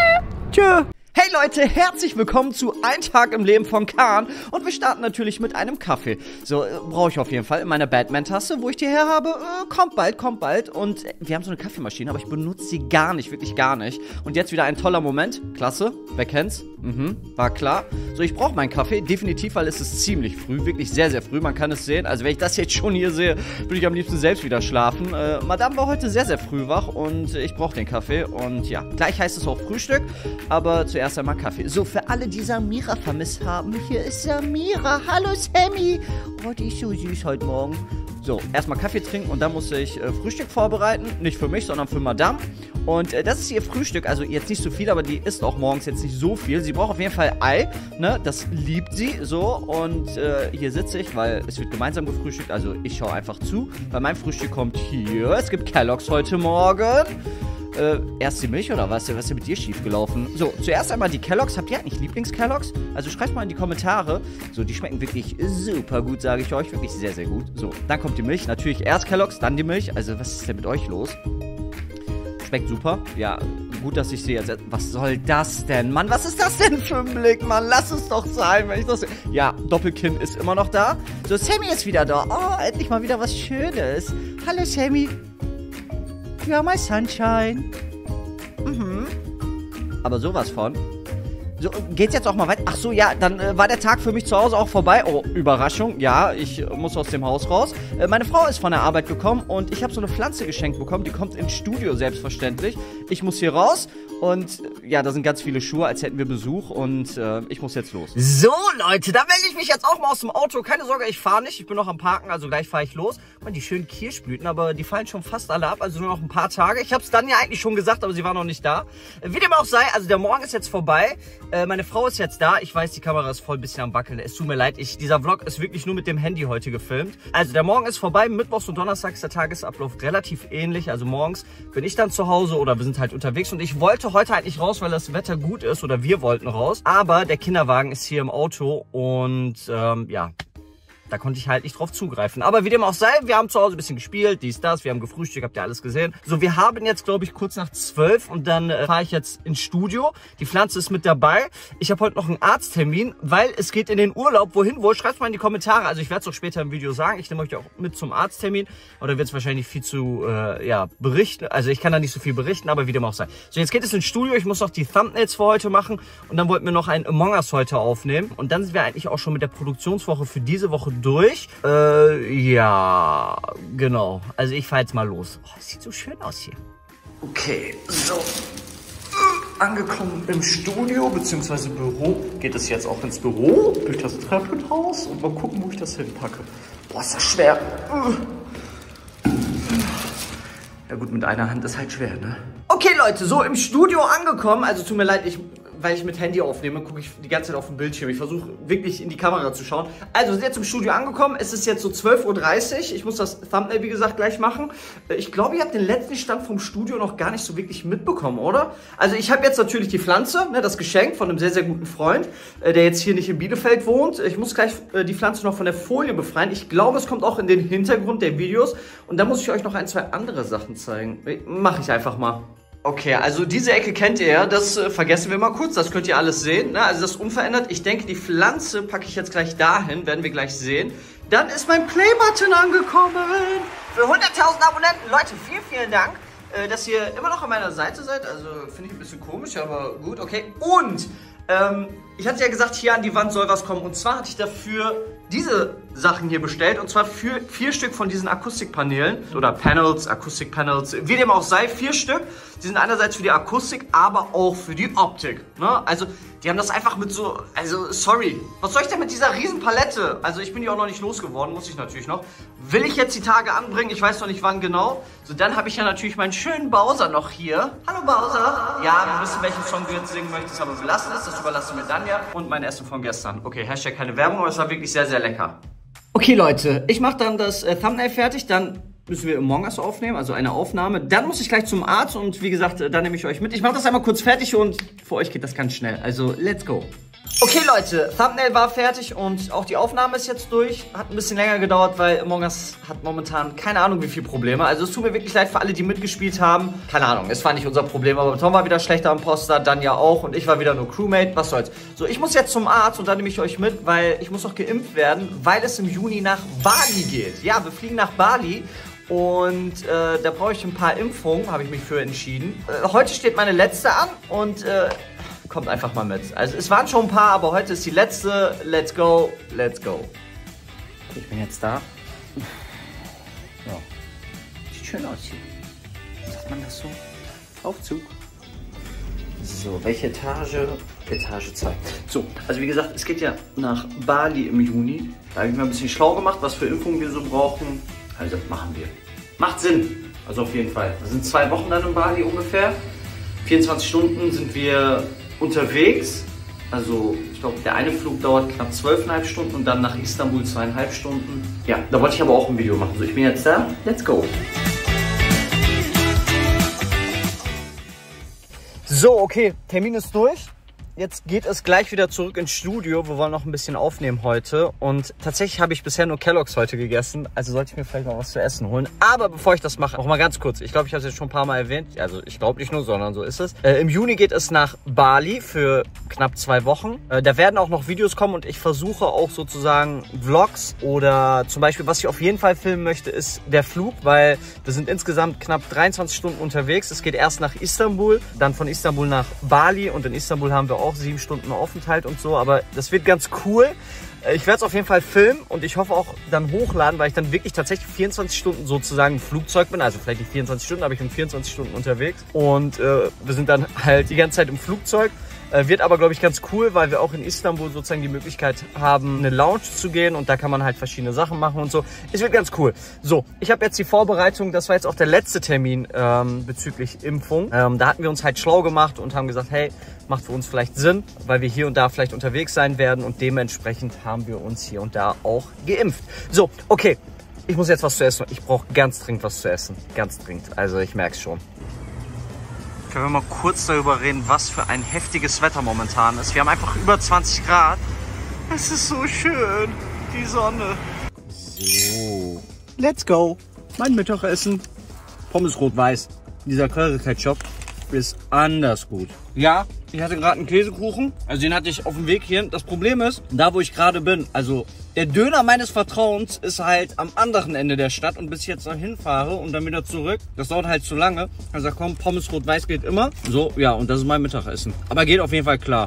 Tschö. Hey Leute, herzlich willkommen zu Ein Tag im Leben von Kahn. Und wir starten natürlich mit einem Kaffee. So, äh, brauche ich auf jeden Fall in meiner Batman-Tasse, wo ich die her habe. Äh, kommt bald, kommt bald. Und äh, wir haben so eine Kaffeemaschine, aber ich benutze sie gar nicht, wirklich gar nicht. Und jetzt wieder ein toller Moment. Klasse, wer kennt's? Mhm, war klar. So, ich brauche meinen Kaffee, definitiv, weil es ist ziemlich früh, wirklich sehr, sehr früh. Man kann es sehen. Also wenn ich das jetzt schon hier sehe, würde ich am liebsten selbst wieder schlafen. Äh, Madame war heute sehr, sehr früh wach und äh, ich brauche den Kaffee. Und ja, gleich heißt es auch Frühstück, aber zuerst Erst einmal Kaffee. So, für alle, die Samira vermisst haben, hier ist Samira. Hallo, Sammy. Oh, die ist so süß heute Morgen. So, erstmal Kaffee trinken und dann muss ich äh, Frühstück vorbereiten. Nicht für mich, sondern für Madame. Und äh, das ist ihr Frühstück. Also jetzt nicht so viel, aber die isst auch morgens jetzt nicht so viel. Sie braucht auf jeden Fall Ei, ne? Das liebt sie so. Und äh, hier sitze ich, weil es wird gemeinsam gefrühstückt. Also ich schaue einfach zu, weil mein Frühstück kommt hier. Es gibt Kellogg's heute Morgen. Äh, erst die Milch oder was? Was ist denn mit dir schiefgelaufen? So, zuerst einmal die Kellogg's. Habt ihr eigentlich Lieblings-Kellogg's? Also schreibt mal in die Kommentare. So, die schmecken wirklich super gut, sage ich euch. Wirklich sehr, sehr gut. So, dann kommt die Milch. Natürlich erst Kellogg's, dann die Milch. Also, was ist denn mit euch los? Schmeckt super. Ja, gut, dass ich sehe. Was soll das denn? Mann, was ist das denn für ein Blick? Mann, lass es doch sein, wenn ich das sehe. Ja, Doppelkinn ist immer noch da. So, Sammy ist wieder da. Oh, endlich mal wieder was Schönes. Hallo, Sammy. Ja, my Sunshine. Mhm. Aber sowas von. So, geht's jetzt auch mal weiter? Ach so, ja, dann äh, war der Tag für mich zu Hause auch vorbei. Oh, Überraschung. Ja, ich äh, muss aus dem Haus raus. Äh, meine Frau ist von der Arbeit gekommen und ich habe so eine Pflanze geschenkt bekommen. Die kommt ins Studio, selbstverständlich. Ich muss hier raus und äh, ja, da sind ganz viele Schuhe, als hätten wir Besuch und äh, ich muss jetzt los. So, Leute, da melde ich mich jetzt auch mal aus dem Auto. Keine Sorge, ich fahre nicht. Ich bin noch am Parken, also gleich fahre ich los. Man, die schönen Kirschblüten, aber die fallen schon fast alle ab, also nur noch ein paar Tage. Ich habe es dann ja eigentlich schon gesagt, aber sie war noch nicht da. Wie dem auch sei, also der Morgen ist jetzt vorbei. Äh, meine Frau ist jetzt da. Ich weiß, die Kamera ist voll ein bisschen am Wackeln. Es tut mir leid. Ich, dieser Vlog ist wirklich nur mit dem Handy heute gefilmt. Also der Morgen ist vorbei. Mittwochs und Donnerstags ist der Tagesablauf relativ ähnlich. Also morgens bin ich dann zu Hause oder wir sind halt unterwegs. Und ich wollte heute halt nicht raus, weil das Wetter gut ist oder wir wollten raus. Aber der Kinderwagen ist hier im Auto und ähm, ja... Da konnte ich halt nicht drauf zugreifen. Aber wie dem auch sei, wir haben zu Hause ein bisschen gespielt, dies, das, wir haben gefrühstückt, habt ihr alles gesehen. So, wir haben jetzt, glaube ich, kurz nach zwölf und dann äh, fahre ich jetzt ins Studio. Die Pflanze ist mit dabei. Ich habe heute noch einen Arzttermin, weil es geht in den Urlaub. Wohin, wo? Schreibt mal in die Kommentare. Also ich werde es auch später im Video sagen. Ich nehme euch auch mit zum Arzttermin. Oder wird es wahrscheinlich viel zu, äh, ja, berichten. Also ich kann da nicht so viel berichten, aber wie dem auch sei. So, jetzt geht es ins Studio. Ich muss noch die Thumbnails für heute machen. Und dann wollten wir noch ein Among Us heute aufnehmen. Und dann sind wir eigentlich auch schon mit der Produktionswoche für diese Woche durch. Äh, ja, genau. Also ich fahre jetzt mal los. Oh, es sieht so schön aus hier. Okay, so. Äh, angekommen im Studio bzw. Büro. Geht es jetzt auch ins Büro, durch das Treppenhaus und mal gucken, wo ich das hinpacke. Boah, ist das schwer. Äh. Ja gut, mit einer Hand ist halt schwer, ne? Okay, Leute, so im Studio angekommen. Also tut mir leid, ich... weil ich mit Handy aufnehme, gucke ich die ganze Zeit auf den Bildschirm. Ich versuche wirklich in die Kamera zu schauen. Also, wir sind jetzt im Studio angekommen. Es ist jetzt so zwölf Uhr dreißig. Ich muss das Thumbnail, wie gesagt, gleich machen. Ich glaube, ihr habt den letzten Stand vom Studio noch gar nicht so wirklich mitbekommen, oder? Also, ich habe jetzt natürlich die Pflanze, ne, das Geschenk von einem sehr, sehr guten Freund, der jetzt hier nicht in Bielefeld wohnt. Ich muss gleich die Pflanze noch von der Folie befreien. Ich glaube, es kommt auch in den Hintergrund der Videos. Und dann muss ich euch noch ein, zwei andere Sachen zeigen. Mache ich einfach mal. Okay, also diese Ecke kennt ihr ja, das äh, vergessen wir mal kurz, das könnt ihr alles sehen, ne? Also das ist unverändert. Ich denke, die Pflanze packe ich jetzt gleich dahin, werden wir gleich sehen. Dann ist mein Playbutton angekommen. Für hunderttausend Abonnenten. Leute, vielen, vielen Dank, äh, dass ihr immer noch an meiner Seite seid. Also finde ich ein bisschen komisch, aber gut, okay. Und ähm, ich hatte ja gesagt, hier an die Wand soll was kommen. Und zwar hatte ich dafür diese Sachen hier bestellt. Und zwar für vier Stück von diesen Akustikpanelen. Oder Panels, Akustikpanels, wie dem auch sei. Vier Stück. Die sind einerseits für die Akustik, aber auch für die Optik. Ne? Also, die haben das einfach mit so... Also, sorry. Was soll ich denn mit dieser riesen Palette? Also, ich bin die auch noch nicht losgeworden. Muss ich natürlich noch. Will ich jetzt die Tage anbringen? Ich weiß noch nicht, wann genau. So, dann habe ich ja natürlich meinen schönen Bowser noch hier. Hallo, Bowser. Ja, wir wissen, welchen Song du jetzt singen möchtest, aber wir lassen es. Das überlassen wir dann ja. Und mein Essen von gestern. Okay, Hashtag keine Werbung, aber es war wirklich sehr, sehr lecker. Okay, Leute. Ich mache dann das äh, Thumbnail fertig. Dann müssen wir Among Us aufnehmen, also eine Aufnahme. Dann muss ich gleich zum Arzt und wie gesagt, dann nehme ich euch mit. Ich mache das einmal kurz fertig und für euch geht das ganz schnell. Also, let's go. Okay Leute, Thumbnail war fertig und auch die Aufnahme ist jetzt durch. Hat ein bisschen länger gedauert, weil Among Us hat momentan keine Ahnung wie viele Probleme. Also es tut mir wirklich leid für alle, die mitgespielt haben. Keine Ahnung, es war nicht unser Problem, aber Tom war wieder schlechter am Poster, dann ja auch und ich war wieder nur Crewmate. Was soll's. So, ich muss jetzt zum Arzt und dann nehme ich euch mit, weil ich muss noch geimpft werden, weil es im Juni nach Bali geht. Ja, wir fliegen nach Bali. Und äh, da brauche ich ein paar Impfungen, habe ich mich für entschieden. Äh, heute steht meine letzte an und äh, kommt einfach mal mit. Also es waren schon ein paar, aber heute ist die letzte. Let's go, let's go. Ich bin jetzt da. Ja. Sieht schön aus hier. Sagt man das so? Aufzug. So, welche Etage? Etage zwei. So, also wie gesagt, es geht ja nach Bali im Juni. Da habe ich mir ein bisschen schlau gemacht, was für Impfungen wir so brauchen. Also machen wir. Macht Sinn. Also auf jeden Fall. Das sind zwei Wochen dann in Bali ungefähr. vierundzwanzig Stunden sind wir unterwegs. Also ich glaube, der eine Flug dauert knapp zwölfeinhalb Stunden und dann nach Istanbul zweieinhalb Stunden. Ja, da wollte ich aber auch ein Video machen. So, ich bin jetzt da. Let's go. So, okay. Termin ist durch. Jetzt geht es gleich wieder zurück ins Studio. Wir wollen noch ein bisschen aufnehmen heute. Und tatsächlich habe ich bisher nur Kellogg's heute gegessen. Also sollte ich mir vielleicht mal was zu essen holen. Aber bevor ich das mache, noch mal ganz kurz. Ich glaube, ich habe es jetzt schon ein paar Mal erwähnt. Also ich glaube nicht nur, sondern so ist es. Äh, Im Juni geht es nach Bali für knapp zwei Wochen. Äh, da werden auch noch Videos kommen und ich versuche auch sozusagen Vlogs oder zum Beispiel, was ich auf jeden Fall filmen möchte, ist der Flug. Weil wir sind insgesamt knapp dreiundzwanzig Stunden unterwegs. Es geht erst nach Istanbul, dann von Istanbul nach Bali und in Istanbul haben wir auch sieben Stunden Aufenthalt und so, aber das wird ganz cool. Ich werde es auf jeden Fall filmen und ich hoffe auch dann hochladen, weil ich dann wirklich tatsächlich vierundzwanzig Stunden sozusagen im Flugzeug bin. Also vielleicht nicht vierundzwanzig Stunden, aber ich bin vierundzwanzig Stunden unterwegs und äh, wir sind dann halt die ganze Zeit im Flugzeug. Äh, wird aber, glaube ich, ganz cool, weil wir auch in Istanbul sozusagen die Möglichkeit haben, in eine Lounge zu gehen und da kann man halt verschiedene Sachen machen und so. Es wird ganz cool. So, ich habe jetzt die Vorbereitung, das war jetzt auch der letzte Termin ähm, bezüglich Impfung. Ähm, da hatten wir uns halt schlau gemacht und haben gesagt, hey, macht für uns vielleicht Sinn, weil wir hier und da vielleicht unterwegs sein werden und dementsprechend haben wir uns hier und da auch geimpft. So, okay, ich muss jetzt was zu essen. Ich brauche ganz dringend was zu essen. Ganz dringend, also ich merke es schon. Können wir mal kurz darüber reden, was für ein heftiges Wetter momentan ist. Wir haben einfach über zwanzig Grad. Es ist so schön, die Sonne. So, let's go. Mein Mittagessen. Pommes rot-weiß. Dieser Curry-Ketchup ist anders gut. Ja, ich hatte gerade einen Käsekuchen. Also den hatte ich auf dem Weg hier. Das Problem ist, da wo ich gerade bin, also der Döner meines Vertrauens ist halt am anderen Ende der Stadt. Und bis ich jetzt dahin fahre und dann wieder zurück, das dauert halt zu lange. Also komm, Pommes rot-weiß geht immer. So, ja, und das ist mein Mittagessen. Aber geht auf jeden Fall klar.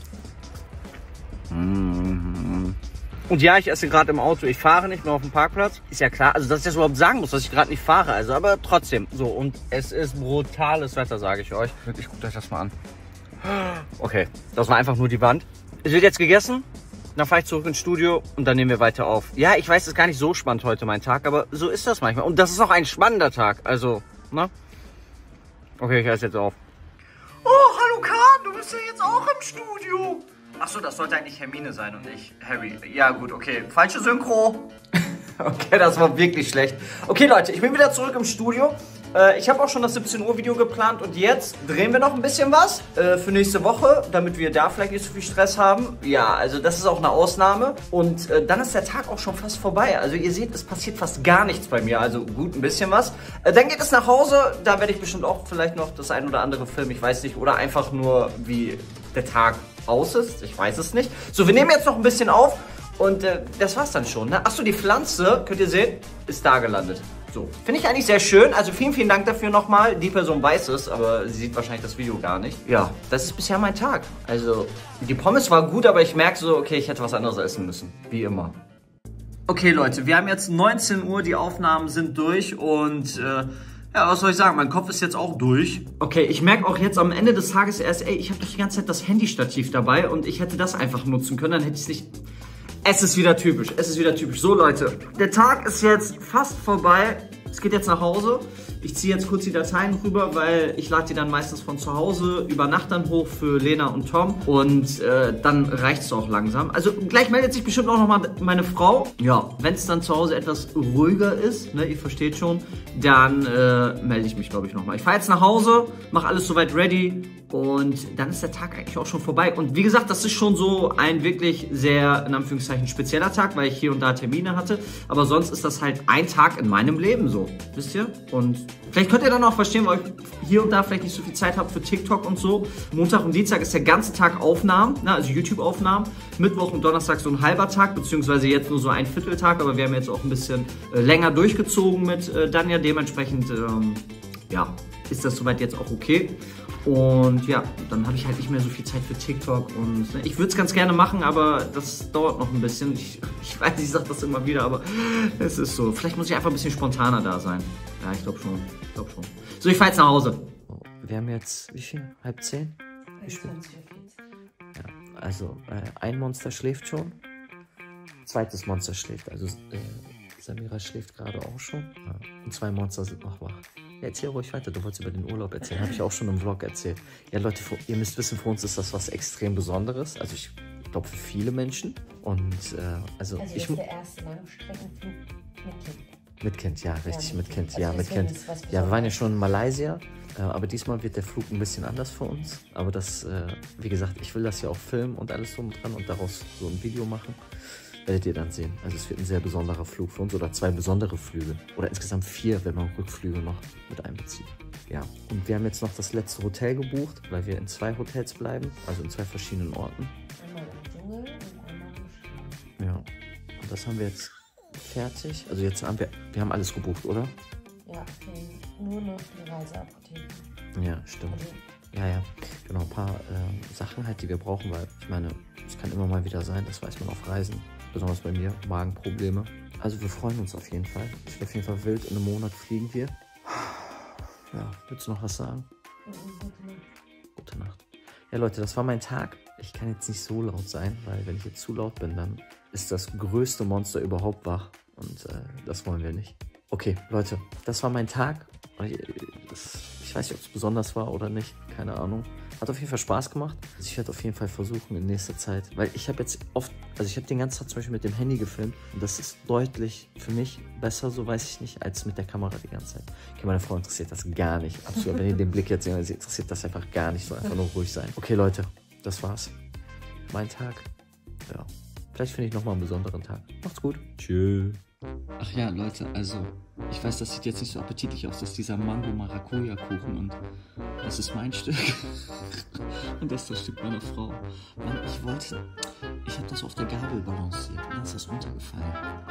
Und ja, ich esse gerade im Auto. Ich fahre nicht mehr auf dem Parkplatz. Ist ja klar, also dass ich das überhaupt sagen muss, dass ich gerade nicht fahre. Also, aber trotzdem. So, und es ist brutales Wetter, sage ich euch. Wirklich, guckt euch das mal an. Okay, das war einfach nur die Wand. Es wird jetzt gegessen. Dann fahre ich zurück ins Studio und dann nehmen wir weiter auf. Ja, ich weiß, es ist gar nicht so spannend heute mein Tag, aber so ist das manchmal. Und das ist auch ein spannender Tag. Also, ne? Okay, ich esse jetzt auf. Oh, hallo Kahn, du bist ja jetzt auch im Studio. Achso, das sollte eigentlich Hermine sein und nicht Harry. Ja gut, okay. Falsche Synchro. Okay, das war wirklich schlecht. Okay Leute, ich bin wieder zurück im Studio. Äh, ich habe auch schon das siebzehn Uhr Video geplant und jetzt drehen wir noch ein bisschen was äh, für nächste Woche, damit wir da vielleicht nicht so viel Stress haben. Ja, also das ist auch eine Ausnahme. Und äh, dann ist der Tag auch schon fast vorbei. Also ihr seht, es passiert fast gar nichts bei mir. Also gut, ein bisschen was. Äh, dann geht es nach Hause. Da werde ich bestimmt auch vielleicht noch das ein oder andere filmen. Ich weiß nicht. Oder einfach nur, wie der Tag aus ist. Ich weiß es nicht. So, wir nehmen jetzt noch ein bisschen auf. Und äh, das war's dann schon. Ne? Achso, die Pflanze, könnt ihr sehen, ist da gelandet. So, finde ich eigentlich sehr schön. Also vielen, vielen Dank dafür nochmal. Die Person weiß es, aber sie sieht wahrscheinlich das Video gar nicht. Ja, das ist bisher mein Tag. Also, die Pommes war gut, aber ich merke so, okay, ich hätte was anderes essen müssen. Wie immer. Okay, Leute, wir haben jetzt neunzehn Uhr, die Aufnahmen sind durch und... Äh, ja, was soll ich sagen? Mein Kopf ist jetzt auch durch. Okay, ich merke auch jetzt am Ende des Tages erst, ey, ich habe doch die ganze Zeit das Handystativ dabei und ich hätte das einfach nutzen können, dann hätte ich es nicht... Es ist wieder typisch, es ist wieder typisch. So Leute, der Tag ist jetzt fast vorbei. Es geht jetzt nach Hause. Ich ziehe jetzt kurz die Dateien rüber, weil ich lade die dann meistens von zu Hause über Nacht dann hoch für Lena und Tom. Und äh, dann reicht es auch langsam. Also gleich meldet sich bestimmt auch nochmal meine Frau. Ja, wenn es dann zu Hause etwas ruhiger ist, ne, ihr versteht schon, dann äh, melde ich mich, glaube ich, nochmal. Ich fahre jetzt nach Hause, mache alles soweit ready und dann ist der Tag eigentlich auch schon vorbei. Und wie gesagt, das ist schon so ein wirklich sehr, in Anführungszeichen, spezieller Tag, weil ich hier und da Termine hatte. Aber sonst ist das halt ein Tag in meinem Leben so, wisst ihr? Und vielleicht könnt ihr dann auch verstehen, weil ich hier und da vielleicht nicht so viel Zeit habe für TikTok und so. Montag und Dienstag ist der ganze Tag Aufnahmen, ne, also YouTube-Aufnahmen. Mittwoch und Donnerstag so ein halber Tag, beziehungsweise jetzt nur so ein Vierteltag. Aber wir haben jetzt auch ein bisschen äh, länger durchgezogen mit äh, Danja. Dementsprechend, ähm, ja, ist das soweit jetzt auch okay. Und ja, dann habe ich halt nicht mehr so viel Zeit für TikTok und ne, ich würde es ganz gerne machen, aber das dauert noch ein bisschen. Ich, ich weiß, ich sage das immer wieder, aber es ist so. Vielleicht muss ich einfach ein bisschen spontaner da sein. Ja, ich glaube schon. Ich glaube schon. So, ich fahre jetzt nach Hause. Wir haben jetzt, wie viel? Halb zehn? Wie spät? Ja, also äh, ein Monster schläft schon. Zweites Monster schläft. Also äh, Samira schläft gerade auch schon. Ja. Und zwei Monster sind noch wach. Ja, erzähl ruhig weiter, du wolltest über den Urlaub erzählen, habe ich auch schon im Vlog erzählt. Ja Leute, ihr müsst wissen, für uns ist das was extrem Besonderes, also ich glaube für viele Menschen. Und äh, also, also ich... das ist der erste Langstreckenflug mit Kind. Mit Kind, ja, richtig, ja, mit Kind, also ja, mit Kind. Ja, wir waren ja schon in Malaysia, äh, aber diesmal wird der Flug ein bisschen anders für uns. Aber das, äh, wie gesagt, ich will das ja auch filmen und alles drum und dran und daraus so ein Video machen. Werdet ihr dann sehen. Also es wird ein sehr besonderer Flug für uns oder zwei besondere Flüge. Oder insgesamt vier, wenn man Rückflüge noch mit einbezieht. Ja, und wir haben jetzt noch das letzte Hotel gebucht, weil wir in zwei Hotels bleiben, also in zwei verschiedenen Orten. Einmal im Dschungel und einmal im Strand. Ja, und das haben wir jetzt fertig. Also jetzt haben wir, wir haben alles gebucht, oder? Ja, okay. Nur noch die Reiseapotheke. Ja, stimmt. Ja, ja, genau, ein paar äh, Sachen halt, die wir brauchen, weil ich meine, es kann immer mal wieder sein, das weiß man auf Reisen. Besonders bei mir, Magenprobleme. Also wir freuen uns auf jeden Fall. Es wird auf jeden Fall wild. In einem Monat fliegen wir. Ja, willst du noch was sagen? Gute Nacht. Ja Leute, das war mein Tag. Ich kann jetzt nicht so laut sein, weil wenn ich jetzt zu laut bin, dann ist das größte Monster überhaupt wach. Und äh, das wollen wir nicht. Okay, Leute, das war mein Tag. Ich weiß nicht, ob es besonders war oder nicht. Keine Ahnung. Hat auf jeden Fall Spaß gemacht. Also ich werde auf jeden Fall versuchen in nächster Zeit, weil ich habe jetzt oft, also ich habe den ganzen Tag zum Beispiel mit dem Handy gefilmt und das ist deutlich für mich besser, so weiß ich nicht, als mit der Kamera die ganze Zeit. Okay, meine Frau interessiert das gar nicht. Absolut, wenn ihr den Blick jetzt seht, sie interessiert das einfach gar nicht, so einfach nur ruhig sein. Okay, Leute, das war's. Mein Tag. Ja. Vielleicht finde ich nochmal einen besonderen Tag. Macht's gut. Tschüss. Ach ja, Leute, also ich weiß, das sieht jetzt nicht so appetitlich aus, das ist dieser Mango-Maracuja-Kuchen und das ist mein Stück und das ist das Stück meiner Frau. Mann, ich wollte, ich habe das auf der Gabel balanciert und dann ist das runtergefallen.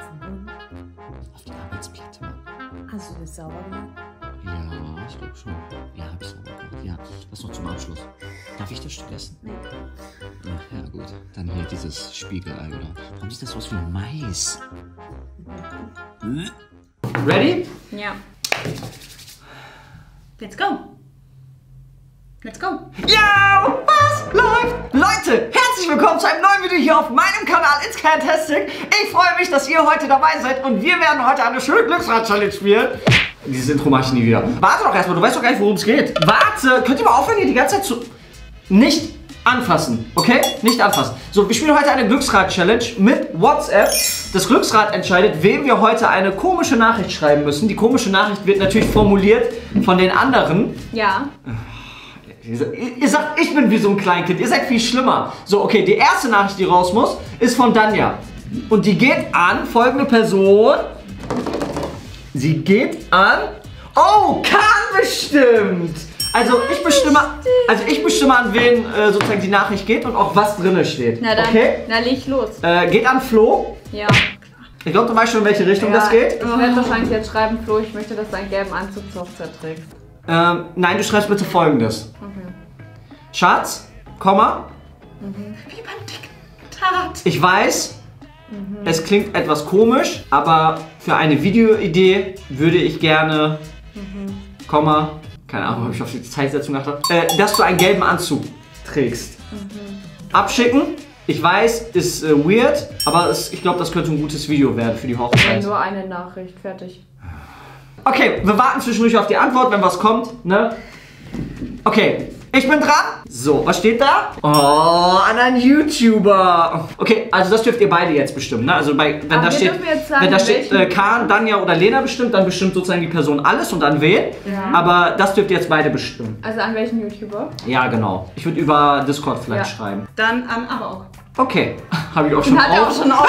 Auf die Arbeitsplatte, Mann. Hast du das sauber gemacht? Ja, ich glaube schon. Ja, hab ich sauber gemacht. Ja, das noch zum Abschluss. Darf ich das Stück essen? Nee. Ach, ja, gut. Dann hier dieses Spiegelei, oder? Warum sieht das aus wie Mais? Hm? Ready? Ja. Let's go. Let's go. Ja, was läuft? Leute, herzlich willkommen zu einem neuen Video hier auf meinem Kanal It's Fantastic. Ich freue mich, dass ihr heute dabei seid und wir werden heute eine schöne Glücksrad-Challenge spielen. Dieses Intro mache ich nie wieder. Warte doch erstmal, du weißt doch gar nicht, worum es geht. Warte, könnt ihr mal aufhören, hier die ganze Zeit zu... Nicht anfassen, okay? Nicht anfassen. So, wir spielen heute eine Glücksrad-Challenge mit WhatsApp. Das Glücksrad entscheidet, wem wir heute eine komische Nachricht schreiben müssen. Die komische Nachricht wird natürlich formuliert von den anderen. Ja. Ihr, ihr sagt, ich bin wie so ein Kleinkind. Ihr seid viel schlimmer. So, okay, die erste Nachricht, die raus muss, ist von Danja. Und die geht an folgende Person. Sie geht an... Oh, Kahn bestimmt! Also ich bestimme, also ich bestimme an wen äh, sozusagen die Nachricht geht und auch was drin steht. Na dann, okay? na leg los. Äh, geht an Flo. Ja. Ich glaube, du weißt schon, in welche Richtung ja, das geht. Ich werde wahrscheinlich jetzt schreiben, Flo, ich möchte, dass du einen gelben Anzug zur Hochzeit trägst. Ähm, nein, du schreibst bitte Folgendes. Okay. Schatz, Komma. Mhm. Wie beim Diktat. Ich weiß, Mhm. es klingt etwas komisch, aber für eine Videoidee würde ich gerne, Mhm. Komma, keine Ahnung, ob ich auf die Zeitsetzung geachtet habe, äh, dass du einen gelben Anzug trägst. Mhm. Abschicken. Ich weiß, ist äh, weird, aber es, ich glaube, das könnte ein gutes Video werden für die Hochzeit. Nur eine Nachricht, fertig. Okay, wir warten zwischendurch auf die Antwort, wenn was kommt, ne? Okay, Ich bin dran. So, was steht da? Oh, an einen YouTuber. Okay, also das dürft ihr beide jetzt bestimmen, ne? Also bei, wenn Aber da wir steht, dürfen jetzt sagen, wenn da steht äh, welchen- Kahn, Danja oder Lena bestimmt, dann bestimmt sozusagen die Person alles und dann wählen. Ja. Aber das dürft ihr jetzt beide bestimmen. Also an welchen YouTuber? Ja, genau. Ich würde über Discord vielleicht Ja. schreiben. Dann an Abaok. Okay, habe ich auch schon Hat er auch auf. schon auf.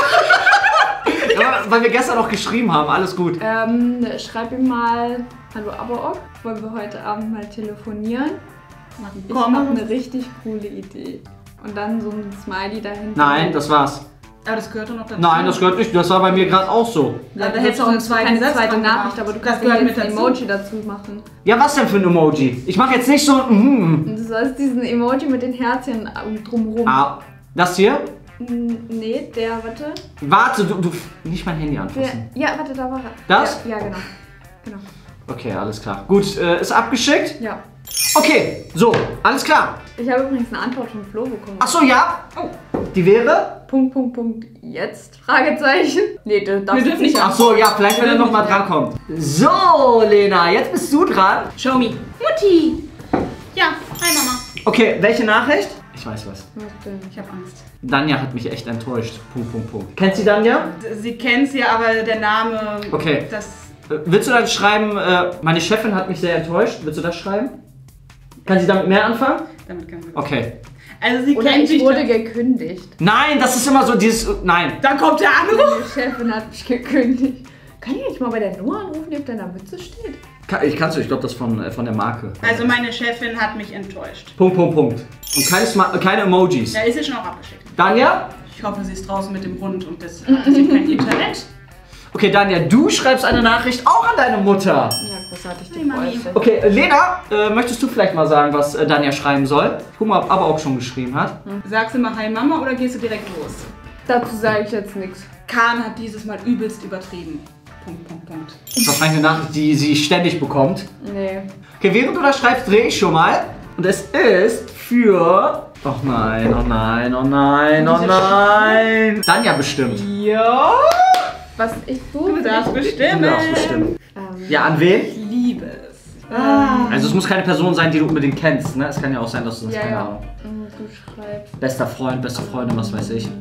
Ja, weil wir gestern auch geschrieben haben, alles gut. ähm, schreib ihm mal, hallo Abaok, wollen wir heute Abend mal telefonieren? Ich Komm. habe eine richtig coole Idee. Und dann so ein Smiley dahinter. Nein, das war's. Aber das gehört doch noch dazu. Nein, das gehört nicht. Das war bei mir gerade auch so. Ja, da hättest du auch einen zweiten keine Satz zweite dran Nachricht, gemacht. aber du Das kannst gehört ja mit jetzt ein dazu. Emoji dazu machen. Ja, was denn für ein Emoji? Ich mache jetzt nicht so ein mm. Und du sollst diesen Emoji mit den Herzchen drumherum. Ah, das hier? Mm, Nee, der, warte. Warte, du, du nicht mein Handy Der, anfassen. ja, warte, da war er. Das? Ja, ja genau. Genau. Okay, alles klar. Gut, äh, ist abgeschickt. Ja. Okay, so, alles klar. Ich habe übrigens eine Antwort von Flo bekommen. Ach so, ja. Oh. Die wäre? Punkt, Punkt, Punkt, jetzt? Fragezeichen. Nee, du darfst Wir dürfen nicht Ach so, ja, vielleicht wenn er noch mal Ja. drankommt. So, Lena, jetzt bist du dran. Show me. Mutti. Ja, hi Mama. Okay, welche Nachricht? Ich weiß was. Warte. Ich habe Angst. Danja hat mich echt enttäuscht. Punkt, Punkt, Punkt. Kennt sie Danja? Sie kennt sie, aber der Name. Okay. Das. Äh, Willst du dann schreiben, äh, meine Chefin hat mich sehr enttäuscht? Willst du das schreiben? Kann sie damit mehr anfangen? Damit kann sie. Okay. Also sie Oder kennt ich sich. wurde da- gekündigt. Nein, das ist immer so dieses. Nein. Dann kommt der Anruf. Die Chefin hat mich gekündigt. Kann ich nicht mal bei der Nummer anrufen, die auf deiner Mütze steht? Kann, ich kannst du, ich glaube, das von, äh, von der Marke. Also meine Chefin hat mich enttäuscht. Punkt, Punkt, Punkt. Und keine, Sma keine Emojis. Ja, ist sie schon auch abgeschickt. Danja? Ich hoffe, sie ist draußen mit dem Hund und das hat sie kein Internet. Okay, Danja, du schreibst eine Nachricht auch an deine Mutter. Ja, großartig, die Hey, Mami. freut sich. Okay, äh, Lena, äh, möchtest du vielleicht mal sagen, was äh, Danja schreiben soll? Guck mal, ob aber auch schon geschrieben hat. Sagst du mal Hi Mama oder gehst du direkt los? Dazu sage ich jetzt nichts. Kahn hat dieses Mal übelst übertrieben. Punkt, Punkt, Punkt. Das ist wahrscheinlich eine Nachricht, die sie ständig bekommt. Nee. Okay, während du das schreibst, drehe ich schon mal. Und es ist für... Oh nein, oh nein, oh nein, oh nein. Danja bestimmt. Ja, Was ich du tue, darfst Du bestimmen. darfst bestimmen. ähm, Ja, an wen? Ich liebe es. Ah. Also es muss keine Person sein, die du unbedingt kennst, ne? Es kann ja auch sein, dass du das, Ja, keine ja. Ahnung. mm, du schreibst. Bester Freund, beste Freundin, was weiß ich.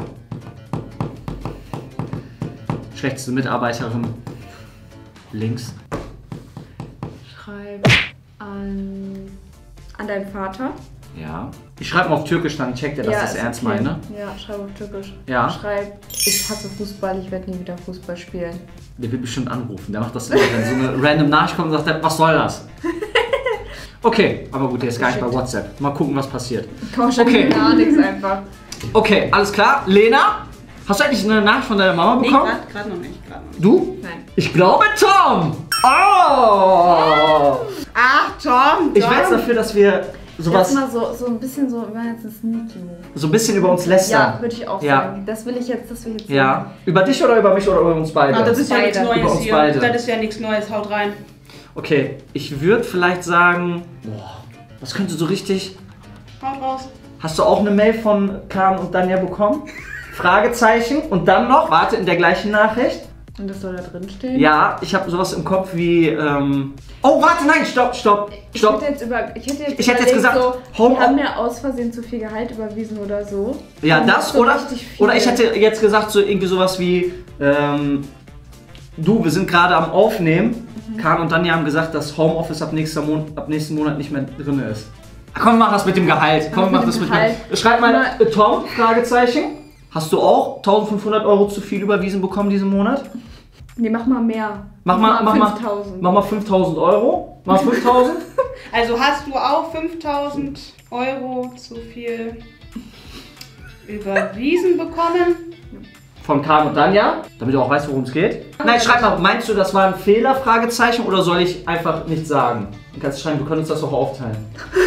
Schlechteste Mitarbeiterin. Links. Schreib an, an deinen Vater. Ja. Ich schreibe mal auf Türkisch, dann checkt er, dass ich das ist ernst okay. meine. Ja, schreib auf Türkisch. Ja. Schreib, ich hasse Fußball, ich werde nie wieder Fußball spielen. Der will bestimmt anrufen. Der macht das immer, wenn so eine random Nachricht kommt und sagt, er, was soll das? Okay, aber gut, der ist gar nicht bei WhatsApp. Mal gucken, was passiert. Tausch Okay. gar nichts einfach. Okay, alles klar. Lena, hast du eigentlich eine Nachricht von deiner Mama Nee, bekommen? gerade noch nicht. Grad noch nicht. Du? Nein. Ich glaube Tom. Oh! Ach, Tom, Ich wäre jetzt Tom. dafür, dass wir sowas, Jetzt mal so, so ein bisschen so, wir machen jetzt ein Sneaky Move. so ein bisschen über uns Ja, lästern. würde ich auch Ja. sagen. Das will ich jetzt, das will ich jetzt Ja. sagen. Über dich oder über mich oder über uns beide? Ah, das ist ja nichts Beide. Über Neues uns hier. beide. Das ist ja nichts Neues. Haut rein. Okay, ich würde vielleicht sagen, boah, was könnte so richtig... Haut raus. Hast du auch eine Mail von Kahn und Danja bekommen? Fragezeichen. Und dann noch, warte, in der gleichen Nachricht. Und das soll da drin stehen? Ja, ich habe sowas im Kopf wie, ähm... Oh, warte, nein, stopp, stopp, Ich stopp. hätte jetzt, über, ich hätte jetzt, Ich hätte jetzt überlegt, gesagt, so, Home die haben mir aus Versehen zu viel Gehalt überwiesen oder so. Ja, Und das so oder, richtig viel. oder ich hätte jetzt gesagt, so irgendwie sowas wie, ähm, du, wir sind gerade am Aufnehmen. Mhm. Kahn und Danja haben gesagt, dass Homeoffice ab, nächster Mon ab nächsten Monat nicht mehr drin ist. Ach, komm, wir machen das mit dem Gehalt. Komm, wir mit machen dem das mit dem Gehalt. Gehalt. Schreib mal, Mal- äh, Tom, Fragezeichen. Hast du auch eintausendfünfhundert Euro zu viel überwiesen bekommen diesen Monat? Nee, mach mal mehr. Mach mal, mach mal, fünftausend. mach mal fünftausend Euro. Mach fünftausend. Also hast du auch fünftausend Euro zu viel überwiesen bekommen? Von Kahn und Danja, damit du auch weißt, worum es geht. Nein, schreib mal, meinst du, das war ein Fehler, Fragezeichen, oder soll ich einfach nichts sagen? Du kannst schreiben, wir können uns das auch aufteilen.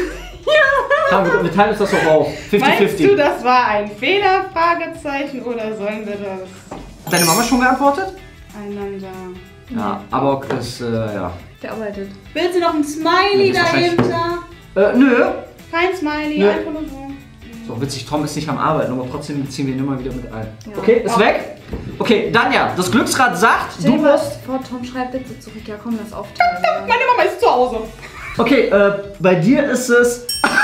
Ja! Wir, wir teilen uns das auch auf. fünfzig Meinst du, fünfzig. das war ein Fehler, Fragezeichen, oder sollen wir das Hat deine Mama schon geantwortet? einander... Ja, aber ist, äh, ja. Der arbeitet. Willst du noch ein Smiley Ja, das ist dahinter? Äh, nö. Kein Smiley, Nö. einfach nur so. So witzig, Tom ist nicht am Arbeiten, aber trotzdem beziehen wir ihn immer wieder mit ein. Ja. Okay, ist weg? Okay, Danja, das Glücksrad sagt, Stell dir du mal musst... vor, Tom schreibt jetzt so zurück. Ja, komm, das aufteilen. Ja. Meine Mama ist zu Hause. Okay, äh, bei dir ist es...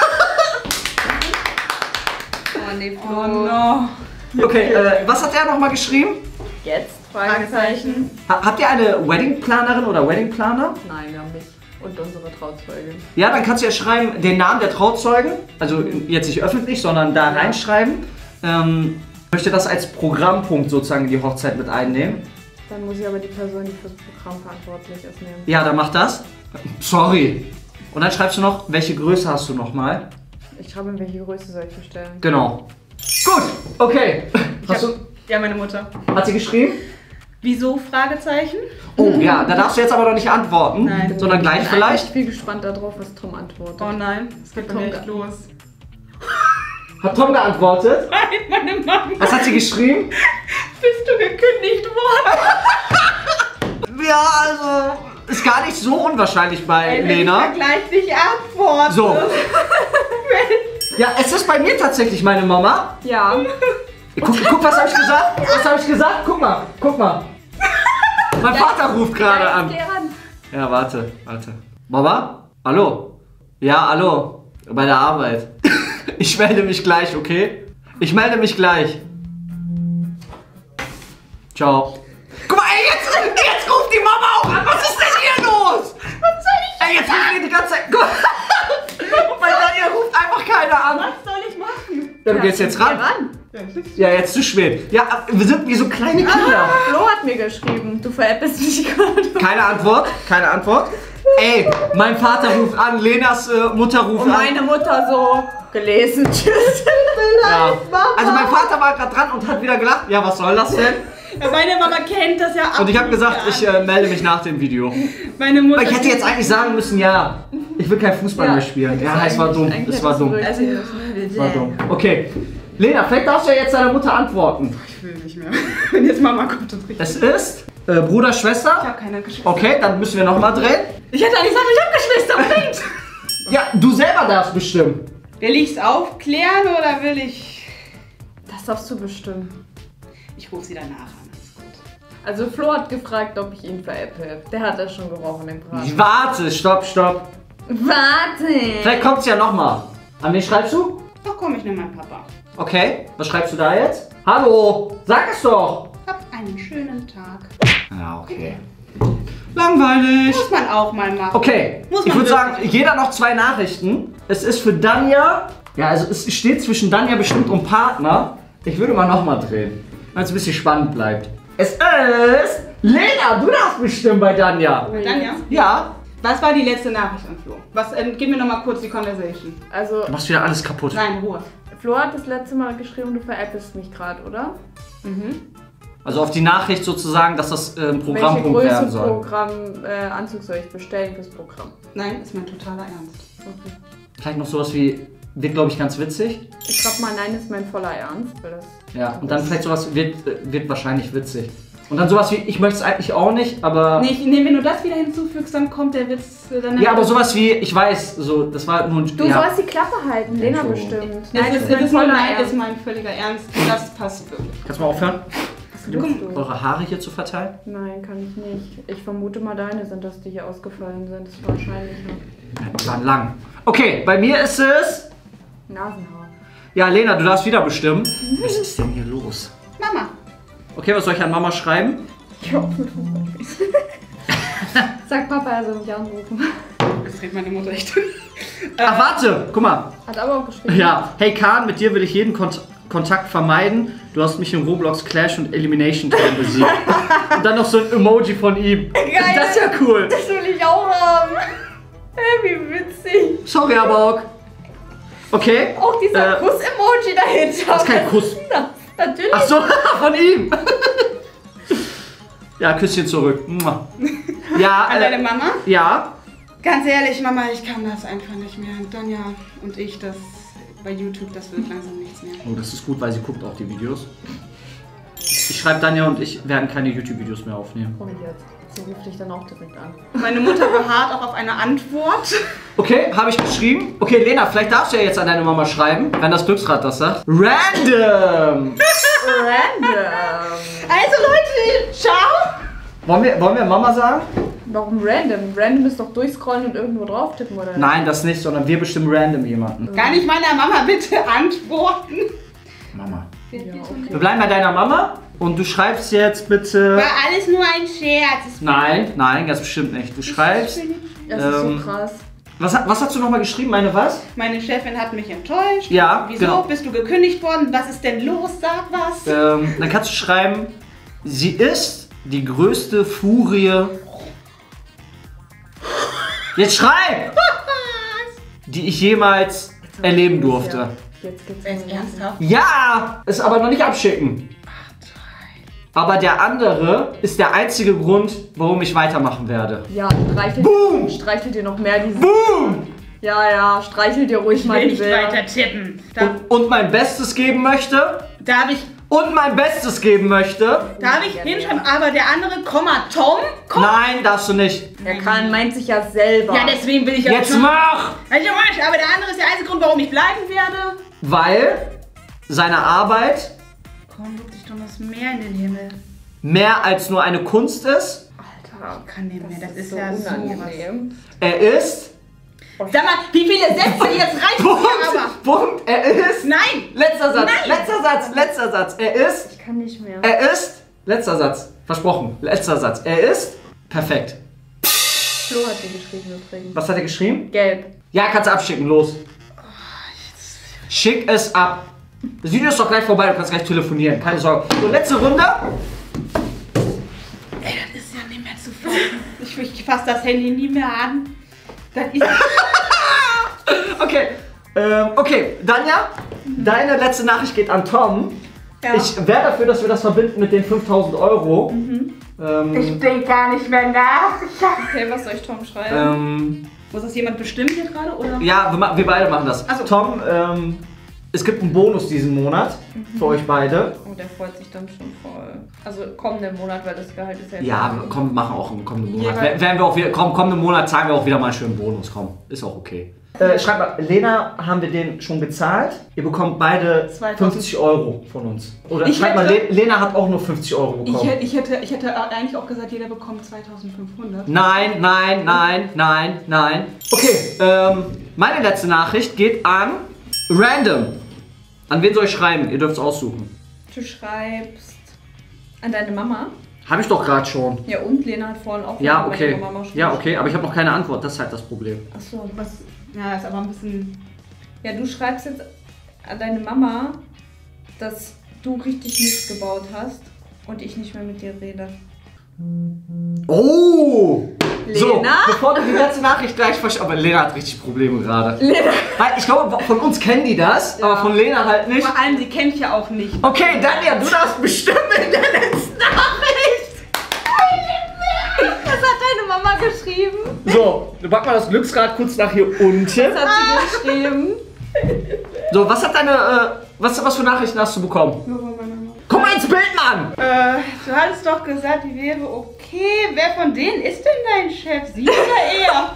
nee, Flo. Oh no. Okay, äh, was hat er nochmal geschrieben? Jetzt? Fragezeichen. Ha habt ihr eine Wedding-Planerin oder Wedding-Planer? Nein, wir haben nicht. Und unsere Trauzeuge. Ja, dann kannst du ja schreiben, den Namen der Trauzeugen, also jetzt nicht öffentlich, sondern da reinschreiben. Ähm, möchte das als Programmpunkt sozusagen in die Hochzeit mit einnehmen. Dann muss ich aber die Person, die fürs Programm verantwortlich ist, nehmen. Ja, dann mach das. Sorry. Und dann schreibst du noch, welche Größe hast du nochmal? Ich schreibe in welche Größe soll ich bestellen. Genau. Gut, okay. Hast du, Ja, meine Mutter. hat sie geschrieben? Wieso? Fragezeichen? Oh ja, da darfst du jetzt aber noch nicht antworten, Nein. sondern gleich Ich vielleicht. bin gespannt darauf, was Tom antwortet. Oh nein, es geht bei mir echt los. Hat Tom geantwortet? Nein, meine Mama. Was hat sie geschrieben? Bist du gekündigt worden? Ja, also ist gar nicht so unwahrscheinlich bei Ey, wenn Lena. ich gleich nicht antworte. So. Ja, es ist bei mir tatsächlich meine Mama. Ja. Guck, guck, was habe ich gesagt? Was habe ich gesagt? Guck mal, guck mal. Mein Vater ruft gerade an. Ja, warte, warte. Mama? Hallo? Ja, hallo. Bei der Arbeit. Ich melde mich gleich, okay? Ich melde mich gleich. Ciao. Guck mal, ey, jetzt, jetzt ruft die Mama auch an. Was ist denn hier los? Was soll ich? Ey, jetzt ruft die die ganze Zeit. Guck mal. Bei Daniel ruft einfach keiner an. Was soll ich machen? Ja, du gehst jetzt ran. Ja, jetzt zu spät. Ja, wir sind wie so kleine Kinder. Flo hat mir geschrieben, du veräppelst mich gerade. Keine Antwort, keine Antwort. Ey, mein Vater ruft an, Lenas äh, Mutter ruft Und an. meine Mutter so gelesen. Tschüss. Ja. Also mein Vater war gerade dran und hat wieder gelacht. Ja, was soll das denn? Ja, meine Mama kennt das ja auch. Und ich habe gesagt, ich äh, melde mich nach dem Video. Meine Mutter. Aber ich hätte jetzt eigentlich sagen müssen, ja, ich will kein Fußball mehr spielen. Ja, es war dumm, es war dumm. Also, Es war dumm. Okay. Lena, vielleicht darfst du ja jetzt deiner Mutter antworten. ich will nicht mehr. Wenn jetzt Mama kommt, dann richtig. Es ist äh, Bruder, Ich Schwester. habe keine Geschwister. Okay, dann müssen wir nochmal drehen. Ich hätte eigentlich gesagt, ich habe Geschwister. Bringt. Ja, du selber darfst bestimmen. Will ich es aufklären oder will ich. Das darfst du bestimmen. Ich rufe sie danach an. Alles gut. Also Flo hat gefragt, ob ich ihn veräpple. Der hat das schon gerochen, den Braten. Warte, stopp, stopp. Warte! Vielleicht kommt es ja nochmal. An wen schreibst du? Ach komm, ich nehme meinen Papa. Okay, was schreibst du da jetzt? Hallo, sag es doch. Hab einen schönen Tag. Ja, okay. Langweilig. Muss man auch mal machen. Okay, Muss ich man würde sagen, wirklich. jeder noch zwei Nachrichten. Es ist für Danja, ja, also es steht zwischen Danja bestimmt und Partner. Ich würde mal nochmal drehen, weil es ein bisschen spannend bleibt. Es ist Lena, du darfst bestimmen bei Danja. Dann ja. Ja, Was war die letzte Nachricht an Flo? Was, äh, gib mir noch mal kurz die Conversation. Also, du machst wieder alles kaputt. Nein, Ruhe. Flo hat das letzte Mal geschrieben, du veräppelst mich gerade, oder? Mhm. Also auf die Nachricht sozusagen, dass das äh, ein Welche Programmpunkt werden Größe soll. Programm, äh, Anzug soll ich bestellen fürs Programm? Nein, ist mein totaler Ernst. Okay. Vielleicht noch sowas wie, wird glaube ich ganz witzig. Ich glaube mal, nein ist mein voller Ernst, weil das... Ja, und dann vielleicht sowas, wird, äh, wird wahrscheinlich witzig. Und dann sowas wie, ich möchte es eigentlich auch nicht, aber... Nee, ich, nee, wenn du das wieder hinzufügst, dann kommt der Witz. äh, Dann Ja, aber sowas wie, ich weiß, so, das war nur ein... Du ja. sollst die Klappe halten, Lena Entschuldigung. bestimmt. Das, ist, das, ist voller mein, das Ernst. ist mein völliger Ernst. Das passt wirklich. Kannst du mal aufhören, Was willst du? eure Haare hier zu verteilen? Nein, kann ich nicht. Ich vermute mal, deine sind das, die hier ausgefallen sind. Das ist wahrscheinlich Die waren lang. Okay, bei mir ist es... Nasenhaar. Ja, Lena, du darfst wieder bestimmen. Was ist denn hier los? Mama. Okay, was soll ich an Mama schreiben? Ich hoffe, du Sag Papa, er soll mich anrufen. Das redet meine Mutter echt. Ach, warte, guck mal. Hat aber auch geschrieben. Ja, hey Kahn, mit dir will ich jeden Kont Kontakt vermeiden. Du hast mich in Roblox Clash und Elimination Game besiegt. Und dann noch so ein Emoji von ihm. Geil. Das ist ja cool. Das will ich auch haben. Hey, wie witzig. Sorry, aber auch. Okay. Auch dieser Äh, Kuss-Emoji dahinter. Das ist kein Kuss. Na, natürlich. Ach so, von ihm. Ja, Küsschen zurück. Mua. Ja, An deine äh, Mama? ja. Ganz ehrlich, Mama, ich kann das einfach nicht mehr. Donja und ich, das bei YouTube, das wird langsam nichts mehr. Oh, das ist gut, weil sie guckt auch die Videos. Ich schreibe, Danja und ich werden keine YouTube-Videos mehr aufnehmen. Oh, jetzt. Sie ruft dich dann auch direkt an. Meine Mutter beharrt auch auf eine Antwort. Okay, habe ich geschrieben. Okay, Lena, vielleicht darfst du ja jetzt an deine Mama schreiben, wenn das Glücksrad das sagt. Random! Random. Also Leute, ciao! Wollen wir, wollen wir Mama sagen? Warum random? Random ist doch durchscrollen und irgendwo drauf tippen, oder? Nein, das nicht, sondern wir bestimmen random jemanden. Kann ich meiner Mama bitte antworten? Mama. Ja, okay. Wir bleiben bei deiner Mama und du schreibst jetzt bitte... War alles nur ein Scherz. Nein, nein, ganz bestimmt nicht. Du schreibst... Das ist Ähm, so krass. Was, hat- was hast du nochmal geschrieben? Meine was? Meine Chefin hat mich enttäuscht. Ja, Wieso? genau. Bist du gekündigt worden? Was ist denn los? Sag was. Ähm, dann kannst du schreiben, sie ist die größte Furie. Jetzt schreib! Die ich jemals erleben durfte. Jetzt geht's Jetzt los. ernsthaft? Ja! Ist aber noch nicht abschicken. Aber der andere ist der einzige Grund, warum ich weitermachen werde. Ja, streichelt, Boom! streichelt dir noch mehr diese. Boom! Ja, ja, streichelt dir ruhig Ich mal will die nicht Bilder. weiter tippen. Da, Und, und mein Bestes geben möchte. darf ich, Und mein Bestes geben möchte. darf ich hinschreiben, aber der andere, Komma, Tom? Komm. Nein, darfst du nicht. Er kann, meint sich ja selber. Ja, deswegen will ich Jetzt schon. mach! Also, aber der andere ist der einzige Grund, warum ich bleiben werde. Weil seine Arbeit Komm, guck dich doch das Meer in den Himmel. mehr als nur eine Kunst ist. Alter, Ich kann nicht mehr, das, ist so ja so was. unangenehm. Er ist. Sag mal, wie viele Sätze jetzt reicht mir aber? Punkt! Punkt! Er ist. Nein! Letzter Satz! Nein. Letzter Satz! Letzter Satz! Er ist. Ich kann nicht mehr. Er ist. Letzter Satz. Versprochen. Letzter Satz. Er ist. Perfekt. Flo hat dir geschrieben übrigens. Was hat er geschrieben? Gelb. Ja, kannst du abschicken. Los. Schick es ab. Das Video ist doch gleich vorbei. Du kannst gleich telefonieren. Keine Sorge. So, letzte Runde. Ey, das ist ja nicht mehr zu fassen. Ich, ich fasse das Handy nie mehr an. Das ist Okay. Ähm, okay. Danja, deine letzte Nachricht geht an Tom. ja. Ich wäre dafür, dass wir das verbinden mit den fünftausend Euro. Ähm, Ich denk gar nicht mehr nach. Okay, was soll ich Tom schreiben? ähm, Muss das jemand bestimmen hier gerade, oder? ja, wir, ma- wir beide machen das. Ach so. Tom, ähm, es gibt einen Bonus diesen Monat für euch beide. Oh, der freut sich dann schon voll. Also kommenden Monat, weil das Gehalt ist ja jetzt. Ja, komm, wir machen auch im kommenden Monat. Jeweils- Wer- Werden wir auch wieder, komm, kommenden Monat zahlen wir auch wieder mal einen schönen Bonus. Komm, ist auch okay. Äh, schreibt mal, Lena, haben wir den schon gezahlt? Ihr bekommt beide zweitausend. fünfzig Euro von uns. Oder Ich schreibt mal, hätte- Le Lena hat auch nur fünfzig Euro Ich bekommen. hätte, ich, hätte, ich hätte eigentlich auch gesagt, jeder bekommt zweitausendfünfhundert. Nein, nein, nein, nein, nein. Okay, ähm, meine letzte Nachricht geht an Random. An wen soll ich schreiben? Ihr dürft es aussuchen. Du schreibst an deine Mama. Habe ich doch gerade schon. Ja, und Lena hat vorhin auch Ja, an meine okay. Mama schon Ja, geschrieben. okay, aber ich habe noch keine Antwort. Das ist halt das Problem. Achso. Was? Ja, ist aber ein bisschen. Ja, du schreibst jetzt an deine Mama, dass du richtig Mist gebaut hast und ich nicht mehr mit dir rede. Oh! So, Lena? bevor du die letzte Nachricht gleich verstehst. Aber Lena hat richtig Probleme gerade. Lena. Weil ich glaube, von uns kennen die das, aber von Lena halt nicht. Vor allem, sie kennt ja auch nicht. Okay, Danja, du darfst bestimmen in der letzten Nachricht. Was hat deine Mama geschrieben? So, du pack mal das Glücksrad kurz nach hier unten. Was hat sie geschrieben? So, was hat deine, äh, was, was für Nachrichten hast du bekommen? Komm mal ins Bild, Mann! Äh, du hattest doch gesagt, die wäre okay. Wer von denen ist denn dein Chef? Sie oder er?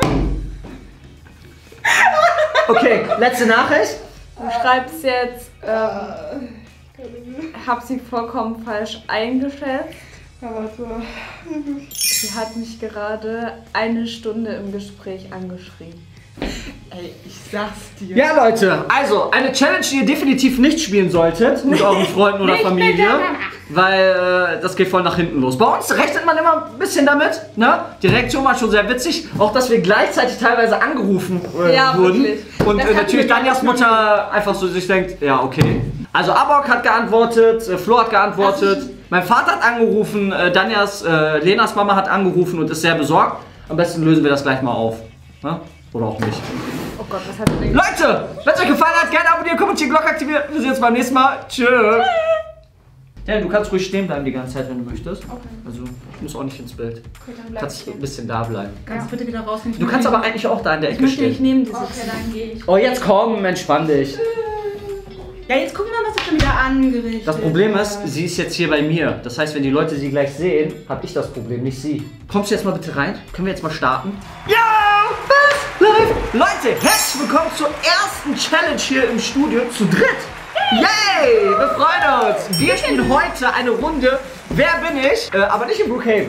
Okay, letzte Nachricht. Du schreibst jetzt, ähm, hab sie vollkommen falsch eingeschätzt. Aber so. Sie hat mich gerade eine Stunde im Gespräch angeschrieben. Ey, ich sag's dir. Ja, Leute, also eine Challenge, die ihr definitiv nicht spielen solltet mit euren Freunden oder Nicht mit Familie, der Mama. weil äh, das geht voll nach hinten los. Bei uns rechnet man immer ein bisschen damit, ne? Die Reaktion war schon sehr witzig, auch dass wir gleichzeitig teilweise angerufen äh, Ja, wurden. wirklich. Und Das äh, hatten natürlich wir Danjas noch Mutter einfach so sich denkt, ja, okay. Also Abok hat geantwortet, äh, Flo hat geantwortet, mein Vater hat angerufen, äh, Danjas, äh, Lenas Mama hat angerufen und ist sehr besorgt. Am besten lösen wir das gleich mal auf. Ne? Oder auch nicht. Oh Gott, was hat sie denn Leute, wenn es euch gefallen hat, gerne abonnieren, kommentieren, Glocke aktivieren. Wir sehen uns beim nächsten Mal. Tschö. Ja, du kannst ruhig stehen bleiben die ganze Zeit, wenn du möchtest. Okay. Also, ich muss auch nicht ins Bild. Okay, dann Du bleib kannst ich hier. ein bisschen da bleiben. Kannst du bitte wieder rausnehmen? Du kannst aber eigentlich auch da in der Ich Ecke möchte nicht stehen. neben dir Okay, sitzen. dann gehe ich. Oh, jetzt komm, entspann dich. Ja, jetzt guck mal, was du schon wieder angerichtet Das Problem ist, hast. sie ist jetzt hier bei mir. Das heißt, wenn die Leute sie gleich sehen, habe ich das Problem, nicht sie. Kommst du jetzt mal bitte rein? Können wir jetzt mal starten? Ja, was läuft? Leute, herzlich willkommen zur ersten Challenge hier im Studio zu dritt. Yay, wir freuen uns. Wir spielen heute eine Runde Wer bin ich? Äh, aber nicht in Brookhaven.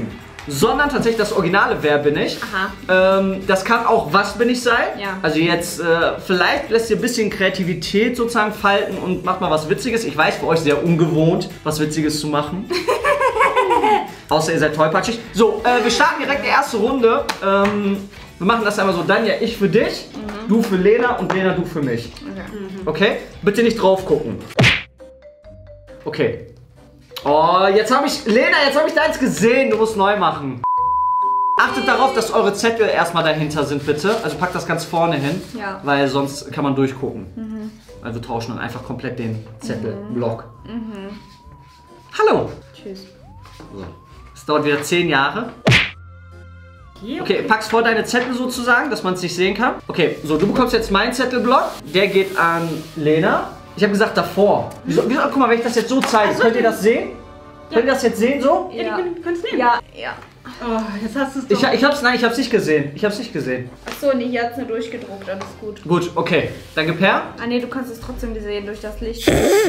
sondern tatsächlich das originale Wer bin ich. Aha. Ähm, das kann auch Was bin ich sein. Ja. Also jetzt, äh, vielleicht lässt ihr ein bisschen Kreativität sozusagen falten und macht mal was Witziges. Ich weiß, für euch sehr ungewohnt, was Witziges zu machen. Außer ihr seid tollpatschig. So, äh, wir starten direkt die erste Runde. Ähm, wir machen das einmal so, Danja, ich für dich, mhm. du für Lena und Lena, du für mich. Okay. Mhm. Okay? Bitte nicht drauf gucken. Okay. Oh, jetzt habe ich, Lena, jetzt habe ich deins gesehen. Du musst neu machen. Achtet darauf, dass eure Zettel erstmal dahinter sind, bitte. Also packt das ganz vorne hin, ja. weil sonst kann man durchgucken. Mhm. Also wir tauschen dann einfach komplett den Zettelblock. Mhm. Mhm. Hallo. Tschüss. So. Es dauert wieder zehn Jahre. Okay, packst vor deine Zettel sozusagen, dass man es nicht sehen kann. Okay, so, du bekommst jetzt meinen Zettelblock. Der geht an Lena. Ich habe gesagt davor. Wieso, wieso, guck mal, wenn ich das jetzt so zeige, so, könnt ihr das sehen? Ja. Könnt ihr das jetzt sehen so? Ja, ja. Die können es nehmen. Ja, ja. Oh, jetzt hast du es Ich, ich hab's, nein, ich hab's nicht gesehen. Ich hab's nicht gesehen. Achso, nee, hier hat's nur durchgedruckt, alles gut. Gut, okay. Danke, Per. Ah nee, du kannst es trotzdem sehen durch das Licht.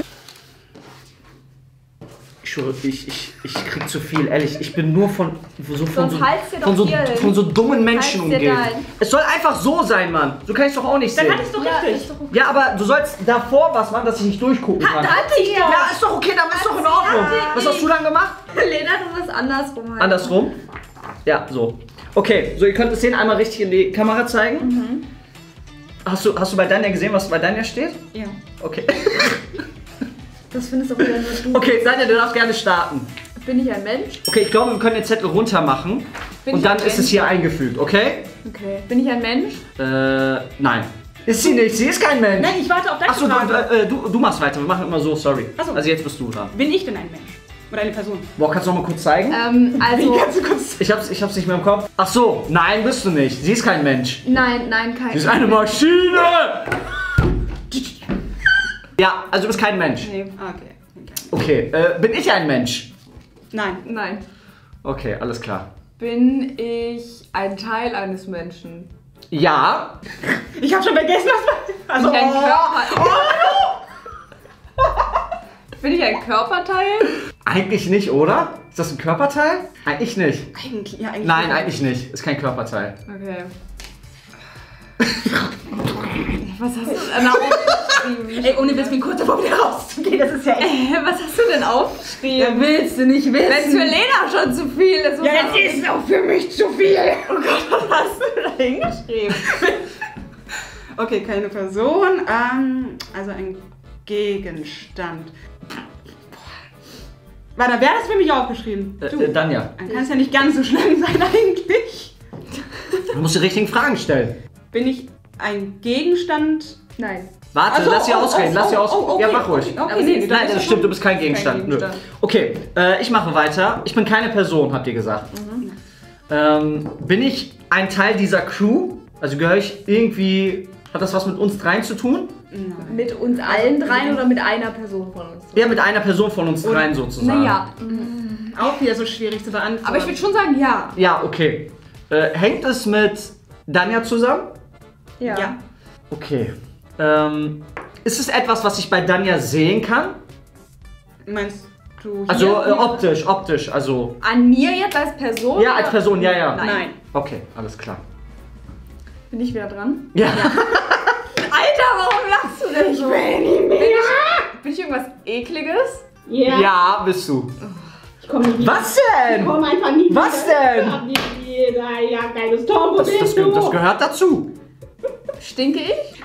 Ich schwöre, ich, ich, ich krieg zu viel, ehrlich. Ich bin nur von so, von so, von so, so, von so dummen Menschen umgeben. Dein. Es soll einfach so sein, Mann. So kann ich doch auch nicht Dann sehen. hat es doch Ja, richtig. ist doch okay. Ja, aber du sollst davor was machen, dass ich nicht durchgucken kann. Da hatte ich Ja, ist doch okay, dann ist doch in Ordnung. Was hast du dann gemacht? Lena, du bist andersrum halt. Andersrum? Ja, so. Okay, so ihr könnt es sehen, einmal richtig in die Kamera zeigen. Mhm. Hast du, hast du bei Danja gesehen, was bei Danja steht? Ja. Okay. Das findest doch wieder nur du. Okay, Danja, du darfst gerne starten. Bin ich ein Mensch? Okay, ich glaube, wir können den Zettel runter machen. Bin und ich dann ein ist es Mensch? hier eingefügt, okay? Okay. Bin ich ein Mensch? Äh, nein. Ist sie nicht, sie ist kein Mensch. Nein, ich warte auf deine Achso, du, Frage. äh, du, du machst weiter, wir machen immer so, sorry. Ach so. Also jetzt bist du dran. Bin ich denn ein Mensch? Oder eine Person? Boah, kannst du noch mal kurz zeigen? Ähm, also. Kannst du kurz... Ich hab's, ich hab's nicht mehr im Kopf. Ach so, nein, bist du nicht. Sie ist kein Mensch. Nein, nein, kein. Sie ist eine Maschine! Ja, also du bist kein Mensch. Nee. Ah, okay. Okay, äh, bin ich ein Mensch? Nein. Nein. Okay, alles klar. Bin ich ein Teil eines Menschen? Ja. Ich hab schon vergessen, was... Also, Bin ich ein oh, Körper? Bin ich ein Körperteil? Eigentlich nicht, oder? Ist das ein Körperteil? Eigentlich nicht. Eigentlich, ja, eigentlich. Nein, eigentlich nicht. Ist kein Körperteil. Okay. Was hast du denn aufgeschrieben? Ey, ohne Witz, bin kurz davor wieder rauszugehen, das ist ja echt... Äh, was hast du denn aufgeschrieben? Ja, willst du nicht wissen? Wenn es für Lena schon zu viel ist. was Ja, hast das ist auch für mich zu viel. Oh Gott, was hast du da hingeschrieben? Okay, keine Person, ähm, also ein Gegenstand. Warte, wer hat das für mich aufgeschrieben? Äh, Du. äh, Danja, Dann kann es ja nicht ganz so schlimm sein eigentlich. du musst die richtigen Fragen stellen. Bin ich ein Gegenstand? Nein. Warte, Ach so, lass sie oh, ausreden, oh, lass sie oh, ausreden. oh, okay, Ja, mach ruhig. okay, okay, Aber nee, sie- dann Nein, ist das es stimmt, du schon- bist kein Gegenstand. Kein Nö. Gegenstand. Okay, äh, ich mache weiter. Ich bin keine Person, habt ihr gesagt. Mhm. Ähm, bin ich ein Teil dieser Crew? Also gehöre ich irgendwie... Hat das was mit uns dreien zu tun? Nein. Mit uns allen dreien oder mit einer Person von uns? Ja, mit einer Person von uns dreien sozusagen. Naja. Auch wieder so schwierig zu beantworten. Aber ich würde schon sagen, ja. Ja, okay. Äh, hängt es mit Danja zusammen? Ja. Ja. Okay. Ähm, ist es etwas, was ich bei Danja sehen kann? Meinst du hier? Also äh, optisch, optisch, also... An mir jetzt als Person? Ja, als Person, ja, ja. Nein. Nein. Okay, alles klar. Bin ich wieder dran? Ja. Alter, warum lachst du denn so? Ich will nicht mehr. Bin ich, bin ich irgendwas Ekliges? Ja, Ja, bist du. ich komme nie wieder. Was denn? Ich komme einfach nie Was wieder. denn? Ich hab nie wieder. Ja, geiles Tor, wo Das, bist das, du? das gehört dazu. Stinke ich?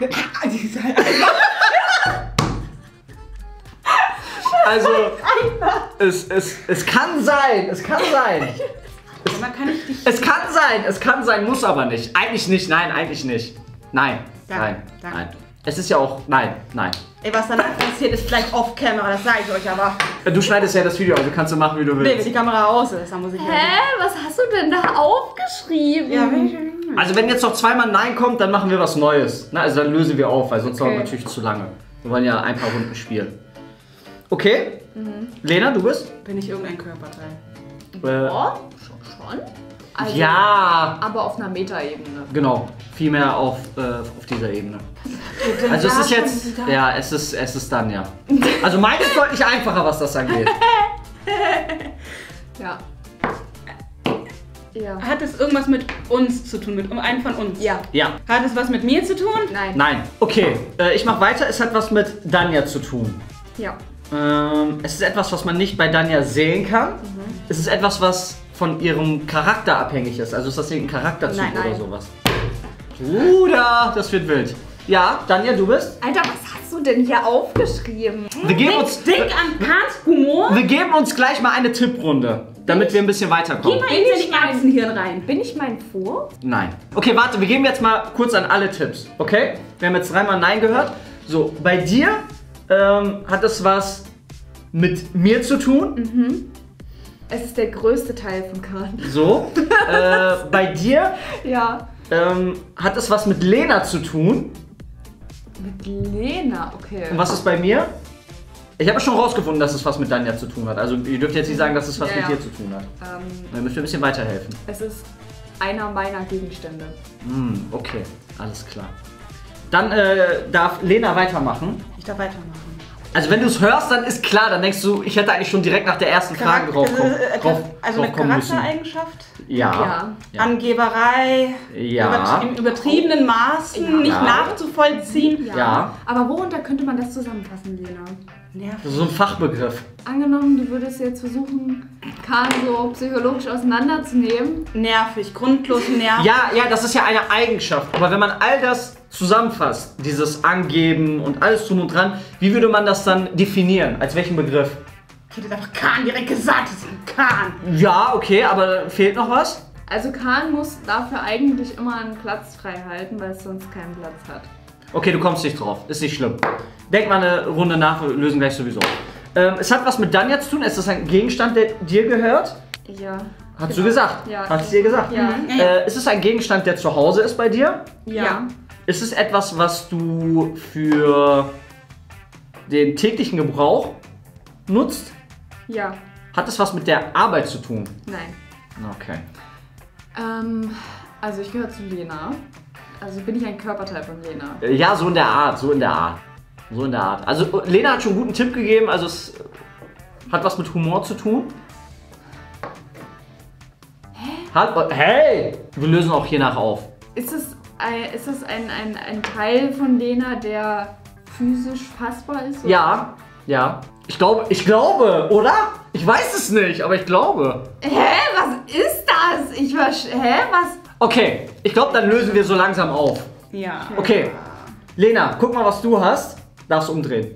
Also, es, es, es kann sein, es kann sein. Aber kann ich dich... Es kann sein, es kann sein, muss aber nicht. Eigentlich nicht, nein, eigentlich nicht. Nein, Danke, nein, danke. nein. Es ist ja auch, nein, nein. Ey, was danach passiert, ist vielleicht off-camera, das sage ich euch aber. Du schneidest ja das Video, also kannst du machen, wie du Nee, wenn willst. die Kamera aus ist, dann muss ich... Hä? Was hast du denn da aufgeschrieben? Ja, wenn ich... Also wenn jetzt noch zweimal Nein kommt, dann machen wir was Neues. Na, also dann lösen wir auf, weil sonst Okay. dauert natürlich zu lange. Wir wollen ja ein paar Runden spielen. Okay? Lena, du bist? Bin ich irgendein Körperteil? Äh, Oh, schon, schon. Also, ja, aber auf einer Metaebene. genau. Viel mehr auf, äh, auf dieser Ebene. Also es ist jetzt, ja, es ist, es ist dann, ja. Also meine ist deutlich einfacher, was das angeht. Ja. Ja. Hat es irgendwas mit uns zu tun, mit einem von uns? Ja. Ja. Hat es was mit mir zu tun? Nein. Nein. Okay, äh, ich mach weiter. Es hat was mit Danja zu tun. Ja. Ähm, es ist etwas, was man nicht bei Danja sehen kann. Mhm. Es ist etwas, was von ihrem Charakter abhängig ist. Also ist das irgendein Charakterzug Nein, oder nein. sowas? Bruder, das wird wild. Ja, Danja, du bist? Alter, was hast du denn hier aufgeschrieben? Wir geben uns, Denk an Kahns Humor. wir geben uns gleich mal eine Tipprunde, damit wir ein bisschen weiterkommen. Geh mal in den Erbsenhirn rein. Bin ich mein Vor? Nein. Okay, warte, wir geben jetzt mal kurz an alle Tipps, okay? Wir haben jetzt dreimal Nein gehört. So, bei dir ähm, hat es was mit mir zu tun. Es ist der größte Teil von Kahn. So. äh, bei dir Ja. ähm, hat es was mit Lena zu tun. Mit Lena, okay. Und was ist bei mir? Ich habe schon rausgefunden, dass es was mit Danja zu tun hat. Also ihr dürft jetzt nicht sagen, dass es was Ja, mit ja. dir zu tun hat. Ähm, Dann müsst ihr ein bisschen weiterhelfen. es ist einer meiner Gegenstände. Hm, okay, alles klar. Dann äh, darf Lena weitermachen. Ich darf weitermachen. Also wenn du es hörst, dann ist klar, dann denkst du, ich hätte eigentlich schon direkt nach der ersten Frage drauf, Charakter- kommen- äh, drauf, Also eine drauf kommen müssen. Charaktereigenschaft? Ja. Ja. Ja. Angeberei? Ja. Übert im übertriebenen Maßen? Ja. Nicht Ja. nachzuvollziehen? Ja. Aber worunter könnte man das zusammenfassen, Lena? Nervig. Das ist so ein Fachbegriff. Angenommen, du würdest jetzt versuchen, Kahn so psychologisch auseinanderzunehmen. Nervig. Grundlos nervig. Ja, ja, das ist ja eine Eigenschaft. Aber wenn man all das zusammenfasst, dieses Angeben und alles drum und dran, wie würde man das dann definieren? Als welchen Begriff? Ich hätte einfach Kahn direkt gesagt. Das ist ein Kahn. Ja, okay, aber fehlt noch was? Also Kahn muss dafür eigentlich immer einen Platz frei halten, weil es sonst keinen Platz hat. Okay, du kommst nicht drauf. Ist nicht schlimm. Denk mal eine Runde nach, wir lösen gleich sowieso. Ähm, es hat was mit Danja zu tun. Es ist ein Gegenstand, der dir gehört. Ja. Hast du gesagt? Ja. Hast du dir gesagt? Ja. Ja, ja. Äh, ist es ein Gegenstand, der zu Hause ist bei dir? Ja. Ist es etwas, was du für den täglichen Gebrauch nutzt? Ja. Hat es was mit der Arbeit zu tun? Nein. Okay. Ähm, also ich gehöre zu Lena. Also bin ich ein Körperteil von Lena. Äh, Ja, so in der Art, so in der Art. So in der Art. Also Lena hat schon einen guten Tipp gegeben, also es hat was mit Humor zu tun. Hä? Hat, hey! Wir lösen auch hier nach auf. Ist es ein, ist es ein, ein, ein Teil von Lena, der physisch fassbar ist? oder? Ja, ja. Ich glaube, ich glaube, oder? Ich weiß es nicht, aber ich glaube. Hä? Was ist das? Ich war. Hä? Was? Okay, ich glaube, dann lösen wir so langsam auf. Ja. Okay, Lena, guck mal, was du hast. Darfst umdrehen.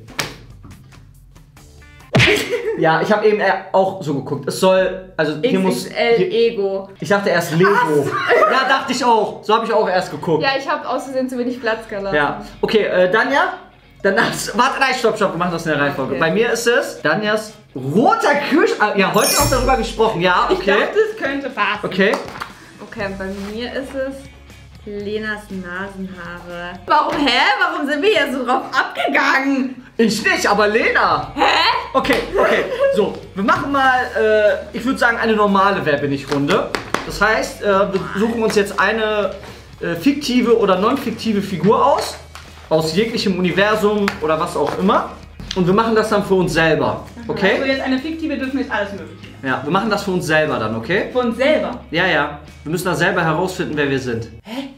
Ja, ich habe eben äh, auch so geguckt. Es soll, also hier muss. X X L Hier, Ego. ich dachte erst Lego. Ja, dachte ich auch. So habe ich auch erst geguckt. Ja, ich habe aus Versehen zu wenig Platz gelassen. Ja. Okay, äh, Danja. Danach. Warte, nein, stopp, stopp. Wir machen das in der Reihenfolge. Okay. Bei mir ist es Danjas roter Kühlschrank. Ja, heute auch darüber gesprochen. Ja, Ich okay. dachte, es könnte passen. Okay. Okay, und bei mir ist es Lenas Nasenhaare. Warum, hä? Warum sind wir hier so drauf abgegangen? Ich nicht, aber Lena. Hä? Okay, okay. So, wir machen mal, äh, ich würde sagen, eine normale Wer bin ich Runde. Das heißt, äh, wir suchen uns jetzt eine äh, fiktive oder non-fiktive Figur aus. Aus jeglichem Universum oder was auch immer. Und wir machen das dann für uns selber. Also Okay? jetzt eine fiktive dürfen jetzt alles mögliche. Ja, wir machen das für uns selber dann, okay? Von selber. Ja, ja. Wir müssen da selber herausfinden, wer wir sind. Hä?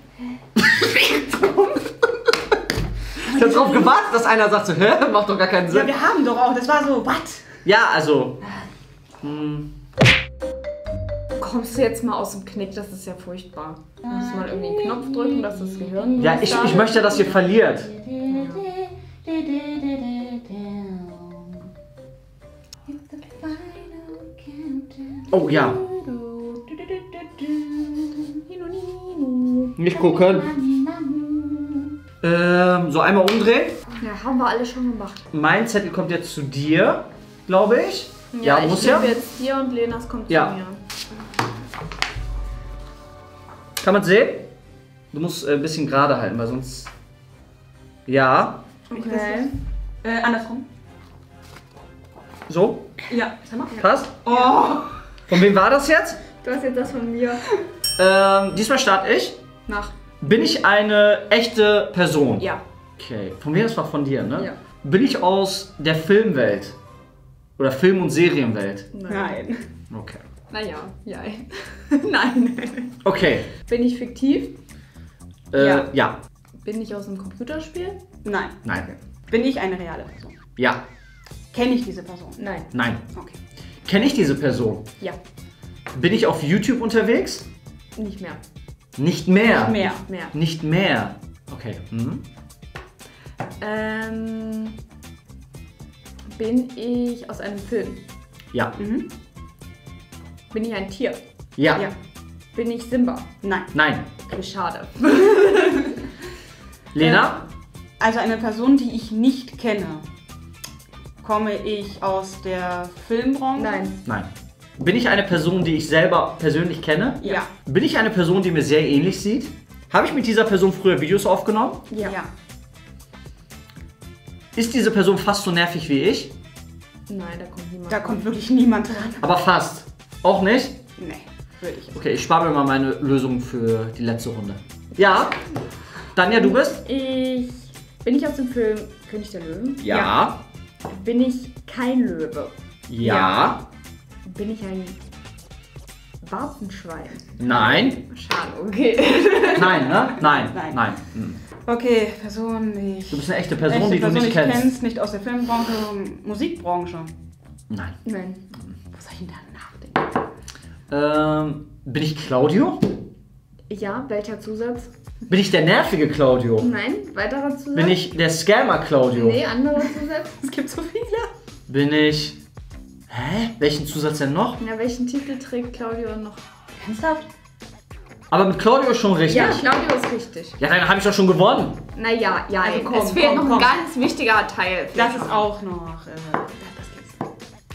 Ich hab drauf gewartet, dass einer sagt so, hä? Macht doch gar keinen Ja, Sinn. wir haben doch auch. Das war so, was? Ja, also. Kommst du jetzt mal aus dem Knick? Das ist ja furchtbar. Du musst mal irgendwie einen Knopf drücken, dass das Gehirn. Ja, ich, ich möchte, dass ihr verliert. Oh ja. Nicht gucken. Ähm, so einmal umdrehen. Ja, haben wir alle schon gemacht. Mein Zettel kommt jetzt zu dir, glaube ich. Ja, ich muss ja. nehme jetzt hier und Lenas kommt Ja. zu mir. Kann man sehen? Du musst äh, ein bisschen gerade halten, weil sonst. Ja. Okay. Äh, andersrum. So. Ja, sag mal. Passt? Oh. Von wem war das jetzt? Du hast jetzt das von mir. Ähm, diesmal starte ich. Nach. Bin ich eine echte Person? Ja. Okay. Von wem? Das war von dir, ne? Ja. Bin ich aus der Filmwelt? Oder Film- und Serienwelt? Nein. Okay. Naja, ja. Nein. Okay. Bin ich fiktiv? Äh, Ja. ja. Bin ich aus einem Computerspiel? Nein. Nein. Bin ich eine reale Person? Ja. Kenne ich diese Person? Nein. Nein. Okay. Kenne ich diese Person? Ja. Bin ich auf YouTube unterwegs? Nicht mehr. Nicht mehr. Nicht mehr. Mehr. Nicht mehr. Okay. Mhm. Ähm, bin ich aus einem Film? Ja. Mhm. Bin ich ein Tier? Ja. Ja. Bin ich Simba? Nein. Nein. Okay, schade. Lena? Also eine Person, die ich nicht kenne. Komme ich aus der Filmbranche? Nein. Nein. Bin ich eine Person, die ich selber persönlich kenne? Ja. Bin ich eine Person, die mir sehr ähnlich sieht? Habe ich mit dieser Person früher Videos aufgenommen? Ja. Ja. Ist diese Person fast so nervig wie ich? Nein, da kommt niemand. Da kommt wirklich niemand dran. Aber fast. Auch nicht? Nee, würde ich jetzt. Okay, ich spare mir mal meine Lösung für die letzte Runde. Ja. Danja, du bist? Ich. Bin ich aus dem Film König der Löwen? Ja. Bin ich kein Löwe? Ja. Bin ich ein Warzenschwein? Nein. Schade, okay. Nein, ne? Nein. Nein. Nein. Hm. Okay, Person, die ich. Du bist eine echte Person, echte die du Person, nicht die ich kennst. kennst, nicht aus der Filmbranche, Musikbranche. Nein. Nein. Was soll ich denn da nachdenken? Ähm, bin ich Claudio? Ja, welcher Zusatz? Bin ich der nervige Claudio? Nein, weiterer Zusatz? Bin ich der Scammer Claudio? Nee, anderer Zusatz? Es gibt so viele. Bin ich... Hä? Welchen Zusatz denn noch? Na, welchen Titel trägt Claudio noch? Ernsthaft? Aber mit Claudio schon richtig. Ja, Claudio ist richtig. Ja, dann habe ich doch schon gewonnen. Naja, ja, Also komm, es fehlt komm, noch komm. ein ganz wichtiger Teil. Das ist auch noch. Äh, das geht's.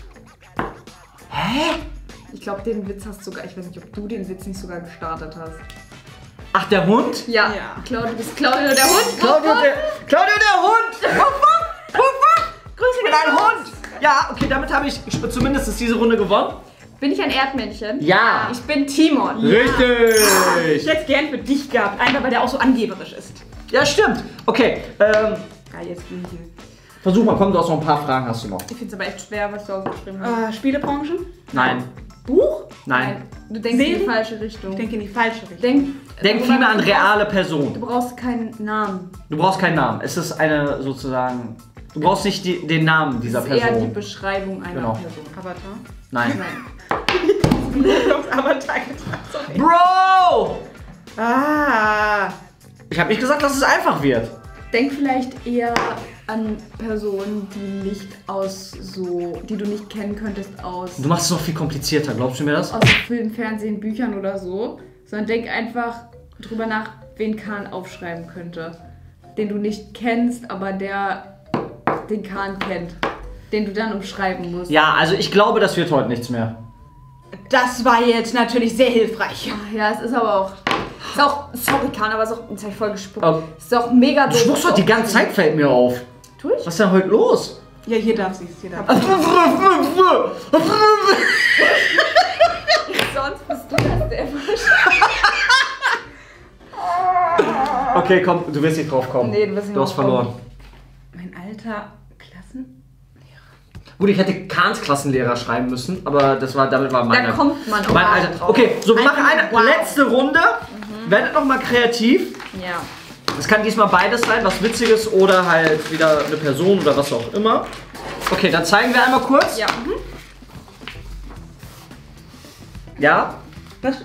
Hä? Ich glaube, den Witz hast du sogar, ich weiß nicht, ob du den Witz nicht sogar gestartet hast. Ach, der Hund? Ja, Ja. Claudio, du bist Claudio der Hund. Claudio der, Claudio der Hund! Wuff, wuff, wuff, wuff. Grüße, Ich bin ein Hund! Ja, okay, damit habe ich zumindest diese Runde gewonnen. Bin ich ein Erdmännchen? Ja. Ich bin Timon. Richtig! Ich hätte es gern für dich gehabt, einfach weil der auch so angeberisch ist. Ja, stimmt. Okay, ähm, Ja, jetzt bin ich hier. versuch mal, komm, du hast noch ein paar Fragen, hast du noch. Ich finde es aber echt schwer, was du aufgeschrieben hast. Äh, Spielebranche? Nein. Buch? Nein. Du denkst in die Serien? falsche Richtung. Ich denke in die falsche Richtung. Denk, Denk darüber vielmehr an nach, du reale brauchst- Personen. Du brauchst keinen Namen. Du brauchst keinen Namen. Es ist eine sozusagen. Du brauchst nicht die, den Namen dieser Das ist eher die Person. Beschreibung einer Genau. Person. Avatar? Nein. Nein. Avatar gedacht, sorry. Bro! Ah. Ich habe nicht gesagt, dass es einfach wird. Denk vielleicht eher an Personen, die nicht aus so, die du nicht kennen könntest aus, Du machst es noch viel komplizierter, glaubst du mir das? aus Film, Fernsehen, Büchern oder so. Sondern denk einfach drüber nach, wen Kahn aufschreiben könnte. Den du nicht kennst, aber der den Kahn kennt. Den du dann umschreiben musst. Ja, also ich glaube, das wird heute nichts mehr. Das war jetzt natürlich sehr hilfreich. Ach ja, es ist aber auch. Ist auch. Sorry, Kahn, aber es ist auch. Jetzt hab ich voll gespuckt. Oh. Ist auch mega Du doof. schmuckst doch die ganze Zeit, fällt mir auf. Tu ich? Was ist denn heute los? Ja, hier darf sie es. Hier darf Sonst bist du das, der Okay, komm, du wirst nicht drauf kommen. Nee, du wirst nicht Du hast drauf kommen. verloren. Mein alter Klassen... Gut, ich hätte Kahns Klassenlehrer schreiben müssen, aber das war, damit war meine... Da kommt man auch mein mal Alter. drauf. Okay, so wir machen eine Wow. letzte Runde. Werdet noch mal kreativ. Ja. Es kann diesmal beides sein, was Witziges oder halt wieder eine Person oder was auch immer. Okay, dann zeigen wir einmal kurz. Ja. Ja? Was?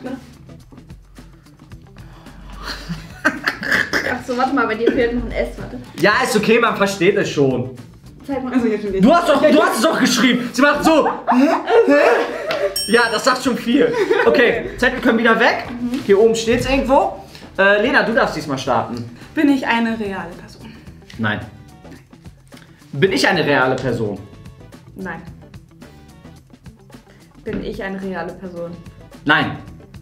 Achso, warte mal, bei dir fehlt noch ein S, warte. Ja, ist okay, man versteht es schon. Zeig mal. Also jetzt schon Du hast, doch, du hast es doch geschrieben. Sie macht so. Hä? Hä? Ja, das sagt schon viel. Okay, Zettel können wieder weg. Hier oben steht es irgendwo. Äh, Lena, du darfst diesmal starten. Bin ich eine reale Person? Nein. Bin ich eine reale Person? Nein. Bin ich eine reale Person? Nein.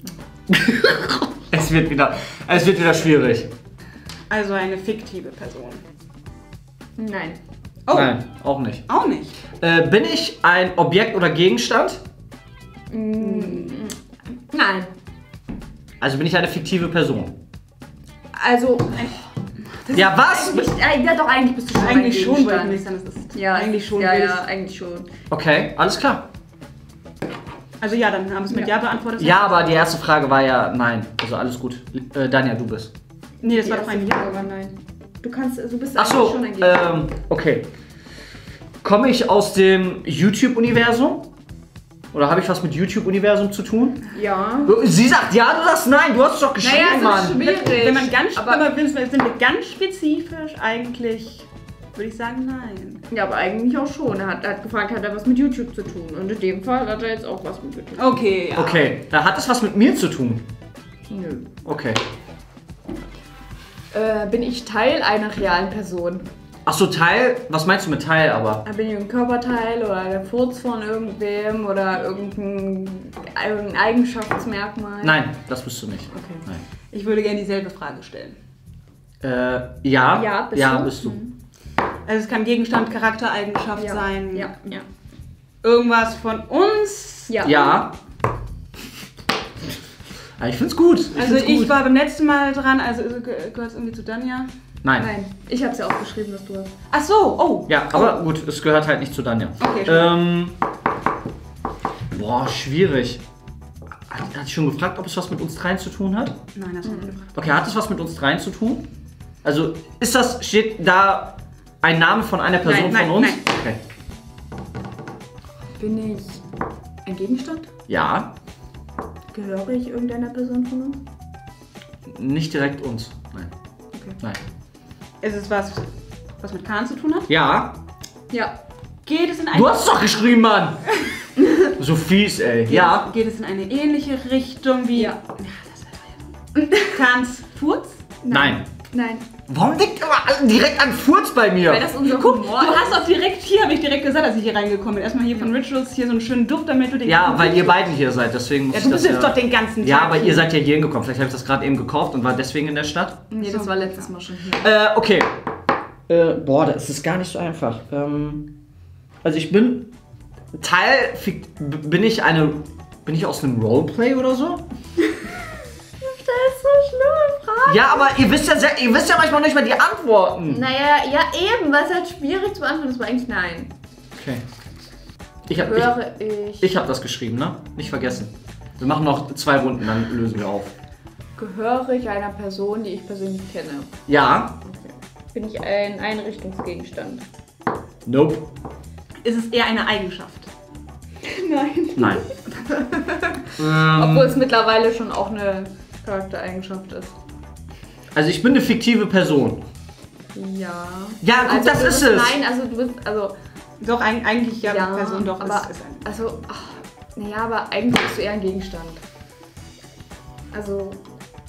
es, wird wieder, es wird wieder schwierig. Also eine fiktive Person? Nein. Oh, Nein, auch nicht. auch nicht. Äh, bin ich ein Objekt oder Gegenstand? Nein. Also bin ich eine fiktive Person? Also. Ja, was? Eigentlich, äh, ja, doch, eigentlich bist du schon Eigentlich ein schon, Gegenstand. wollte ich nicht sagen. Das ist Ja, eigentlich schon. Ja, will ja, eigentlich schon. Okay, alles klar. Also ja, dann haben wir es mit Ja, ja beantwortet. Ja, aber die erste Frage war ja nein. Also alles gut. Äh, Danja, du bist. Nee, das Die war doch ein erste Ja. Frage war nein. Du kannst, du bist Ach so, eigentlich schon ein ähm, okay. Komme ich aus dem YouTube-Universum? Oder habe ich was mit YouTube-Universum zu tun? Ja. Sie sagt ja, du sagst nein. Du hast es doch geschrieben, Naja, es Mann. ist schwierig. Wenn man ganz, aber, aber sind wir ganz spezifisch eigentlich, würde ich sagen, nein. ja, aber eigentlich auch schon. Er hat, er hat gefragt, hat er was mit YouTube zu tun? Und in dem Fall hat er jetzt auch was mit YouTube. Okay, ja. Okay, da hat es was mit mir zu tun. Nö. Okay. Äh, bin ich Teil einer realen Person? Ach so, Teil? Was meinst du mit Teil aber? Bin ich ein Körperteil oder der Furz von irgendwem oder irgendein, irgendein Eigenschaftsmerkmal? Nein, das bist du nicht. Okay. Nein. Ich würde gerne dieselbe Frage stellen. Äh, ja. Ja, bist ja, du? bist du. Also es kann Gegenstand, Charaktereigenschaft Ja. sein. Ja, ja. Irgendwas von uns. Ja. Ja. Ja, ich find's gut. Ich Also find's ich gut. war beim letzten Mal dran, also gehört es irgendwie zu Danja? Nein. Nein, ich hab's ja aufgeschrieben, was du hast. Ach so, oh. Ja, aber gut, es gehört halt nicht zu Danja. Okay, schon. Ähm. Boah, schwierig. Hat, hat sie schon gefragt, ob es was mit uns dreien zu tun hat? Nein, das nicht gefragt. Okay, hat es was mit uns dreien zu tun? Also, ist das, steht da ein Name von einer Person Nein, von nein, uns? nein. Okay. Bin ich ein Gegenstand? Ja, Gehöre ich irgendeiner Person von uns? nicht direkt uns. Nein. Okay. Nein. Ist es was, was mit Kahn zu tun hat? Ja, Ja. Geht es in eine... du hast es doch geschrieben, Mann! So fies, ey. Geht Ja. Es, geht es in eine ähnliche Richtung wie... Ja. Ja, das wird ja. Kahns Furz? Nein. Nein. Warum denkt immer alle direkt an Furz bei mir? Weil das unser Guck, Humor du ist. hast auch direkt, hier habe ich direkt gesagt, als ich hier reingekommen bin. Erstmal hier von Rituals, hier so einen schönen Duft, damit du den... Ja, weil ihr beiden hier seid, deswegen muss Ja, ich du das bist ja... jetzt doch den ganzen Tag Ja, aber ihr hier. seid ja hier hingekommen. Vielleicht habe ich das gerade eben gekauft und war deswegen in der Stadt. Nee, das war letztes Mal schon hier. Äh, okay. Äh, boah, das ist gar nicht so einfach. Ähm, also ich bin Teil, bin ich eine, bin ich aus einem Roleplay oder so? Das ist so schlimme Frage. Ja, aber ihr wisst ja, sehr, ihr wisst ja manchmal nicht mal die Antworten. Naja, ja eben, was halt schwierig zu beantworten ist, war eigentlich nein. Okay. Ich hab, Höre ich, ich, ich hab das geschrieben, ne? Nicht vergessen. Wir machen noch zwei Runden, dann lösen wir auf. gehöre ich einer Person, die ich persönlich kenne? Ja. Okay. Bin ich ein Einrichtungsgegenstand? Nope. Ist es eher eine Eigenschaft? Nein. Nein. ähm, Obwohl es mittlerweile schon auch eine Charaktereigenschaft ist. also ich bin eine fiktive Person. Ja. Ja, guck, Also das du ist bist, es. Nein, also du bist, also Doch, eig- eigentlich ja, ja, Person doch. aber ist, ist ein, also, ach, naja, aber eigentlich bist du eher ein Gegenstand. Also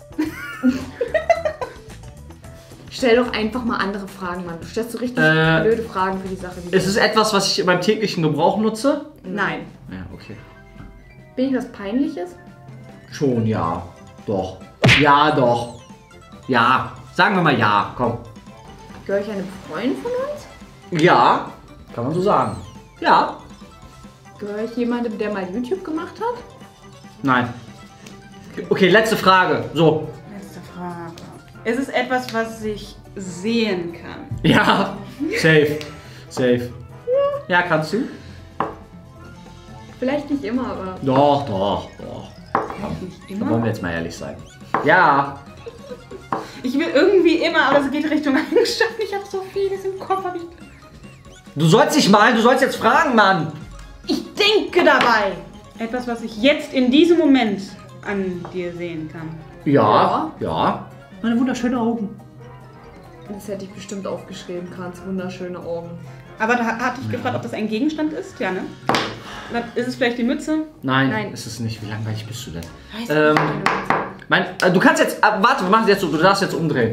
stell doch einfach mal andere Fragen, Mann. Du stellst so richtig Äh, blöde Fragen für die Sache. Die Ist es etwas, was ich beim täglichen Gebrauch nutze? nein. Ja, okay. Bin ich was Peinliches? Schon, ja. Doch. Ja, doch. Ja. Sagen wir mal ja, komm. Gehöre ich einem Freund von uns? Ja. Kann man so sagen. Ja. Gehöre ich jemandem, der mal YouTube gemacht hat? Nein. Okay, letzte Frage. So. Letzte Frage. Ist es etwas, was ich sehen kann? Ja. Safe. Safe. Ja, kannst du? Vielleicht nicht immer, aber Doch, doch, doch. Nicht Da wollen wir jetzt mal ehrlich sein. Ja. Ich will irgendwie immer, aber es geht Richtung Eigenschaft. Ich habe so vieles im Kopf. Hab ich, Du sollst dich mal, du sollst jetzt fragen, Mann. ich denke dabei. Etwas, was ich jetzt in diesem Moment an dir sehen kann. Ja. Ja. Meine wunderschönen Augen. das hätte ich bestimmt aufgeschrieben. Kahns wunderschöne Augen. Aber da hatte ich gefragt, ob das ein Gegenstand ist. Ja, ne? Dann ist es vielleicht die Mütze? Nein, Nein. ist es nicht. Wie langweilig bist du denn? Weiß Ähm, mein, äh, du kannst jetzt, äh, warte, wir machen es jetzt so, du darfst jetzt umdrehen.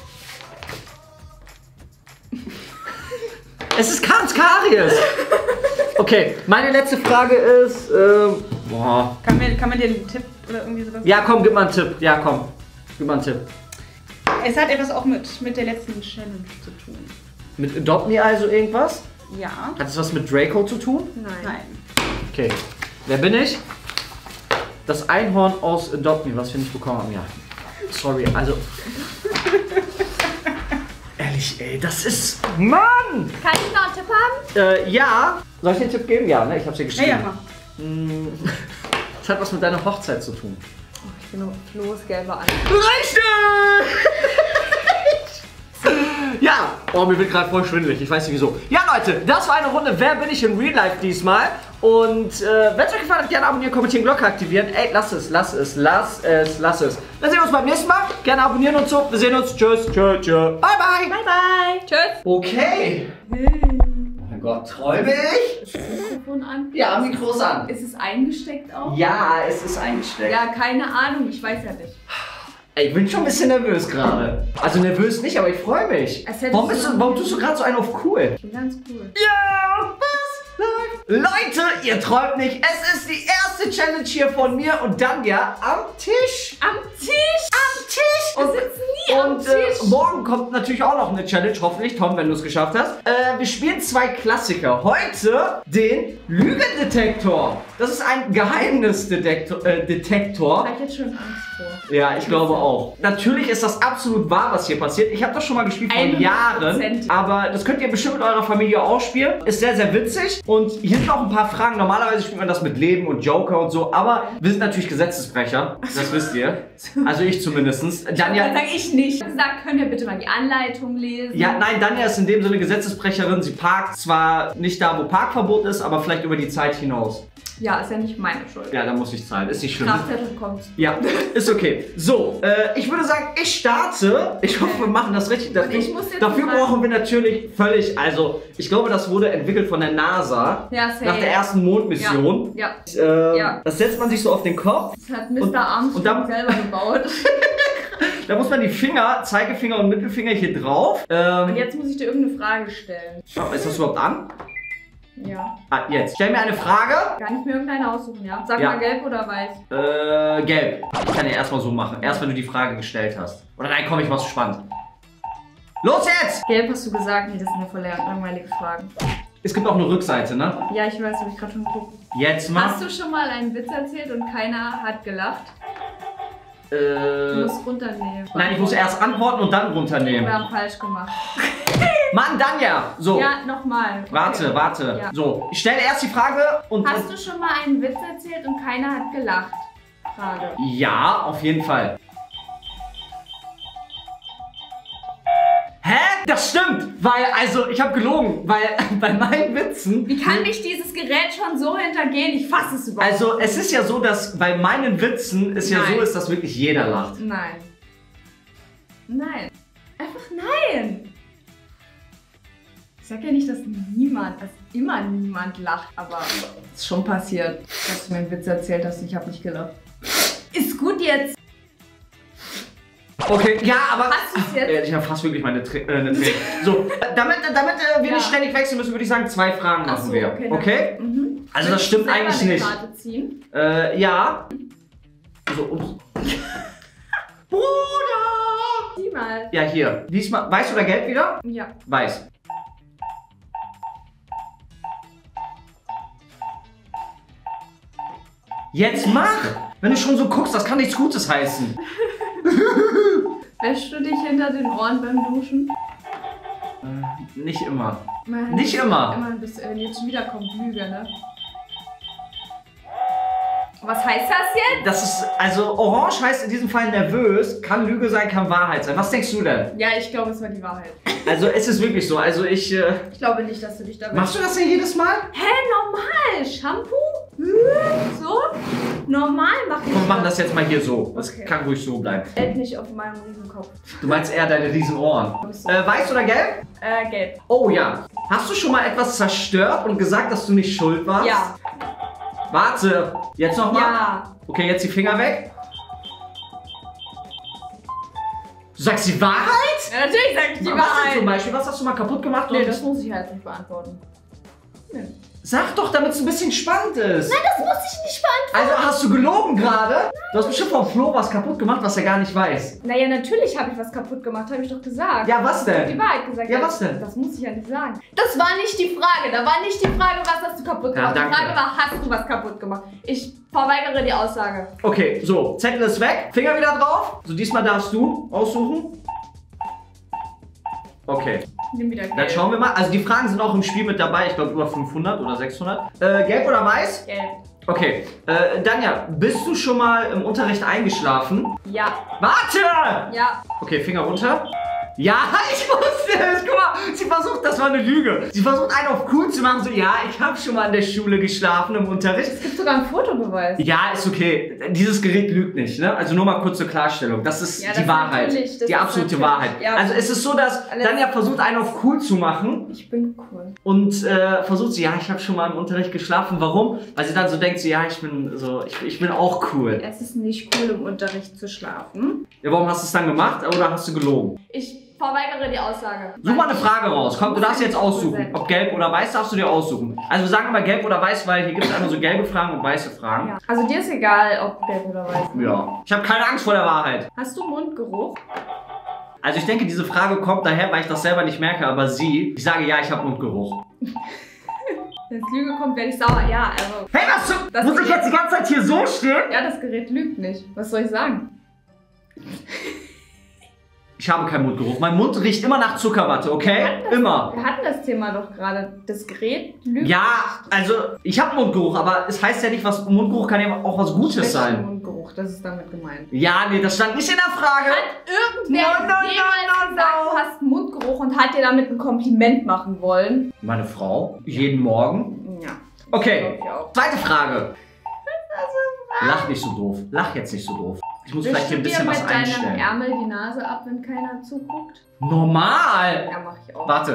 Es ist Kahns Karies. Okay, meine letzte Frage ist, ähm, boah. Kann man, kann man dir einen Tipp oder irgendwie sowas? Ja, komm, gib mal einen Tipp. Ja, komm, gib mal einen Tipp. Es hat etwas auch mit, mit der letzten Challenge zu tun. Mit Adopt Me also irgendwas? Ja. Hat es was mit Draco zu tun? Nein. Nein. Okay. Wer bin ich? Das Einhorn aus Adopt Me, was wir nicht bekommen haben. Ja. Sorry, also. Ehrlich, ey, das ist. Mann! Kann ich noch einen Tipp haben? Äh, ja. Soll ich dir einen Tipp geben? Ja, ne? Ich hab's dir Ja, geschrieben. ja, mach. Das hat was mit deiner Hochzeit zu tun. Oh, ich bin nur Flo's gelber an. Richtig! Ja, oh, mir wird gerade voll schwindelig, ich weiß nicht wieso. Ja, Leute, das war eine Runde Wer bin ich in Real Life diesmal. Und äh, wenn es euch gefallen hat, gerne abonnieren, kommentieren, Glocke aktivieren. Ey, lasst es, lasst es, lasst es, lasst es. Dann sehen wir uns beim nächsten Mal. Gerne abonnieren und so. Wir sehen uns. Tschüss, tschüss, tschüss. Bye, bye. Bye, bye. Tschüss. Okay. Oh mein Gott, träume ich? Ist das Mikrofon an? Ja, Mikro ist an. Ist es eingesteckt auch? Ja, es ist eingesteckt. Ja, keine Ahnung, ich weiß ja nicht. Ey, ich bin schon ein bisschen nervös gerade. Also nervös nicht, aber ich freue mich. Warum, bist du, warum tust du gerade so einen auf cool? Ich bin ganz cool. Ja, was läuft? Leute, ihr träumt nicht. Es ist die erste Challenge hier von mir und Danja am Tisch. Am Tisch? Am Tisch. Wir sitzen nie am Und äh, Tisch. morgen kommt natürlich auch noch eine Challenge, hoffentlich, Tom, wenn du es geschafft hast. Äh, wir spielen zwei Klassiker. Heute den Lügendetektor. Das ist ein Geheimnisdetektor. Äh, Detektor. Ich hab jetzt schon Angst vor. Ja, ich glaube auch. Natürlich ist das absolut wahr, was hier passiert. Ich habe das schon mal gespielt vor Jahren. Prozent. Aber das könnt ihr bestimmt mit eurer Familie auch spielen. Ist sehr, sehr witzig. Und hier sind auch ein paar Fragen. Normalerweise spielt man das mit Leben und Joker und so. Aber wir sind natürlich Gesetzesbrecher. Das wisst ihr. Also ich zumindest. Danja, Dann sag ich nicht. Sag, können wir bitte mal die Anleitung lesen? ja, nein, Danja ist in dem Sinne Gesetzesbrecherin. Sie parkt zwar nicht da, wo Parkverbot ist, aber vielleicht über die Zeit hinaus. Ja, ist ja nicht meine Schuld. Ja, da muss ich zahlen. Ist nicht schlimm. Strafzettel kommt. Ja, ist okay. So, äh, ich würde sagen, ich starte. Ich hoffe, wir machen das richtig. Das, Und ich muss jetzt dafür mal- brauchen wir natürlich völlig, also ich glaube, das wurde entwickelt von der NASA. Ja, safe. Nach der ersten Mondmission. Ja, Äh, Ja. Das setzt man sich so auf den Kopf. das hat Und- Mister Armstrong und dann- selber gebaut. Da muss man die Finger, Zeigefinger und Mittelfinger hier drauf. Ähm, Und jetzt muss ich dir irgendeine Frage stellen. oh, ist das überhaupt an? Ja. Ah, jetzt. Stell mir eine Frage. Kann ich mir irgendeine aussuchen, ja? Sag Ja. mal gelb oder weiß. Äh, gelb. Ich kann ja erstmal so machen. Erst wenn du die Frage gestellt hast. Oder nein, komm, ich mach's spannend. Los jetzt! Gelb hast du gesagt, nee, das sind ja voll langweilige Fragen. Es gibt auch eine Rückseite, ne? Ja, ich weiß, hab ich gerade schon geguckt. Jetzt mal. Hast du schon mal einen Witz erzählt und keiner hat gelacht? Du Äh, musst runternehmen. nein, ich muss erst antworten und dann Wir runternehmen. haben falsch gemacht. Mann, Danja! So, Ja, nochmal. Okay. warte, warte. Ja. So, ich stelle erst die Frage und... Hast du schon mal einen Witz erzählt und keiner hat gelacht? Frage. Ja, auf jeden Fall. Hä? Das stimmt! Weil, also, ich habe gelogen, weil bei meinen Witzen... Wie kann mich dieses Gerät schon so hintergehen? Ich fasse es überhaupt Also, es ist ja so, dass bei meinen Witzen es ja Nein. so ist, dass wirklich jeder lacht. Nein. Nein. Einfach nein. Ich sag ja nicht, dass niemand, dass immer niemand lacht, aber es ist schon passiert, dass du mir einen Witz erzählt hast und ich habe nicht gelacht. Ist gut jetzt. Okay, ja, aber... Hast du's jetzt? Äh, Ich habe fast wirklich meine Tränen. Äh, eine Träne. So, äh, damit, damit äh, wir Ja. nicht ständig wechseln müssen, würde ich sagen, zwei Fragen Ach machen so, wir. okay, Okay? danke. Mhm. Also das Willst stimmt du selber eigentlich eine nicht. Karte ziehen? Äh, ja. So, ups. Bruder! Zieh mal. Ja, hier. Diesmal, weiß oder gelb wieder? Ja. Weiß. Jetzt mach! Wenn du schon so guckst, das kann nichts Gutes heißen. Wäschst du dich hinter den Ohren beim Duschen? Äh, nicht immer. Immer, Nicht immer. Immer ein bisschen, wenn jetzt schon wieder kommt Lüge, ne? Was heißt das jetzt? Das ist, also Orange heißt in diesem Fall nervös, kann Lüge sein, kann Wahrheit sein. Was denkst du denn? Ja, ich glaube, es war die Wahrheit. Also es ist wirklich so, also ich, äh, Ich glaube nicht, dass du dich dabei... machst du das denn jedes Mal? Hä, normal? Shampoo? So? Normal mache ich Komm, wir machen das jetzt mal hier so. Das Okay. kann ruhig so bleiben. Hält nicht auf meinem Riesenkopf. Du meinst eher deine riesen Ohren. Äh, weiß oder gelb? Äh, gelb. Oh ja. Hast du schon mal etwas zerstört und gesagt, dass du nicht schuld warst? Ja. Warte. Jetzt nochmal? Ja. Okay, jetzt die Finger weg. Du sagst die Wahrheit? Ja, natürlich sag ich die Was denn zum Wahrheit. Beispiel? Was hast du mal kaputt gemacht? Nee, und- das muss ich halt nicht beantworten. Nee. Sag doch, damit es ein bisschen spannend ist. Das muss ich nicht beantworten. Also hast du gelogen gerade? Du hast bestimmt vom Flo was kaputt gemacht, was er gar nicht weiß. Naja, natürlich habe ich was kaputt gemacht, habe ich doch gesagt. Ja, was Ich hab denn? die Wahrheit gesagt. Ja, was denn? Das muss ich ja nicht sagen. Das war nicht die Frage. Da war nicht die Frage, was hast du kaputt Ja, gemacht. danke. Die Frage war, hast du was kaputt gemacht? Ich verweigere die Aussage. Okay, so, Zettel ist weg, Finger wieder drauf. So, diesmal darfst du aussuchen. Okay, Nimm wieder gelb. dann schauen wir mal. Also die Fragen sind auch im Spiel mit dabei. Ich glaube über fünfhundert oder sechshundert. Äh, gelb oder weiß? Gelb. Okay, äh, Danja, bist du schon mal im Unterricht eingeschlafen? Ja. Warte! Ja. Okay, Finger runter. Ja, ich wusste es. Guck mal, sie versucht, das war eine Lüge. Sie versucht einen auf cool zu machen, so, ja, ich habe schon mal in der Schule geschlafen im Unterricht. Es gibt sogar einen Fotobeweis. Ja, ist okay. Dieses Gerät lügt nicht, ne? Also nur mal kurz zur Klarstellung. Das ist Ja, die das Wahrheit. natürlich, das Die ist absolute natürlich- Wahrheit. ja. Also es ist so, dass Alles- Danja versucht, einen auf cool zu machen. Ich bin cool. Und äh, versucht sie, ja, ich habe schon mal im Unterricht geschlafen. Warum? Weil sie dann so denkt, so, ja, ich bin so, ich, ich bin auch cool. Es ist nicht cool, im Unterricht zu schlafen. Ja, warum hast du es dann gemacht oder hast du gelogen? Ich verweigere die Aussage. Such mal eine Frage raus. Komm, du darfst jetzt aussuchen. sein. Ob gelb oder weiß, darfst du dir aussuchen. Also wir sagen immer gelb oder weiß, weil hier gibt es einmal so gelbe Fragen und weiße Fragen. Ja. Also dir ist egal, ob gelb oder weiß. Ja. Ich habe keine Angst vor der Wahrheit. Hast du Mundgeruch? Also ich denke, diese Frage kommt daher, weil ich das selber nicht merke, aber sie, ich sage ja, ich habe Mundgeruch. Wenn es Lüge kommt, werde ich sauer. Ja, also. Hey, was? Das Muss ich Gerät- jetzt die ganze Zeit hier so stehen? Ja, das Gerät lügt nicht. Was soll ich sagen? Ich habe keinen Mundgeruch. Mein Mund riecht immer nach Zuckerwatte, okay? Immer. Wir hatten das Thema doch gerade. Das Gerät lügt. Ja, also ich habe Mundgeruch, aber es heißt ja nicht, was Mundgeruch kann ja auch was Gutes Schlechter sein. Mundgeruch, das ist damit gemeint. Ja, nee, das stand nicht in der Frage. Hat irgendwer No, no, no, jemals no, gesagt, no. du hast Mundgeruch und hat dir damit ein Kompliment machen wollen? Meine Frau, jeden Morgen. Ja. Okay, Glaub ich auch. zweite Frage. Lach nicht so doof. Lach jetzt nicht so doof. Ich muss vielleicht hier ein bisschen dir was mit deinem einstellen. Ärmel die Nase ab, wenn keiner zuguckt? Normal. Ja, mach ich auch. Warte.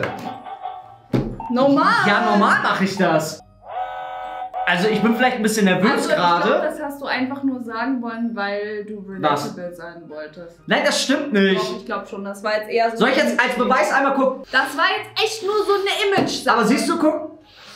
Normal! Ja, normal mache ich das. Also ich bin vielleicht ein bisschen nervös Also ich glaube, gerade. das hast du einfach nur sagen wollen, weil du Was? relatable sein wolltest. Nein, das stimmt nicht. Doch, ich glaube schon, das war jetzt eher so... Soll ich jetzt als Beweis einmal gucken? Das war jetzt echt nur so eine Image-Sache. Aber siehst du, guck.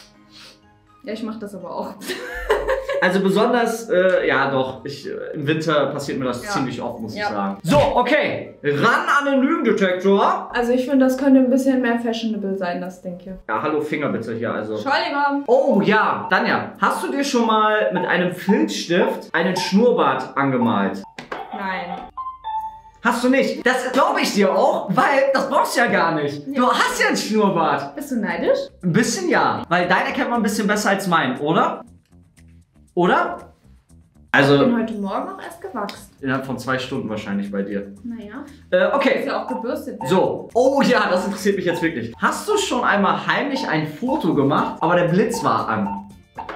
Ja, ich mach das aber auch. Also besonders, äh, ja doch, ich, äh, im Winter passiert mir das Ja. ziemlich oft, muss Ja. ich sagen. So, okay, ran an den Lügendetektor. Also ich finde, das könnte ein bisschen mehr fashionable sein, das Ding hier. Ja, hallo Finger bitte hier, also. Entschuldigung. Oh ja, Danja, hast du dir schon mal mit einem Filzstift einen Schnurrbart angemalt? Nein. Hast du nicht? Das glaube ich dir auch, weil das brauchst du ja gar nicht. Ja. Du hast ja einen Schnurrbart. Bist du neidisch? Ein bisschen ja, weil deiner kennt man ein bisschen besser als meinen, oder? Oder? Ich Also bin heute Morgen auch erst gewachsen. innerhalb von zwei Stunden wahrscheinlich bei dir. Naja. Äh, Ist okay. ja auch gebürstet. werden. So. Oh ja, das interessiert mich jetzt wirklich. Hast du schon einmal heimlich ein Foto gemacht, aber der Blitz war an?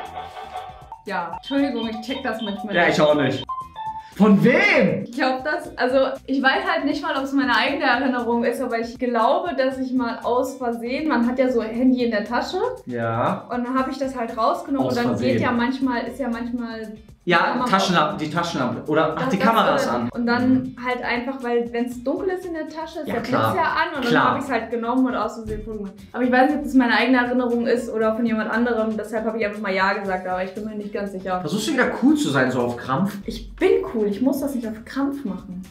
Ja. Entschuldigung, ich check das manchmal. Ja, ich auch nicht. Von wem? Ich glaube das, also ich weiß halt nicht mal, ob es meine eigene Erinnerung ist, aber ich glaube, dass ich mal aus Versehen, man hat ja so ein Handy in der Tasche Ja. und dann habe ich das halt rausgenommen Aus und dann Versehen. geht ja manchmal, ist ja manchmal... Ja, Kamera- Taschenlampe, die Taschenlampe. Oder ach, das- die das Kamera ist oder- an. Und dann halt einfach, weil wenn es dunkel ist in der Tasche, ist Ja, der Blitz klar. ja an und Klar. dann habe ich es halt genommen und aus Versehen Foto gemacht. Aber ich weiß nicht, ob das meine eigene Erinnerung ist oder von jemand anderem, deshalb habe ich einfach mal Ja gesagt, aber ich bin mir nicht ganz sicher. Versuchst du wieder cool zu sein, so auf Krampf? Ich bin cool, ich muss das nicht auf Krampf machen.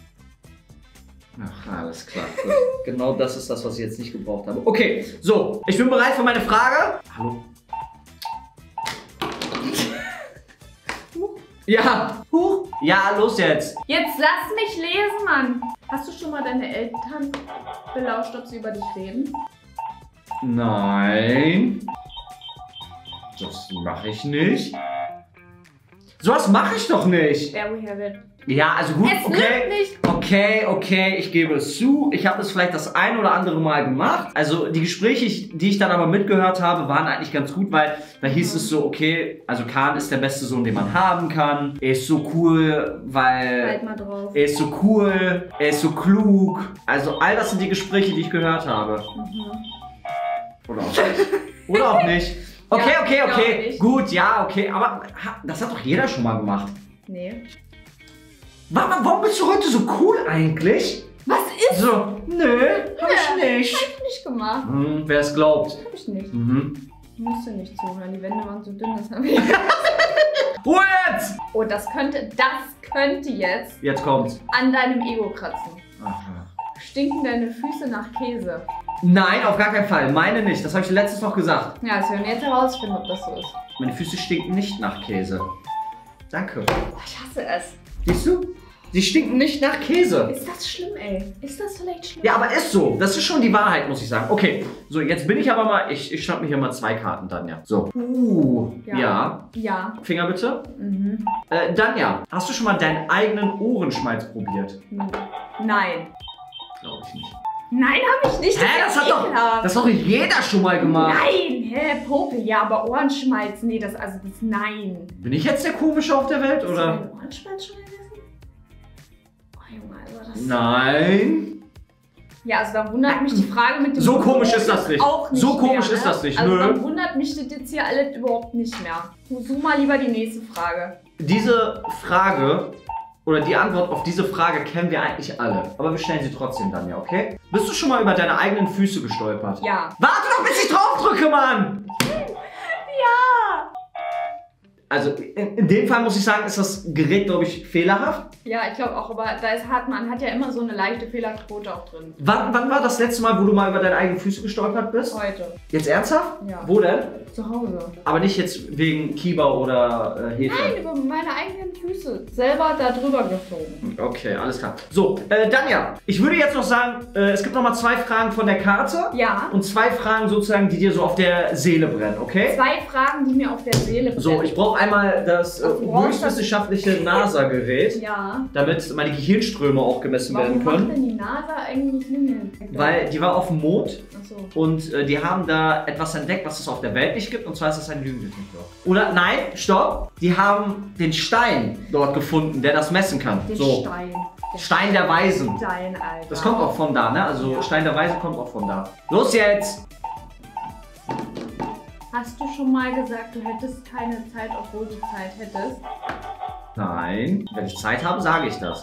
Ach, alles klar. Gut. Genau das ist das, was ich jetzt nicht gebraucht habe. Okay, so, ich bin bereit für meine Frage. Hallo? Ja. Huch. Ja, los jetzt. Jetzt lass mich lesen, Mann! Hast du schon mal deine Eltern belauscht, ob sie über dich reden? Nein. Das mache ich nicht. Sowas mache ich doch nicht. There we have it. Ja, also gut, Es okay. lügt nicht. Okay, okay, ich gebe es zu. Ich habe es vielleicht das ein oder andere Mal gemacht. Also die Gespräche, die ich dann aber mitgehört habe, waren eigentlich ganz gut, weil da hieß es so, okay, also Kahn ist der beste Sohn, den man haben kann. Er ist so cool, weil... Halt mal drauf. Er ist so cool, er ist so klug. Also all das sind die Gespräche, die ich gehört habe. Mhm. Oder auch nicht. Oder auch nicht. Okay, Ja, okay, glaub okay. ich. Gut, ja, okay. Aber ha, das hat doch jeder schon mal gemacht. Nee. Warum, warum bist du heute so cool eigentlich? Was ist? So, nö, hab ich nicht. Hab ich nicht gemacht. Hm, wer es glaubt. Hab ich nicht. Mhm. Ich musste nicht zuhören. Die Wände waren so dünn, das habe ich. Ruhe jetzt! Oh, das könnte, das könnte jetzt Jetzt kommt's. an deinem Ego kratzen. Aha. Stinken deine Füße nach Käse? Nein, auf gar keinen Fall. Meine nicht. Das habe ich dir letztens noch gesagt. Ja, wir werden jetzt herausfinden, ob das so ist. Meine Füße stinken nicht nach Käse. Danke. Oh, ich hasse es. Siehst du? Sie stinken nicht nach Käse. Ist das schlimm, ey? Ist das vielleicht schlimm? Ja, aber ist so. Das ist schon die Wahrheit, muss ich sagen. Okay, so, jetzt bin ich aber mal, ich, ich schnapp mir hier mal zwei Karten, Danja. So. Uh, ja. Ja. Ja. Finger bitte. Mhm. Äh, Danja, hast du schon mal deinen eigenen Ohrenschmalz probiert? Nein. Glaube ich nicht. Nein, habe ich nicht. Hä, das hat doch, das hat doch jeder schon mal gemacht. Nein, hä, Popel, ja, aber Ohrenschmalz, nee, das, also das, nein. Bin ich jetzt der Komische auf der Welt, Hast oder? du deinen Ohrenschmalz schon gegessen? Oh, Junge, also das... Nein. Ja, also da wundert mich die Frage mit dem... So komisch ist das nicht. Auch nicht So komisch mehr, ist ne? das nicht, also nö. dann wundert mich das jetzt hier alles überhaupt nicht mehr. Such mal lieber die nächste Frage. Diese Frage, oder die Antwort auf diese Frage kennen wir eigentlich alle. Aber wir stellen sie trotzdem dann, ja, okay? Bist du schon mal über deine eigenen Füße gestolpert? Ja. Warte doch, bis ich draufdrücke, Mann! Ja! Also, in, in dem Fall muss ich sagen, ist das Gerät, glaube ich, fehlerhaft. Ja, ich glaube auch, aber da ist hat man hat ja immer so eine leichte Fehlerquote auch drin. Wann, wann war das letzte Mal, wo du mal über deine eigenen Füße gestolpert bist? Heute. Jetzt ernsthaft? Ja. Wo denn? Zu Hause. Aber nicht jetzt wegen Kieber oder äh, Hefe. Nein, über meine eigenen Füße. Selber da drüber geflogen. Okay, alles klar. So, äh, Danja, ich würde jetzt noch sagen, äh, es gibt noch mal zwei Fragen von der Karte. Ja. Und zwei Fragen sozusagen, die dir so auf der Seele brennen, okay? Zwei Fragen, die mir auf der Seele brennen. So, ich brauche einmal das äh, Ach, du brauchst höchstwissenschaftliche NASA-Gerät, Ja. damit meine Gehirnströme auch gemessen Warum werden macht können. denn die NASA eigentlich Himmel? Weil die war auf dem Mond Achso. und äh, die haben da etwas entdeckt, was es auf der Welt nicht gibt, und zwar ist das ein Lügendetektor. Oder nein, stopp, die haben den Stein dort gefunden, der das messen kann. Den so. Stein. Der Stein der Weisen. Stein, Alter. Das kommt auch von da, ne? Also Ja. Stein der Weisen kommt auch von da. Los jetzt! Hast du schon mal gesagt, du hättest keine Zeit, obwohl du Zeit hättest? Nein, wenn ich Zeit habe, sage ich das.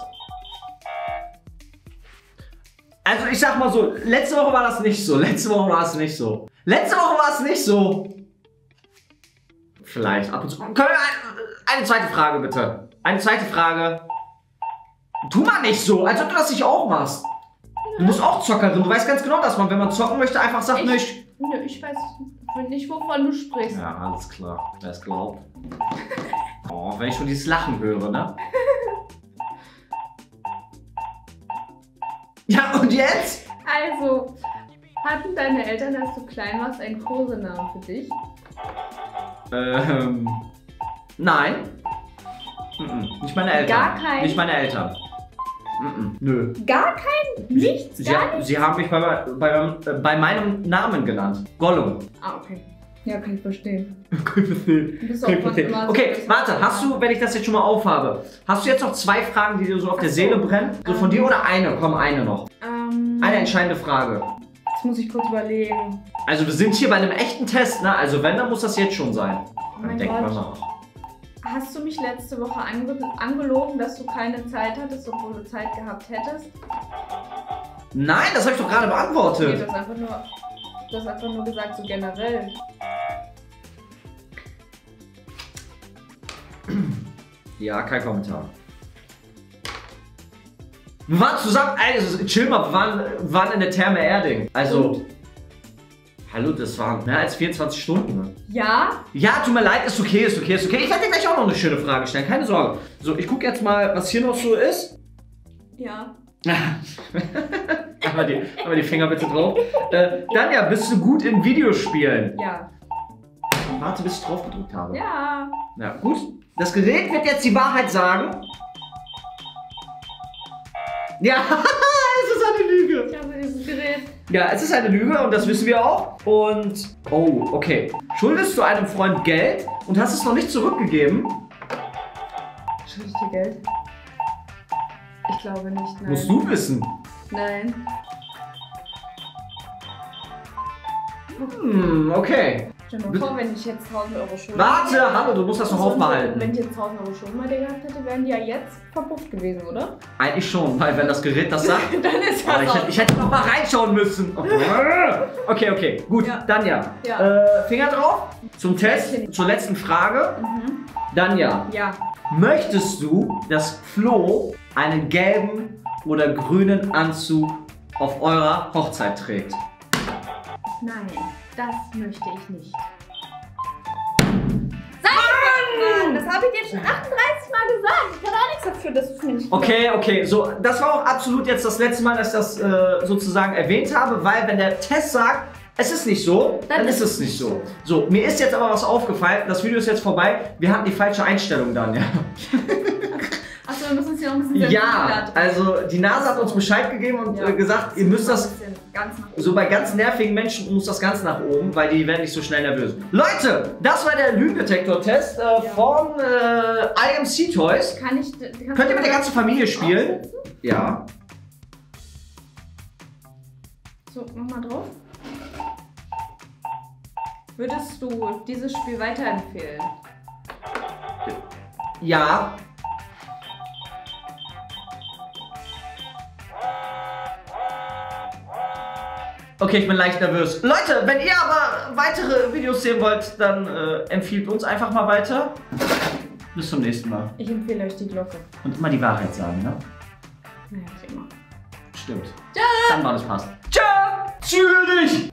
Also ich sag mal so, letzte Woche war das nicht so. Letzte Woche war es nicht so. Letzte Woche war es nicht so. Vielleicht ab und zu. Können wir eine, eine zweite Frage bitte? Eine zweite Frage. Tu mal nicht so, als ob du das nicht auch machst. Du bist auch Zockerin. Du weißt ganz genau, dass man, wenn man zocken möchte, einfach sagt, Ich- nicht. Nö, ich weiß nicht, wovon du sprichst. Ja, alles klar. Wer es glaubt. Oh, wenn ich schon dieses Lachen höre, ne? Ja, und jetzt? Also, hatten deine Eltern, als du klein warst, einen Kosenamen für dich? Ähm. Nein. Mhm. Nicht meine Eltern. Gar keinen? Nicht meine Eltern. Mhm. Nö. Gar kein? Nichts? Sie, Gar haben, nichts? sie haben mich bei, bei, äh, bei meinem Namen genannt. Gollum. Ah, okay. Ja, kann ich verstehen. Kann ich verstehen. Du bist auch Kann ich von verstehen. immer so Okay, ein bisschen- warte, hast du, wenn ich das jetzt schon mal aufhabe, hast du jetzt noch zwei Fragen, die dir so auf der Ach so. Seele brennen? So von Ähm. dir oder eine? Komm, eine noch. Ähm, Eine entscheidende Frage. Jetzt muss ich kurz überlegen. Also wir sind hier bei einem echten Test, ne? Also wenn, dann muss das jetzt schon sein. Oh Dann mein denkt man Gott. nach. Hast du mich letzte Woche ange angelogen, dass du keine Zeit hattest, obwohl du Zeit gehabt hättest? Nein, das habe ich doch gerade Nee, beantwortet. du hast einfach nur, du hast einfach nur gesagt, so generell. Ja, kein Kommentar. Wir waren zusammen, also chill mal, wir waren, waren in der Therme Erding. Also, Und? hallo, das waren mehr als vierundzwanzig Stunden. Ne? Ja? Ja, tut mir leid, ist okay, ist okay, ist okay. Ich werde dir gleich auch noch eine schöne Frage stellen, keine Sorge. So, ich gucke jetzt mal, was hier noch so ist. Ja. einmal, die, einmal die Finger bitte drauf. Äh, Danja, bist du gut in Videospielen? Ja. Warte, bis ich drauf gedrückt habe. Ja. Ja, gut. Das Gerät wird jetzt die Wahrheit sagen. Ja, es ist eine Lüge. Ich habe dieses Gerät. Ja, es ist eine Lüge und das wissen wir auch. Und, oh, okay. Schuldest du einem Freund Geld und hast es noch nicht zurückgegeben? Schulde ich dir Geld? Ich glaube nicht, nein. Musst du wissen. Nein. Hm, okay. Stell dir mal vor, wenn ich jetzt tausend Euro Schulden... Warte, hallo, du musst das noch So, aufbehalten. Wenn ich jetzt tausend Euro Schulden bei dir gehabt hätte, wären die ja jetzt verpufft gewesen, oder? Eigentlich schon, weil wenn das Gerät das sagt. Dann ist Aber das ich, auch. hätte, ich hätte noch mal reinschauen müssen. Okay, okay, gut. Ja. Danja, Ja. äh, Finger drauf zum Test, zur letzten Frage. Mhm. Danja, Ja. möchtest du, dass Flo einen gelben oder grünen Anzug auf eurer Hochzeit trägt? Nein, das möchte ich nicht. Sag Mann! Das habe ich dir schon achtunddreißig Mal gesagt. Ich kann auch nichts dafür, dass du es mir nicht Okay, okay, so, das war auch absolut jetzt das letzte Mal, dass ich das äh, sozusagen erwähnt habe, weil wenn der Test sagt, es ist nicht so, dann, dann ist es nicht so. So, mir ist jetzt aber was aufgefallen, das Video ist jetzt vorbei, wir hatten die falsche Einstellung dann, ja. Achso, wir müssen uns hier noch ein bisschen Ja, also die Nase hat uns Bescheid gegeben und ja. äh, gesagt, ihr müsst das, ganz nach oben. so bei ganz nervigen Menschen muss das ganz nach oben, weil die werden nicht so schnell nervös. Leute, das war der Lügendetektor-Test äh, ja. von äh, I M C Toys. Kann ich, Könnt ihr mit der ganzen Familie spielen? Aufsetzen? Ja. So, mach mal drauf. Würdest du dieses Spiel weiterempfehlen? Ja. Okay, ich bin leicht nervös. Leute, wenn ihr aber weitere Videos sehen wollt, dann äh, empfiehlt uns einfach mal weiter. Bis zum nächsten Mal. Ich empfehle euch die Glocke. Und immer die Wahrheit sagen, ne? Naja, nicht immer. Stimmt. Tschö. Dann war das passt. Tschö! Zügig!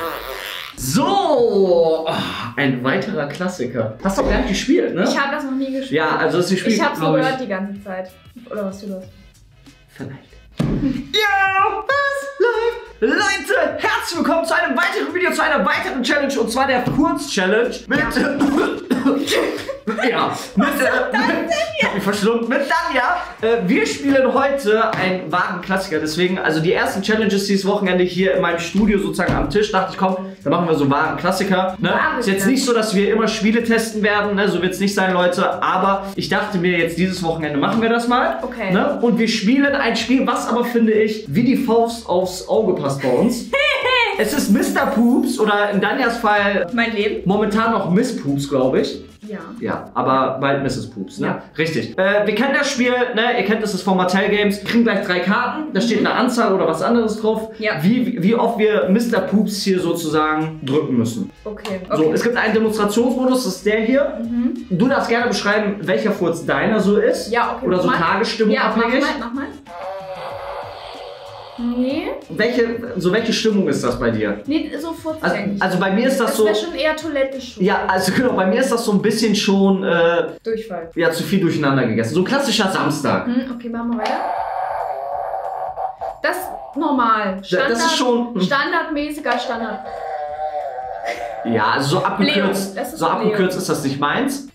So, ein weiterer Klassiker. Hast du auch gar nicht gespielt, ne? Ich habe das noch nie gespielt. Ja, also das Spiel. Ich habe so gehört die ganze Zeit. Oder was du das? Vielleicht. Ja, was läuft? Leute, herzlich willkommen zu einem weiteren Video, zu einer weiteren Challenge, und zwar der Kurz-Challenge mit... Ja, mit... Äh, ich hab mich verschluckt. Mit Danja. Äh, wir spielen heute einen wahren Klassiker, deswegen, also die ersten Challenges dieses Wochenende hier in meinem Studio sozusagen am Tisch, dachte ich, komm, dann machen wir so einen wahren Klassiker. Ne? Ist jetzt nicht so, dass wir immer Spiele testen werden, ne? So wird es nicht sein, Leute, aber ich dachte mir, jetzt dieses Wochenende machen wir das mal. Okay. Ne? Und wir spielen ein Spiel, was aber, finde ich, wie die Faust aufs Auge passt bei uns. Es ist Mister Poops oder in Danjas Fall mein Leben. Momentan noch Miss Poops, glaube ich. Ja. Ja, aber bald Misses Poops, ne? Ja. Richtig. Äh, wir kennen das Spiel, ne? Ihr kennt das, das von Mattel Games. Wir kriegen gleich drei Karten, da steht eine Anzahl oder was anderes drauf. Ja. Wie, wie oft wir Mister Poops hier sozusagen drücken müssen. Okay. So, okay. es gibt einen Demonstrationsmodus, das ist der hier. Mhm. Du darfst gerne beschreiben, welcher Furz deiner so ist. Ja, okay. Oder so mal. Tagesstimmung ja, abhängig. Mach mal, mach mal. Nee. Welche, so welche Stimmung ist das bei dir? Nee, so Furz Also, also bei mir ist das, das so... Das wäre schon eher Toilettenstuhl. Ja, also genau, bei mir ist das so ein bisschen schon... Äh, Durchfall. Ja, zu viel durcheinander gegessen. So ein klassischer Samstag. Hm, okay, machen wir weiter. Das ist normal. Standard, das ist schon... Standardmäßiger Standard. Ja, also so abgekürzt, ist so abgekürzt ist das nicht meins.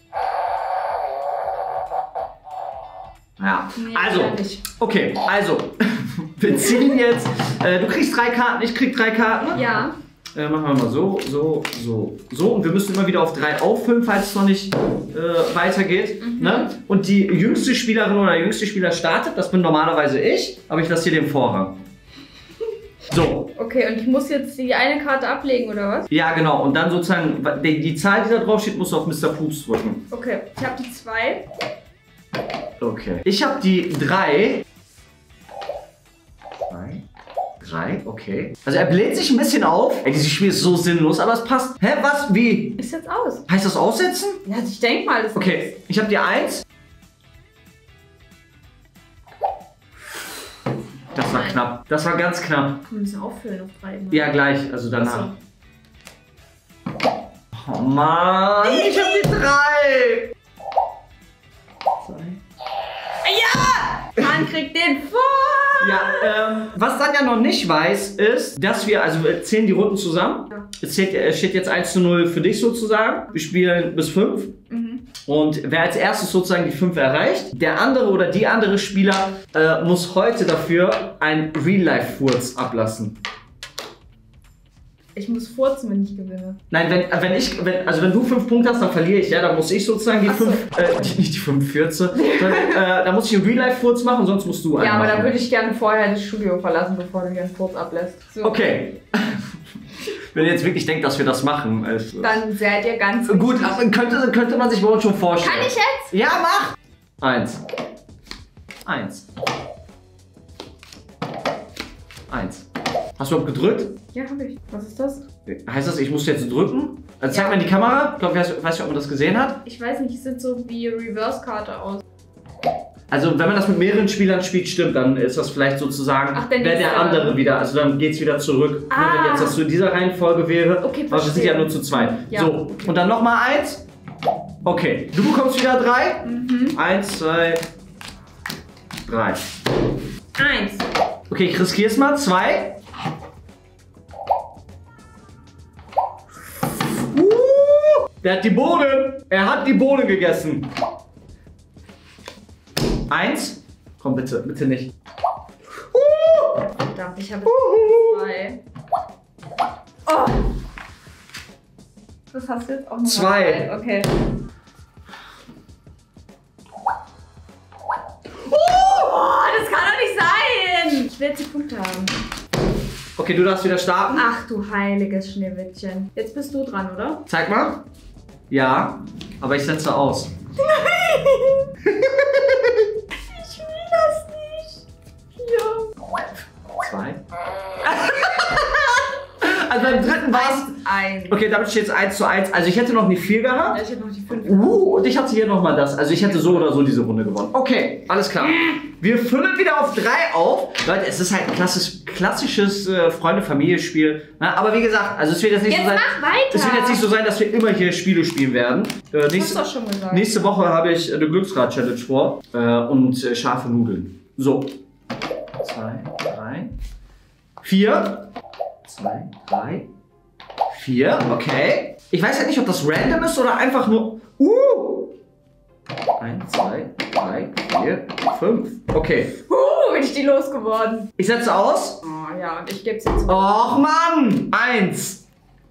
Ja, Nee, also, nicht. okay, also, wir ziehen jetzt, äh, du kriegst drei Karten, ich krieg drei Karten. Ja. Äh, machen wir mal so, so, so, so, und wir müssen immer wieder auf drei auffüllen, falls es noch nicht äh, weitergeht. Mhm. Ne? Und die jüngste Spielerin oder der jüngste Spieler startet, das bin normalerweise ich, aber ich lasse hier den Vorrang. So. Okay, und ich muss jetzt die eine Karte ablegen, oder was? Ja, genau, und dann sozusagen, die, die Zahl, die da drauf steht, musst du auf Mister Poops drücken. Okay, ich habe die zwei. Okay. Ich habe die drei. Drei. Drei, okay. Also er bläht sich ein bisschen auf. Ey, dieses Spiel ist so sinnlos, aber es passt. Hä, was? Wie? Ist jetzt aus. Heißt das aussetzen? Ja, also ich denke mal, das Okay, ich habe die eins. Das war Nein. knapp. Das war ganz knapp. Wir müssen auffüllen auf drei. Mal. Ja, gleich. Also danach. So. Oh Mann, ich habe die drei. Ja! Man kriegt den vor! Ja, ähm, was Danja noch nicht weiß, ist, dass wir, also wir zählen die Runden zusammen. Ja. Es steht, es steht jetzt eins zu null für dich sozusagen. Wir spielen bis fünf. Mhm. Und wer als erstes sozusagen die fünf erreicht, der andere oder die andere Spieler äh, muss heute dafür ein Real-Life-Furz ablassen. Ich muss furzen, wenn ich gewinne. Nein, wenn, wenn ich, wenn, also wenn du fünf Punkte hast, dann verliere ich, ja, dann muss ich sozusagen die Ach so. fünf, äh, die, nicht die fünf Fürze, sondern, äh, da muss ich einen Real-Life-Furz machen, sonst musst du einen Ja, aber machen. dann würde ich gerne vorher das Studio verlassen, bevor du mir einen Furz ablässt. So. Okay. Wenn ihr jetzt wirklich denkt, dass wir das machen. Also dann seid ihr ganz gut, aber könnte, könnte man sich bei uns schon vorstellen. Kann ich jetzt? Ja, mach! Eins. Eins. Eins. Hast du überhaupt gedrückt? Ja, hab ich. Was ist das? Heißt das, ich muss jetzt drücken? Also zeig Ja. mal in die Kamera. Ich glaube, ich weiß, weiß nicht, ob man das gesehen hat. Ich weiß nicht, es sieht so wie Reverse-Karte aus. Also wenn man das mit mehreren Spielern spielt, stimmt, dann ist das vielleicht sozusagen, Ach, der wer nächste. der andere wieder. Also dann geht es wieder zurück. Ah. Nur wenn jetzt das zu dieser Reihenfolge wäre. Okay, aber wir sind verstehe. ja nur zu zweit. Ja, So, okay. und dann nochmal eins. Okay, du bekommst wieder drei. Mhm. Eins, zwei, drei. Eins. Okay, ich riskiere es mal. Zwei. Uh, der hat die Bohnen. Er hat die Bohnen gegessen. Eins. Komm bitte, bitte nicht. Uh, Verdammt, ich habe jetzt zwei. Oh. Das hast du jetzt auch noch. Zwei. Mal. Okay. Oh, das kann doch nicht sein. Ich will jetzt die Punkte haben. okay, du darfst wieder starten. Ach du heiliges Schneewittchen. Jetzt bist du dran, oder? Zeig mal. Ja, aber ich setze aus. Ich will das nicht. Vier. Zwei. Also beim dritten war es. Eins. Okay, damit steht es eins zu eins. Also ich hätte noch eine vier gehabt. Ja, ich hätte noch die fünf. Uh, und ich hatte hier nochmal das. Also ich hätte so oder so diese Runde gewonnen. Okay, alles klar. Wir füllen wieder auf drei auf. Leute, es ist halt ein klassisch, klassisches äh, Freunde-Familie-Spiel. Na, aber wie gesagt, also es wird jetzt nicht Jetzt so sein. mach weiter. Es wird jetzt nicht so sein, dass wir immer hier Spiele spielen werden. Äh, Das nächste, hast du doch schon gesagt. nächste Woche habe ich eine Glücksrad-Challenge vor. Äh, und äh, scharfe Nudeln. So. Zwei, drei, vier. Zwei, drei, vier. Okay. Ich weiß halt nicht, ob das random ist oder einfach nur. Uh! Eins, zwei, drei, vier, fünf. Okay. Uh, bin ich die losgeworden. Ich setze aus. Oh ja, und ich gebe es jetzt. Och Mann! Eins.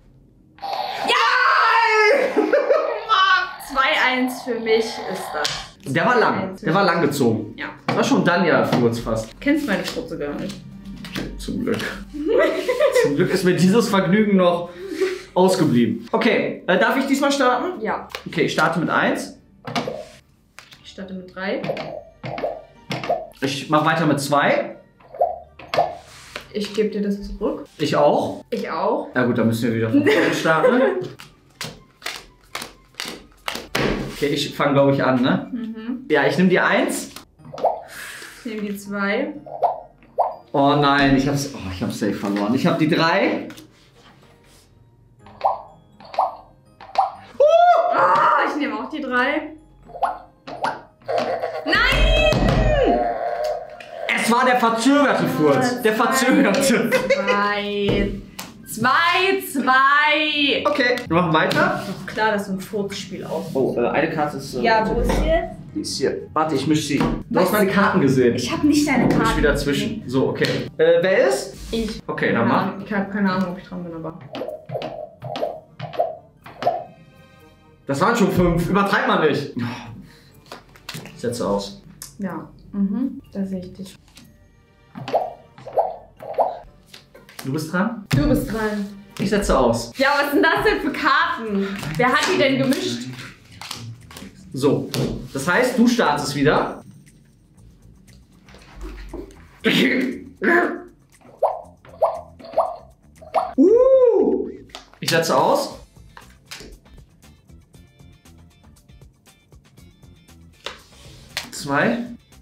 Ja! zwei eins für mich ist das. Der war lang. Der war lang gezogen. Ja. Das war schon Danja Furz fast. Kennst meine Furze gar nicht. Zum Glück. Zum Glück ist mir dieses Vergnügen noch ausgeblieben. Okay, äh, darf ich diesmal starten? Ja. Okay, ich starte mit eins. Ich starte mit drei. Ich mache weiter mit zwei. Ich gebe dir das zurück. Ich auch. Ich auch. Ja gut, dann müssen wir wieder von vorne starten. Okay, ich fange glaube ich an, ne? Mhm. Ja, ich nehme die eins. Ich nehme die zwei. Oh nein, ich hab's, oh, ich hab's safe verloren. Ich habe die drei. Ah, ich nehme auch die drei. Nein! Es war der verzögerte Furz. Der verzögerte. Zwei. Zwei, zwei. Okay, wir machen weiter. Doch klar, dass du ein Furzspiel auf. Oh, äh, eine Karte ist. Äh, Ja, wo ist die jetzt? Die ist hier. Warte, ich misch sie. Du hast meine Karten gesehen. Ich habe nicht deine Ich Karte. wieder zwischen. So, okay. Äh, wer ist? Ich. Okay, dann Keine mach. Ahnung. Ich habe keine Ahnung, ob ich dran bin, aber. Das waren schon fünf. Übertreib mal nicht. Ich setze aus. Ja. Mhm. Da sehe ich dich. Du bist dran? Du bist dran. Ich setze aus. Ja, was sind das denn für Karten? Wer hat die denn gemischt? So. Das heißt, du startest wieder. Uh, ich setze aus. Zwei.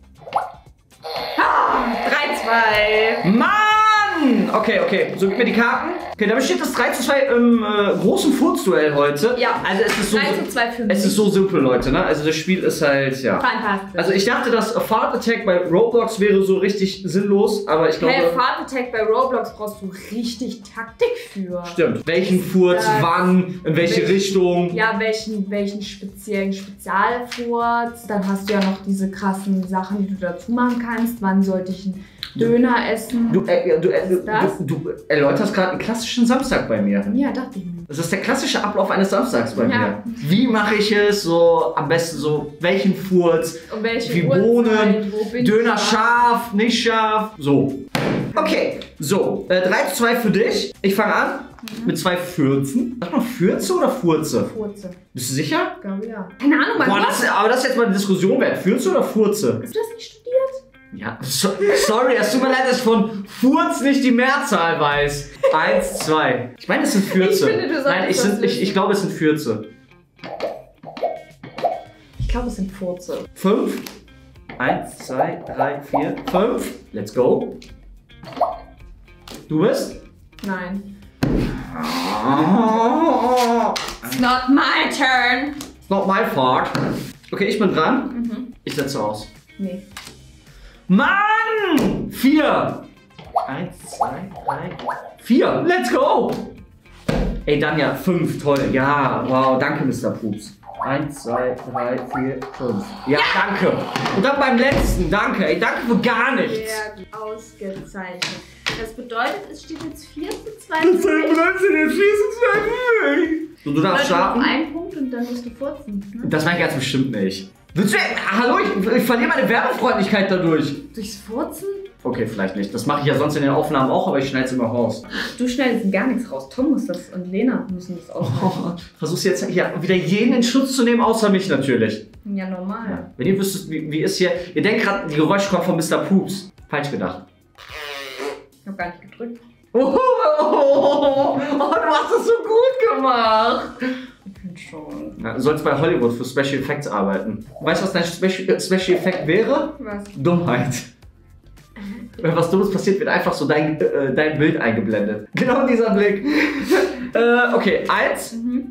drei zwei. Mann! Okay, okay. So, gib mir die Karten. Okay, damit steht das drei zu zwei im äh, großen Furzduell heute. Ja. Also es ist so, drei zu zwei für mich. es ist so simpel, Leute, ne? Also das Spiel ist halt, ja. Fantastisch. Also ich dachte, dass a Fart Attack bei Roblox wäre so richtig sinnlos, aber ich glaube... Hey, Fart Attack bei Roblox brauchst du richtig Taktik für. Stimmt. Welchen Furz, Das- wann, in welche Welch- Richtung. Ja, welchen, welchen speziellen Spezialfurz. Dann hast du ja noch diese krassen Sachen, die du dazu machen kannst. Wann sollte ich einen Döner essen? Du, äh, du, äh, du, das? du, du erläuterst gerade einen klassischen Samstag bei mir. Ja, dachte ich mir. Das ist der klassische Ablauf eines Samstags bei Ja. mir. Wie mache ich es? So am besten so, welchen Furz, Und welche wie Uhrzeit, Bohnen, wo bin Döner ich? scharf, nicht scharf. So. Okay, so. Äh, drei zu zwei für dich. Ich fange an Mhm. mit zwei Fürzen. Sag mal Fürze oder Furze? Furze. Bist du sicher? Ich glaube ja. Keine Ahnung, was Boah, das, aber das ist jetzt mal eine Diskussion wert. Fürze oder Furze? Hast du das nicht studiert? Ja, so, sorry, es tut mir leid, dass ich von Furz nicht die Mehrzahl weiß. Eins, zwei. Ich meine, es sind Fürze. Ich finde, du solltest Nein, ich, das sind, ich, wissen. ich glaube, es sind Fürze. Ich glaube, es sind Furze. Fünf. Eins, zwei, drei, vier, fünf. Let's go. Du bist? Nein. Oh, It's not my turn. it's not my fault. Okay, ich bin dran. Mhm. Ich setze aus. Nee. Mann! Vier. Eins, zwei, drei, vier. Let's go! Ey, Danja, fünf. Toll. Ja, wow. Danke, Mister Pups. Eins, zwei, drei, vier, fünf. Ja, ja, danke. Und dann beim letzten. Danke. Ey, danke für gar nichts. Sehr gut. Ausgezeichnet. Das bedeutet, es steht jetzt vier zu zwei. Das bedeutet jetzt vier zu zwei. So, du darfst starten. Noch einen Punkt und dann musst du furzen. Ne? Das meine ich ganz bestimmt nicht. Willst du, hallo, ich, ich verliere meine Werbefreundlichkeit dadurch. Durchs Furzen? Okay, vielleicht nicht. Das mache ich ja sonst in den Aufnahmen auch, aber ich schneide es immer raus. Du schneidest gar nichts raus. Tom muss das und Lena müssen das auch. Oh, versuchst jetzt hier wieder jeden in Schutz zu nehmen, außer mich natürlich. Ja, normal. Ja. Wenn ihr wüsstet, wie, wie ist hier... Ihr denkt gerade, die Geräusche kommen von Mister Poops. Falsch gedacht. Ich hab gar nicht gedrückt. Oh, oh, oh, oh, du hast das so gut gemacht. Ich finde schon. Ja, du sollst bei Hollywood für Special Effects arbeiten. Weißt du, was dein Special, Special Effekt wäre? Was? Dummheit. Wenn was Dummes passiert, wird einfach so dein, äh, dein Bild eingeblendet. Genau dieser Blick. äh, okay, eins. Mhm.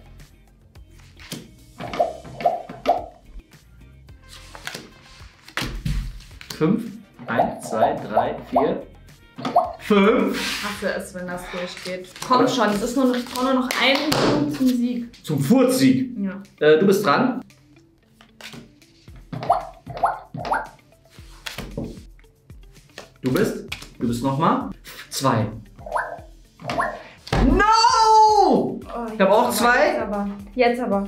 Fünf. Eins, zwei, drei, vier. Fünf. Hasse es, wenn das durchgeht. Komm schon, es ist nur noch, ich brauche nur noch einen Punkt zum Sieg. Zum Furzsieg? Ja. Äh, du bist dran. Du bist? Du bist nochmal? Zwei. No! Oh, ich habe auch zwei. Jetzt aber. Jetzt aber.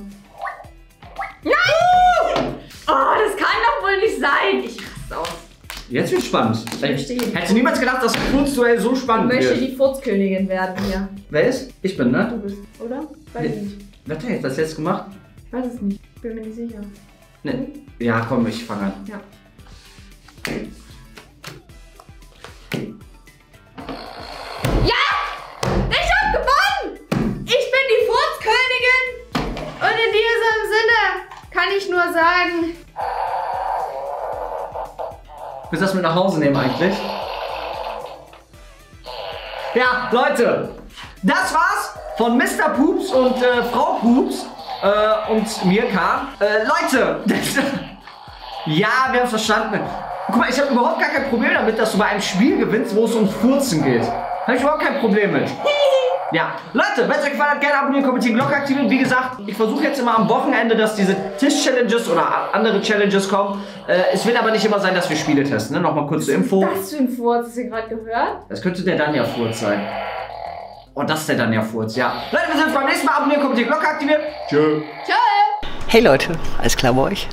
Nein! Oh, das kann doch wohl nicht sein. Ich raste aus. Jetzt wird spannend. Ich verstehe. Hättest du niemals gedacht, dass das Furzduell so spannend wird? Ich möchte die Furzkönigin werden hier. Wer ist? Ich bin, ne? Du bist, oder? Weiß ich nicht. Wer hat denn das jetzt gemacht? Ich weiß es nicht. Bin mir nicht sicher. Ne. Ja, komm, ich fange an. Ja. Ja! Ich hab gewonnen! Ich bin die Furzkönigin! Und in diesem Sinne kann ich nur sagen... Willst du das mit nach Hause nehmen eigentlich? Ja, Leute, das war's von Mister Poops und äh, Frau Poops äh, und mir kam. Äh, Leute, das, ja, wir haben es verstanden. Guck mal, ich habe überhaupt gar kein Problem damit, dass du bei einem Spiel gewinnst, wo es um Furzen geht. Habe ich überhaupt kein Problem mit. Ja, Leute, wenn es euch gefallen hat, gerne abonnieren, kommentieren, Glocke aktivieren. Wie gesagt, ich versuche jetzt immer am Wochenende, dass diese Tisch-Challenges oder andere Challenges kommen. Äh, es wird aber nicht immer sein, dass wir Spiele testen. Ne? Nochmal kurz zur Info. Was für ein Furz? Hast du gerade gehört? Das könnte der Danja-Furz sein. Oh, das ist der Danja-Furz, ja. Leute, wir sehen uns beim nächsten Mal. Abonnieren, kommentieren, Glocke aktivieren. Tschö. Tschö. Hey Leute, alles klar bei euch?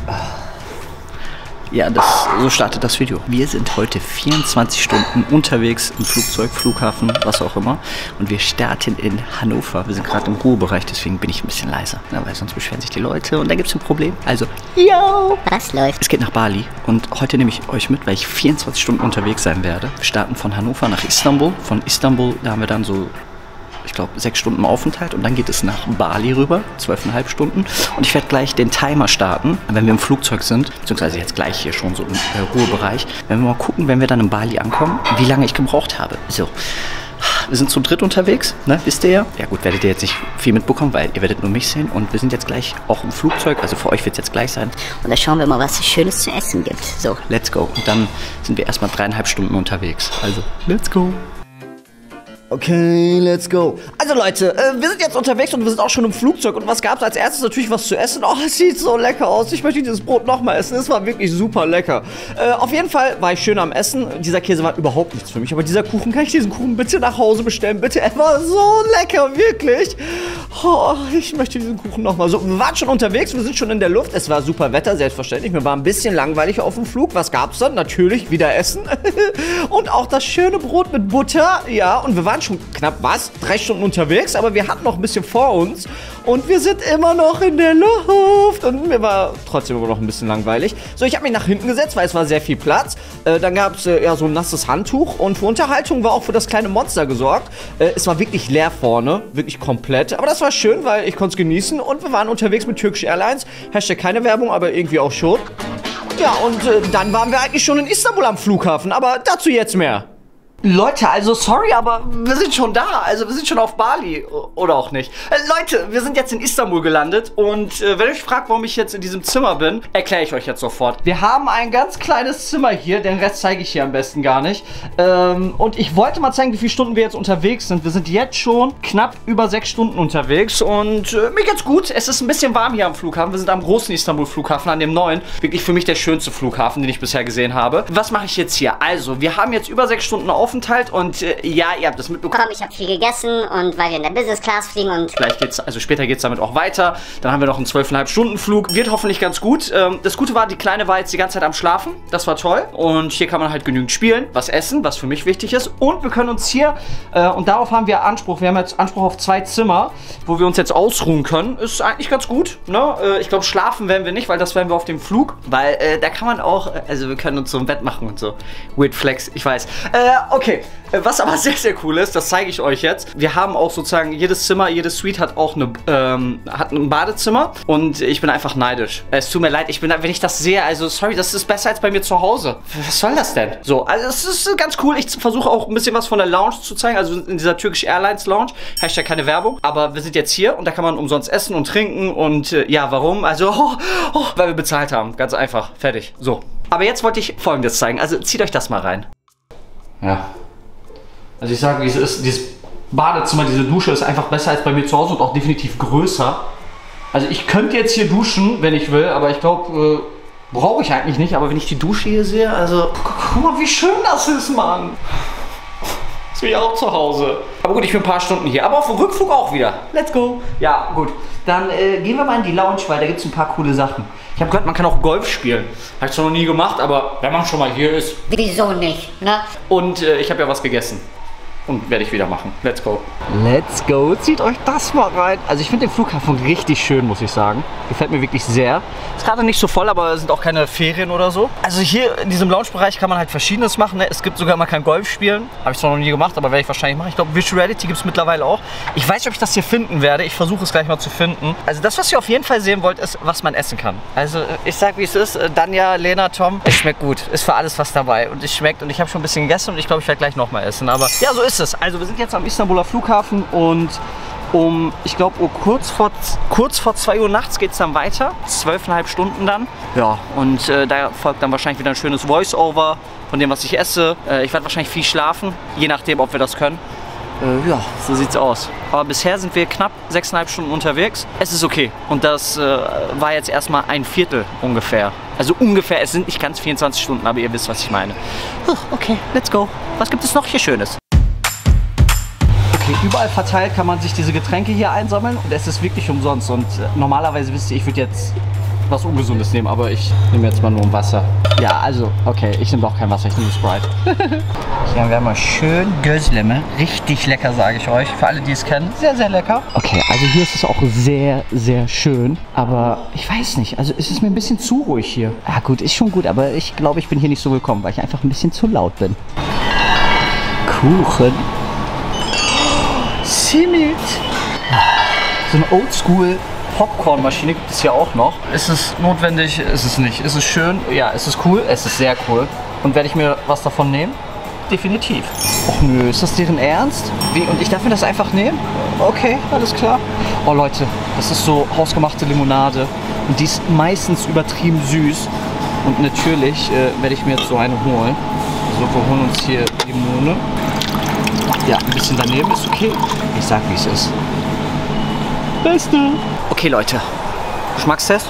Ja, das, so startet das Video. Wir sind heute vierundzwanzig Stunden unterwegs im Flugzeug, Flughafen, was auch immer. Und wir starten in Hannover. Wir sind gerade im Ruhebereich, deswegen bin ich ein bisschen leiser. Ja, weil sonst beschweren sich die Leute und da gibt es ein Problem. Also, yo! Was läuft? Es geht nach Bali und heute nehme ich euch mit, weil ich vierundzwanzig Stunden unterwegs sein werde. Wir starten von Hannover nach Istanbul. Von Istanbul, da haben wir dann so... ich glaube, sechs Stunden Aufenthalt und dann geht es nach Bali rüber, zwölfeinhalb Stunden. Und ich werde gleich den Timer starten, wenn wir im Flugzeug sind, beziehungsweise jetzt gleich hier schon so im äh, Ruhebereich. Wenn wir mal gucken, wenn wir dann in Bali ankommen, wie lange ich gebraucht habe. So, wir sind zu dritt unterwegs, ne, wisst ihr ja? Ja gut, werdet ihr jetzt nicht viel mitbekommen, weil ihr werdet nur mich sehen. Und wir sind jetzt gleich auch im Flugzeug, also für euch wird es jetzt gleich sein. Und da schauen wir mal, was es Schönes zu essen gibt. So, let's go. Und dann sind wir erstmal dreieinhalb Stunden unterwegs. Also, let's go. Okay, let's go. Also Leute, äh, wir sind jetzt unterwegs und wir sind auch schon im Flugzeug. Und was gab es als erstes? Natürlich was zu essen. Oh, es sieht so lecker aus. Ich möchte dieses Brot nochmal essen. Es war wirklich super lecker. Äh, auf jeden Fall war ich schön am Essen. Dieser Käse war überhaupt nichts für mich. Aber dieser Kuchen, kann ich diesen Kuchen bitte nach Hause bestellen? Bitte, er war so lecker, wirklich. Oh, ich möchte diesen Kuchen nochmal. So, wir waren schon unterwegs, wir sind schon in der Luft. Es war super Wetter, selbstverständlich. Mir war ein bisschen langweilig auf dem Flug. Was gab es dann? Natürlich wieder Essen. Und auch das schöne Brot mit Butter. Ja, und wir waren schon knapp, was? Drei Stunden unterwegs, aber wir hatten noch ein bisschen vor uns und wir sind immer noch in der Luft und mir war trotzdem immer noch ein bisschen langweilig. So, ich habe mich nach hinten gesetzt, weil es war sehr viel Platz. Äh, dann gab es äh, ja so ein nasses Handtuch und für Unterhaltung war auch für das kleine Monster gesorgt. Äh, es war wirklich leer vorne, wirklich komplett, aber das war schön, weil ich konnte es genießen und wir waren unterwegs mit Turkish Airlines. Hashtag keine Werbung, aber irgendwie auch schon. Ja, und äh, dann waren wir eigentlich schon in Istanbul am Flughafen, aber dazu jetzt mehr. Leute, also sorry, aber wir sind schon da. Also wir sind schon auf Bali. Oder auch nicht. Äh, Leute, wir sind jetzt in Istanbul gelandet. Und äh, wenn ihr euch fragt, warum ich jetzt in diesem Zimmer bin, erkläre ich euch jetzt sofort. Wir haben ein ganz kleines Zimmer hier. Den Rest zeige ich hier am besten gar nicht. Ähm, und ich wollte mal zeigen, wie viele Stunden wir jetzt unterwegs sind. Wir sind jetzt schon knapp über sechs Stunden unterwegs. Und äh, mir geht's gut. Es ist ein bisschen warm hier am Flughafen. Wir sind am großen Istanbul-Flughafen, an dem neuen. Wirklich für mich der schönste Flughafen, den ich bisher gesehen habe. Was mache ich jetzt hier? Also, wir haben jetzt über sechs Stunden auf Aufenthalt und äh, ja, ihr habt das mitbekommen. Ich habe viel gegessen und weil wir in der Business Class fliegen und gleich geht's, also später geht es damit auch weiter. Dann haben wir noch einen zwölfeinhalb Stunden Flug. Wird hoffentlich ganz gut. Ähm, das Gute war, die Kleine war jetzt die ganze Zeit am Schlafen. Das war toll. Und hier kann man halt genügend spielen, was essen, was für mich wichtig ist. Und wir können uns hier, äh, und darauf haben wir Anspruch, wir haben jetzt Anspruch auf zwei Zimmer, wo wir uns jetzt ausruhen können. Ist eigentlich ganz gut. Ne? Äh, ich glaube, schlafen werden wir nicht, weil das werden wir auf dem Flug. Weil äh, da kann man auch, also wir können uns so ein Bett machen und so. Weird Flex, ich weiß. Äh, Okay, was aber sehr, sehr cool ist, das zeige ich euch jetzt. Wir haben auch sozusagen, jedes Zimmer, jede Suite hat auch eine, ähm, hat ein Badezimmer. Und ich bin einfach neidisch. Es tut mir leid, ich bin, wenn ich das sehe, also sorry, das ist besser als bei mir zu Hause. Was soll das denn? So, also es ist ganz cool. Ich versuche auch ein bisschen was von der Lounge zu zeigen. Also in dieser Turkish Airlines Lounge. Hashtag keine Werbung. Aber wir sind jetzt hier und da kann man umsonst essen und trinken. Und äh, ja, warum? Also, oh, oh, weil wir bezahlt haben. Ganz einfach. Fertig. So. Aber jetzt wollte ich Folgendes zeigen. Also zieht euch das mal rein. Ja. Also ich sage, wie es ist, dieses Badezimmer, diese Dusche ist einfach besser als bei mir zu Hause und auch definitiv größer. Also ich könnte jetzt hier duschen, wenn ich will, aber ich glaube, äh, brauche ich eigentlich nicht. Aber wenn ich die Dusche hier sehe, also guck mal, wie schön das ist, Mann. Das will ich auch zu Hause. Aber gut, ich bin ein paar Stunden hier. Aber auf dem Rückflug auch wieder. Let's go. Ja, gut. Dann äh, gehen wir mal in die Lounge, weil da gibt es ein paar coole Sachen. Ich habe gehört, man kann auch Golf spielen. Habe ich zwar noch nie gemacht, aber wenn man schon mal hier ist. Wieso nicht, ne? Und äh, ich habe ja was gegessen. Und werde ich wieder machen. Let's go. Let's go. Zieht euch das mal rein. Also ich finde den Flughafen richtig schön, muss ich sagen. Gefällt mir wirklich sehr. Ist gerade nicht so voll, aber es sind auch keine Ferien oder so. Also hier in diesem Lounge-Bereich kann man halt Verschiedenes machen. Ne? Es gibt sogar mal kein Golf spielen. Habe ich zwar noch nie gemacht, aber werde ich wahrscheinlich machen. Ich glaube, Virtual Reality gibt es mittlerweile auch. Ich weiß nicht, ob ich das hier finden werde. Ich versuche es gleich mal zu finden. Also das, was ihr auf jeden Fall sehen wollt, ist, was man essen kann. Also ich sag, wie es ist. Danja, Lena, Tom. Es schmeckt gut. Ist für alles was dabei. Und es schmeckt. Und ich habe schon ein bisschen gegessen und ich glaube, ich werde gleich nochmal essen. Aber ja, so ist es. Also wir sind jetzt am Istanbuler Flughafen und um, ich glaube, oh, kurz vor kurz vor zwei Uhr nachts geht es dann weiter. Zwölfeinhalb Stunden dann. Ja, und äh, da folgt dann wahrscheinlich wieder ein schönes Voice-Over von dem, was ich esse. Äh, ich werde wahrscheinlich viel schlafen, je nachdem, ob wir das können. Äh, ja, so sieht's aus. Aber bisher sind wir knapp sechseinhalb Stunden unterwegs. Es ist okay. Und das äh, war jetzt erstmal ein Viertel ungefähr. Also ungefähr, es sind nicht ganz vierundzwanzig Stunden, aber ihr wisst, was ich meine. Okay, let's go. Was gibt es noch hier Schönes? Okay, überall verteilt kann man sich diese Getränke hier einsammeln und es ist wirklich umsonst. Und äh, normalerweise wisst ihr, ich würde jetzt was Ungesundes nehmen, aber ich nehme jetzt mal nur ein Wasser. Ja, also, okay, ich nehme doch kein Wasser, ich nehme Sprite. Hier haben wir mal schön Gözleme. Richtig lecker, sage ich euch. Für alle, die es kennen, sehr, sehr lecker. Okay, also hier ist es auch sehr, sehr schön. Aber ich weiß nicht, also es ist mir ein bisschen zu ruhig hier. Ja gut, ist schon gut, aber ich glaube, ich bin hier nicht so willkommen, weil ich einfach ein bisschen zu laut bin. Kuchen. Simit. So eine Oldschool Popcornmaschine gibt es hier auch noch. Ist es notwendig? Ist es nicht? Ist es schön? Ja, ist es cool? Es ist sehr cool. Und werde ich mir was davon nehmen? Definitiv. Och nö, ist das deren Ernst? Wie? Und ich darf mir das einfach nehmen? Okay, alles klar. Oh Leute, das ist so hausgemachte Limonade. Und die ist meistens übertrieben süß. Und natürlich äh, werde ich mir jetzt so eine holen. So, wir holen uns hier Limone. Ja, ein bisschen daneben ist okay. Ich sag, wie es ist. Beste. Okay, Leute. Geschmackstest.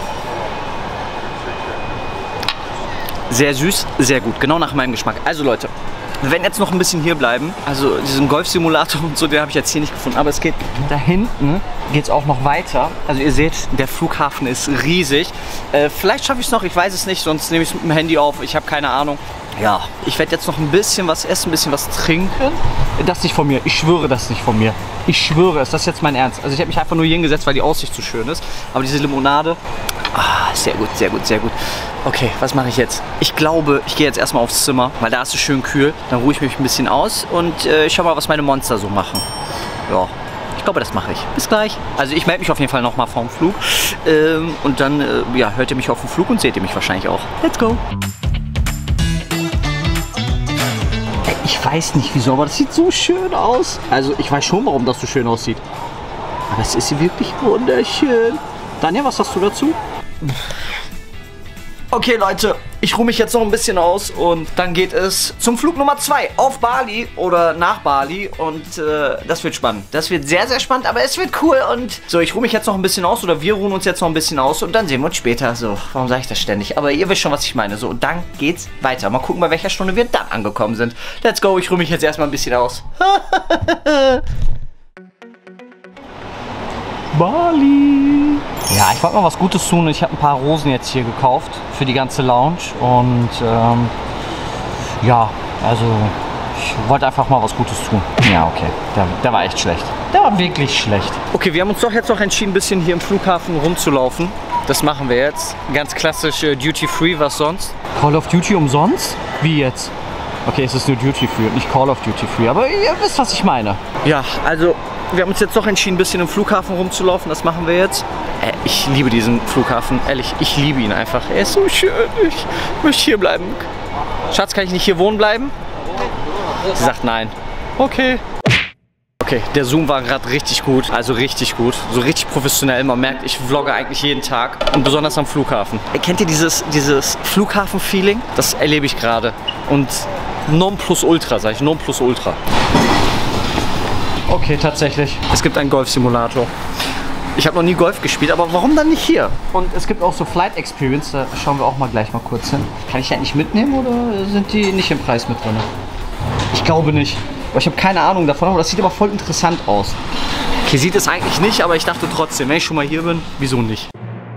Sehr süß, sehr gut. Genau nach meinem Geschmack. Also, Leute, wir werden jetzt noch ein bisschen hier bleiben. Also, diesen Golfsimulator und so, den habe ich jetzt hier nicht gefunden. Aber es geht da hinten, geht es auch noch weiter. Also, ihr seht, der Flughafen ist riesig. Äh, vielleicht schaffe ich es noch, ich weiß es nicht. Sonst nehme ich es mit dem Handy auf. Ich habe keine Ahnung. Ja, ich werde jetzt noch ein bisschen was essen, ein bisschen was trinken. Das nicht von mir. Ich schwöre, das nicht von mir. Ich schwöre es. Das ist jetzt mein Ernst. Also ich habe mich einfach nur hier hingesetzt, weil die Aussicht so schön ist. Aber diese Limonade, ah, sehr gut, sehr gut, sehr gut. Okay, was mache ich jetzt? Ich glaube, ich gehe jetzt erstmal aufs Zimmer, weil da ist es schön kühl. Dann ruhe ich mich ein bisschen aus und äh, ich schau mal, was meine Monster so machen. Ja. Ich glaube, das mache ich. Bis gleich. Also ich melde mich auf jeden Fall nochmal vorm Flug. Ähm, und dann äh, ja, hört ihr mich auf dem Flug und seht ihr mich wahrscheinlich auch. Let's go. Ich weiß nicht wieso, aber das sieht so schön aus. Also ich weiß schon, warum das so schön aussieht. Aber es ist wirklich wunderschön. Daniel, was hast du dazu? Okay, Leute, ich ruhe mich jetzt noch ein bisschen aus und dann geht es zum Flug Nummer zwei auf Bali oder nach Bali und äh, das wird spannend. Das wird sehr, sehr spannend, aber es wird cool und so, ich ruhe mich jetzt noch ein bisschen aus oder wir ruhen uns jetzt noch ein bisschen aus und dann sehen wir uns später. So, warum sage ich das ständig? Aber ihr wisst schon, was ich meine. So, und dann geht's weiter. Mal gucken, bei welcher Stunde wir dann angekommen sind. Let's go, ich ruhe mich jetzt erstmal ein bisschen aus. Bali. Ja, ich wollte mal was Gutes tun. Ich habe ein paar Rosen jetzt hier gekauft für die ganze Lounge. Und ähm, ja, also ich wollte einfach mal was Gutes tun. Ja, okay, der, der war echt schlecht. Der war wirklich schlecht. Okay, wir haben uns doch jetzt noch entschieden, ein bisschen hier im Flughafen rumzulaufen. Das machen wir jetzt. Ganz klassisch äh, Duty Free, was sonst? Call of Duty umsonst? Wie jetzt? Okay, es ist nur Duty Free und nicht Call of Duty Free. Aber ihr wisst, was ich meine. Ja, also wir haben uns jetzt doch entschieden, ein bisschen im Flughafen rumzulaufen. Das machen wir jetzt. Äh, ich liebe diesen Flughafen. Ehrlich, ich liebe ihn einfach. Er ist so schön. Ich möchte hier bleiben. Schatz, kann ich nicht hier wohnen bleiben? Sie sagt nein. Okay. Okay, der Zoom war gerade richtig gut. Also richtig gut. So richtig professionell. Man merkt, ich vlogge eigentlich jeden Tag. Und besonders am Flughafen. Kennt ihr dieses, dieses Flughafen-Feeling? Das erlebe ich gerade. Und Nonplusultra, sag ich. Nonplusultra. Okay, tatsächlich. Es gibt einen Golf-Simulator. Ich habe noch nie Golf gespielt, aber warum dann nicht hier? Und es gibt auch so Flight Experience, da schauen wir auch mal gleich mal kurz hin. Kann ich die eigentlich mitnehmen oder sind die nicht im Preis mit drin? Ich glaube nicht. Aber ich habe keine Ahnung davon, aber das sieht aber voll interessant aus. Okay, sieht es eigentlich nicht, aber ich dachte trotzdem, wenn ich schon mal hier bin, wieso nicht?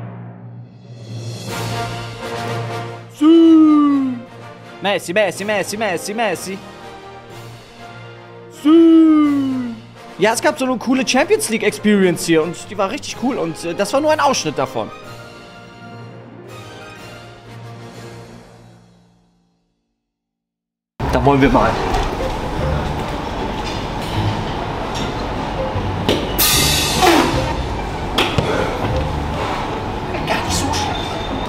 Messi, Messi, Messi, Messi, Messi. Ja, es gab so eine coole Champions League Experience hier und die war richtig cool und äh, das war nur ein Ausschnitt davon. Da wollen wir mal. Gar nicht so schlecht.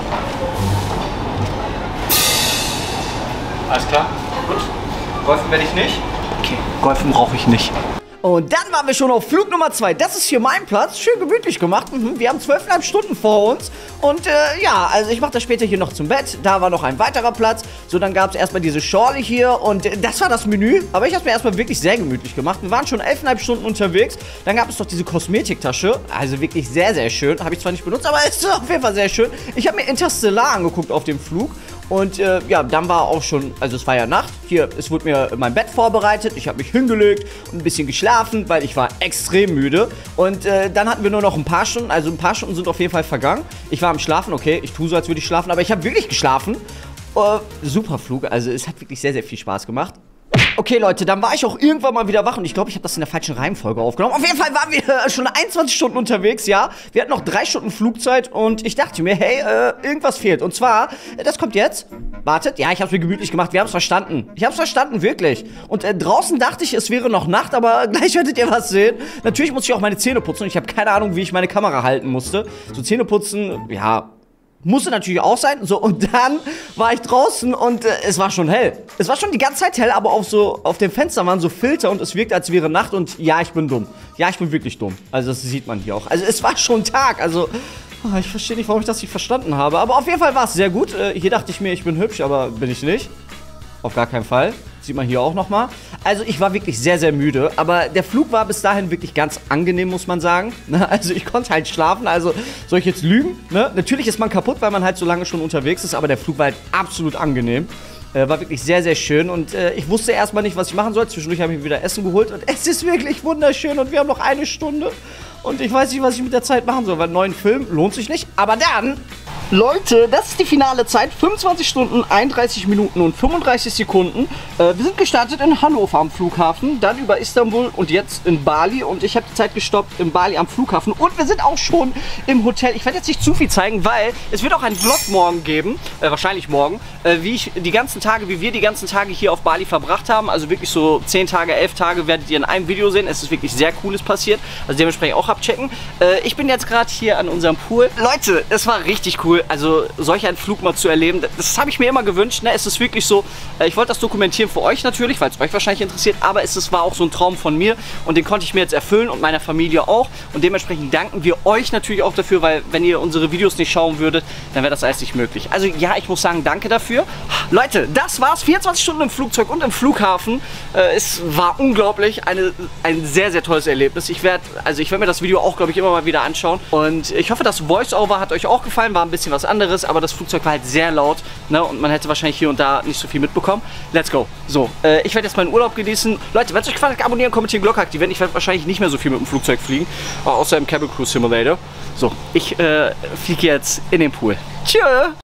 Alles klar? Gut. Golfen werde ich nicht. Okay, Golfen brauche ich nicht. Und dann waren wir schon auf Flug Nummer zwei. Das ist hier mein Platz. Schön gemütlich gemacht. Wir haben zwölfeinhalb Stunden vor uns. Und äh, ja, also ich mache das später hier noch zum Bett. Da war noch ein weiterer Platz. So, dann gab es erstmal diese Schorle hier. Und äh, das war das Menü. Aber ich habe es mir erstmal wirklich sehr gemütlich gemacht. Wir waren schon elfeinhalb Stunden unterwegs. Dann gab es noch diese Kosmetiktasche. Also wirklich sehr, sehr schön. Habe ich zwar nicht benutzt, aber es ist auf jeden Fall sehr schön. Ich habe mir Interstellar angeguckt auf dem Flug. Und äh, ja, dann war auch schon, also es war ja Nacht. Hier, es wurde mir mein Bett vorbereitet. Ich habe mich hingelegt und ein bisschen geschlafen, weil ich war extrem müde. Und äh, dann hatten wir nur noch ein paar Stunden, also ein paar Stunden sind auf jeden Fall vergangen. Ich war am Schlafen, okay, ich tue so, als würde ich schlafen, aber ich habe wirklich geschlafen. Äh, super Flug, also es hat wirklich sehr, sehr viel Spaß gemacht. Okay, Leute, dann war ich auch irgendwann mal wieder wach und ich glaube, ich habe das in der falschen Reihenfolge aufgenommen. Auf jeden Fall waren wir schon einundzwanzig Stunden unterwegs, ja. Wir hatten noch drei Stunden Flugzeit und ich dachte mir, hey, äh, irgendwas fehlt. Und zwar, das kommt jetzt. Wartet, ja, ich habe es mir gemütlich gemacht. Wir haben es verstanden. Ich habe es verstanden, wirklich. Und äh, draußen dachte ich, es wäre noch Nacht, aber gleich werdet ihr was sehen. Natürlich musste ich auch meine Zähne putzen und ich habe keine Ahnung, wie ich meine Kamera halten musste. So Zähne putzen, ja, musste natürlich auch sein. So, und dann war ich draußen und äh, es war schon hell. Es war schon die ganze Zeit hell, aber auf so auf dem Fenster waren so Filter und es wirkt, als wäre Nacht. Und ja, ich bin dumm. Ja, ich bin wirklich dumm. Also das sieht man hier auch. Also es war schon Tag. Also oh, ich verstehe nicht, warum ich das nicht verstanden habe. Aber auf jeden Fall war es sehr gut. Äh, hier dachte ich mir, ich bin hübsch, aber bin ich nicht. Auf gar keinen Fall. Sieht man hier auch nochmal. Also ich war wirklich sehr, sehr müde. Aber der Flug war bis dahin wirklich ganz angenehm, muss man sagen. Also ich konnte halt schlafen. Also soll ich jetzt lügen? Ne? Natürlich ist man kaputt, weil man halt so lange schon unterwegs ist. Aber der Flug war halt absolut angenehm. Äh, war wirklich sehr, sehr schön. Und äh, ich wusste erstmal nicht, was ich machen soll. Zwischendurch habe ich mir wieder Essen geholt. Und es ist wirklich wunderschön. Und wir haben noch eine Stunde. Und ich weiß nicht, was ich mit der Zeit machen soll. Weil einen neuen Film lohnt sich nicht. Aber dann... Leute, das ist die finale Zeit. fünfundzwanzig Stunden, einunddreißig Minuten und fünfunddreißig Sekunden. Äh, wir sind gestartet in Hannover am Flughafen, dann über Istanbul und jetzt in Bali. Und ich habe die Zeit gestoppt in Bali am Flughafen. Und wir sind auch schon im Hotel. Ich werde jetzt nicht zu viel zeigen, weil es wird auch einen Vlog morgen geben, äh, wahrscheinlich morgen, äh, wie ich die ganzen Tage, wie wir die ganzen Tage hier auf Bali verbracht haben. Also wirklich so zehn Tage, elf Tage werdet ihr in einem Video sehen. Es ist wirklich sehr Cooles passiert. Also dementsprechend auch abchecken. Äh, ich bin jetzt gerade hier an unserem Pool. Leute, es war richtig cool, also solch einen Flug mal zu erleben. Das, das habe ich mir immer gewünscht. Ne? Es ist wirklich so, äh, ich wollte das dokumentieren für euch natürlich, weil es euch wahrscheinlich interessiert, aber es ist, war auch so ein Traum von mir und den konnte ich mir jetzt erfüllen und meiner Familie auch. Und dementsprechend danken wir euch natürlich auch dafür, weil wenn ihr unsere Videos nicht schauen würdet, dann wäre das alles nicht möglich. Also ja, ich muss sagen, danke dafür. Leute, das war's. vierundzwanzig Stunden im Flugzeug und im Flughafen. Äh, es war unglaublich. Eine, ein sehr, sehr tolles Erlebnis. Ich werde also ich werde mir das Video auch, glaube ich, immer mal wieder anschauen. Und ich hoffe, das Voice-Over hat euch auch gefallen. War ein bisschen was anderes, aber das Flugzeug war halt sehr laut. Ne? Und man hätte wahrscheinlich hier und da nicht so viel mitbekommen. Let's go. So, äh, ich werde jetzt meinen Urlaub genießen. Leute, wenn es euch gefallen hat, abonnieren, kommentieren, Glocke aktivieren. Ich werde wahrscheinlich nicht mehr so viel mit dem Flugzeug fliegen. Außer im Cabin Crew Simulator. So, ich äh, fliege jetzt in den Pool. Tschö!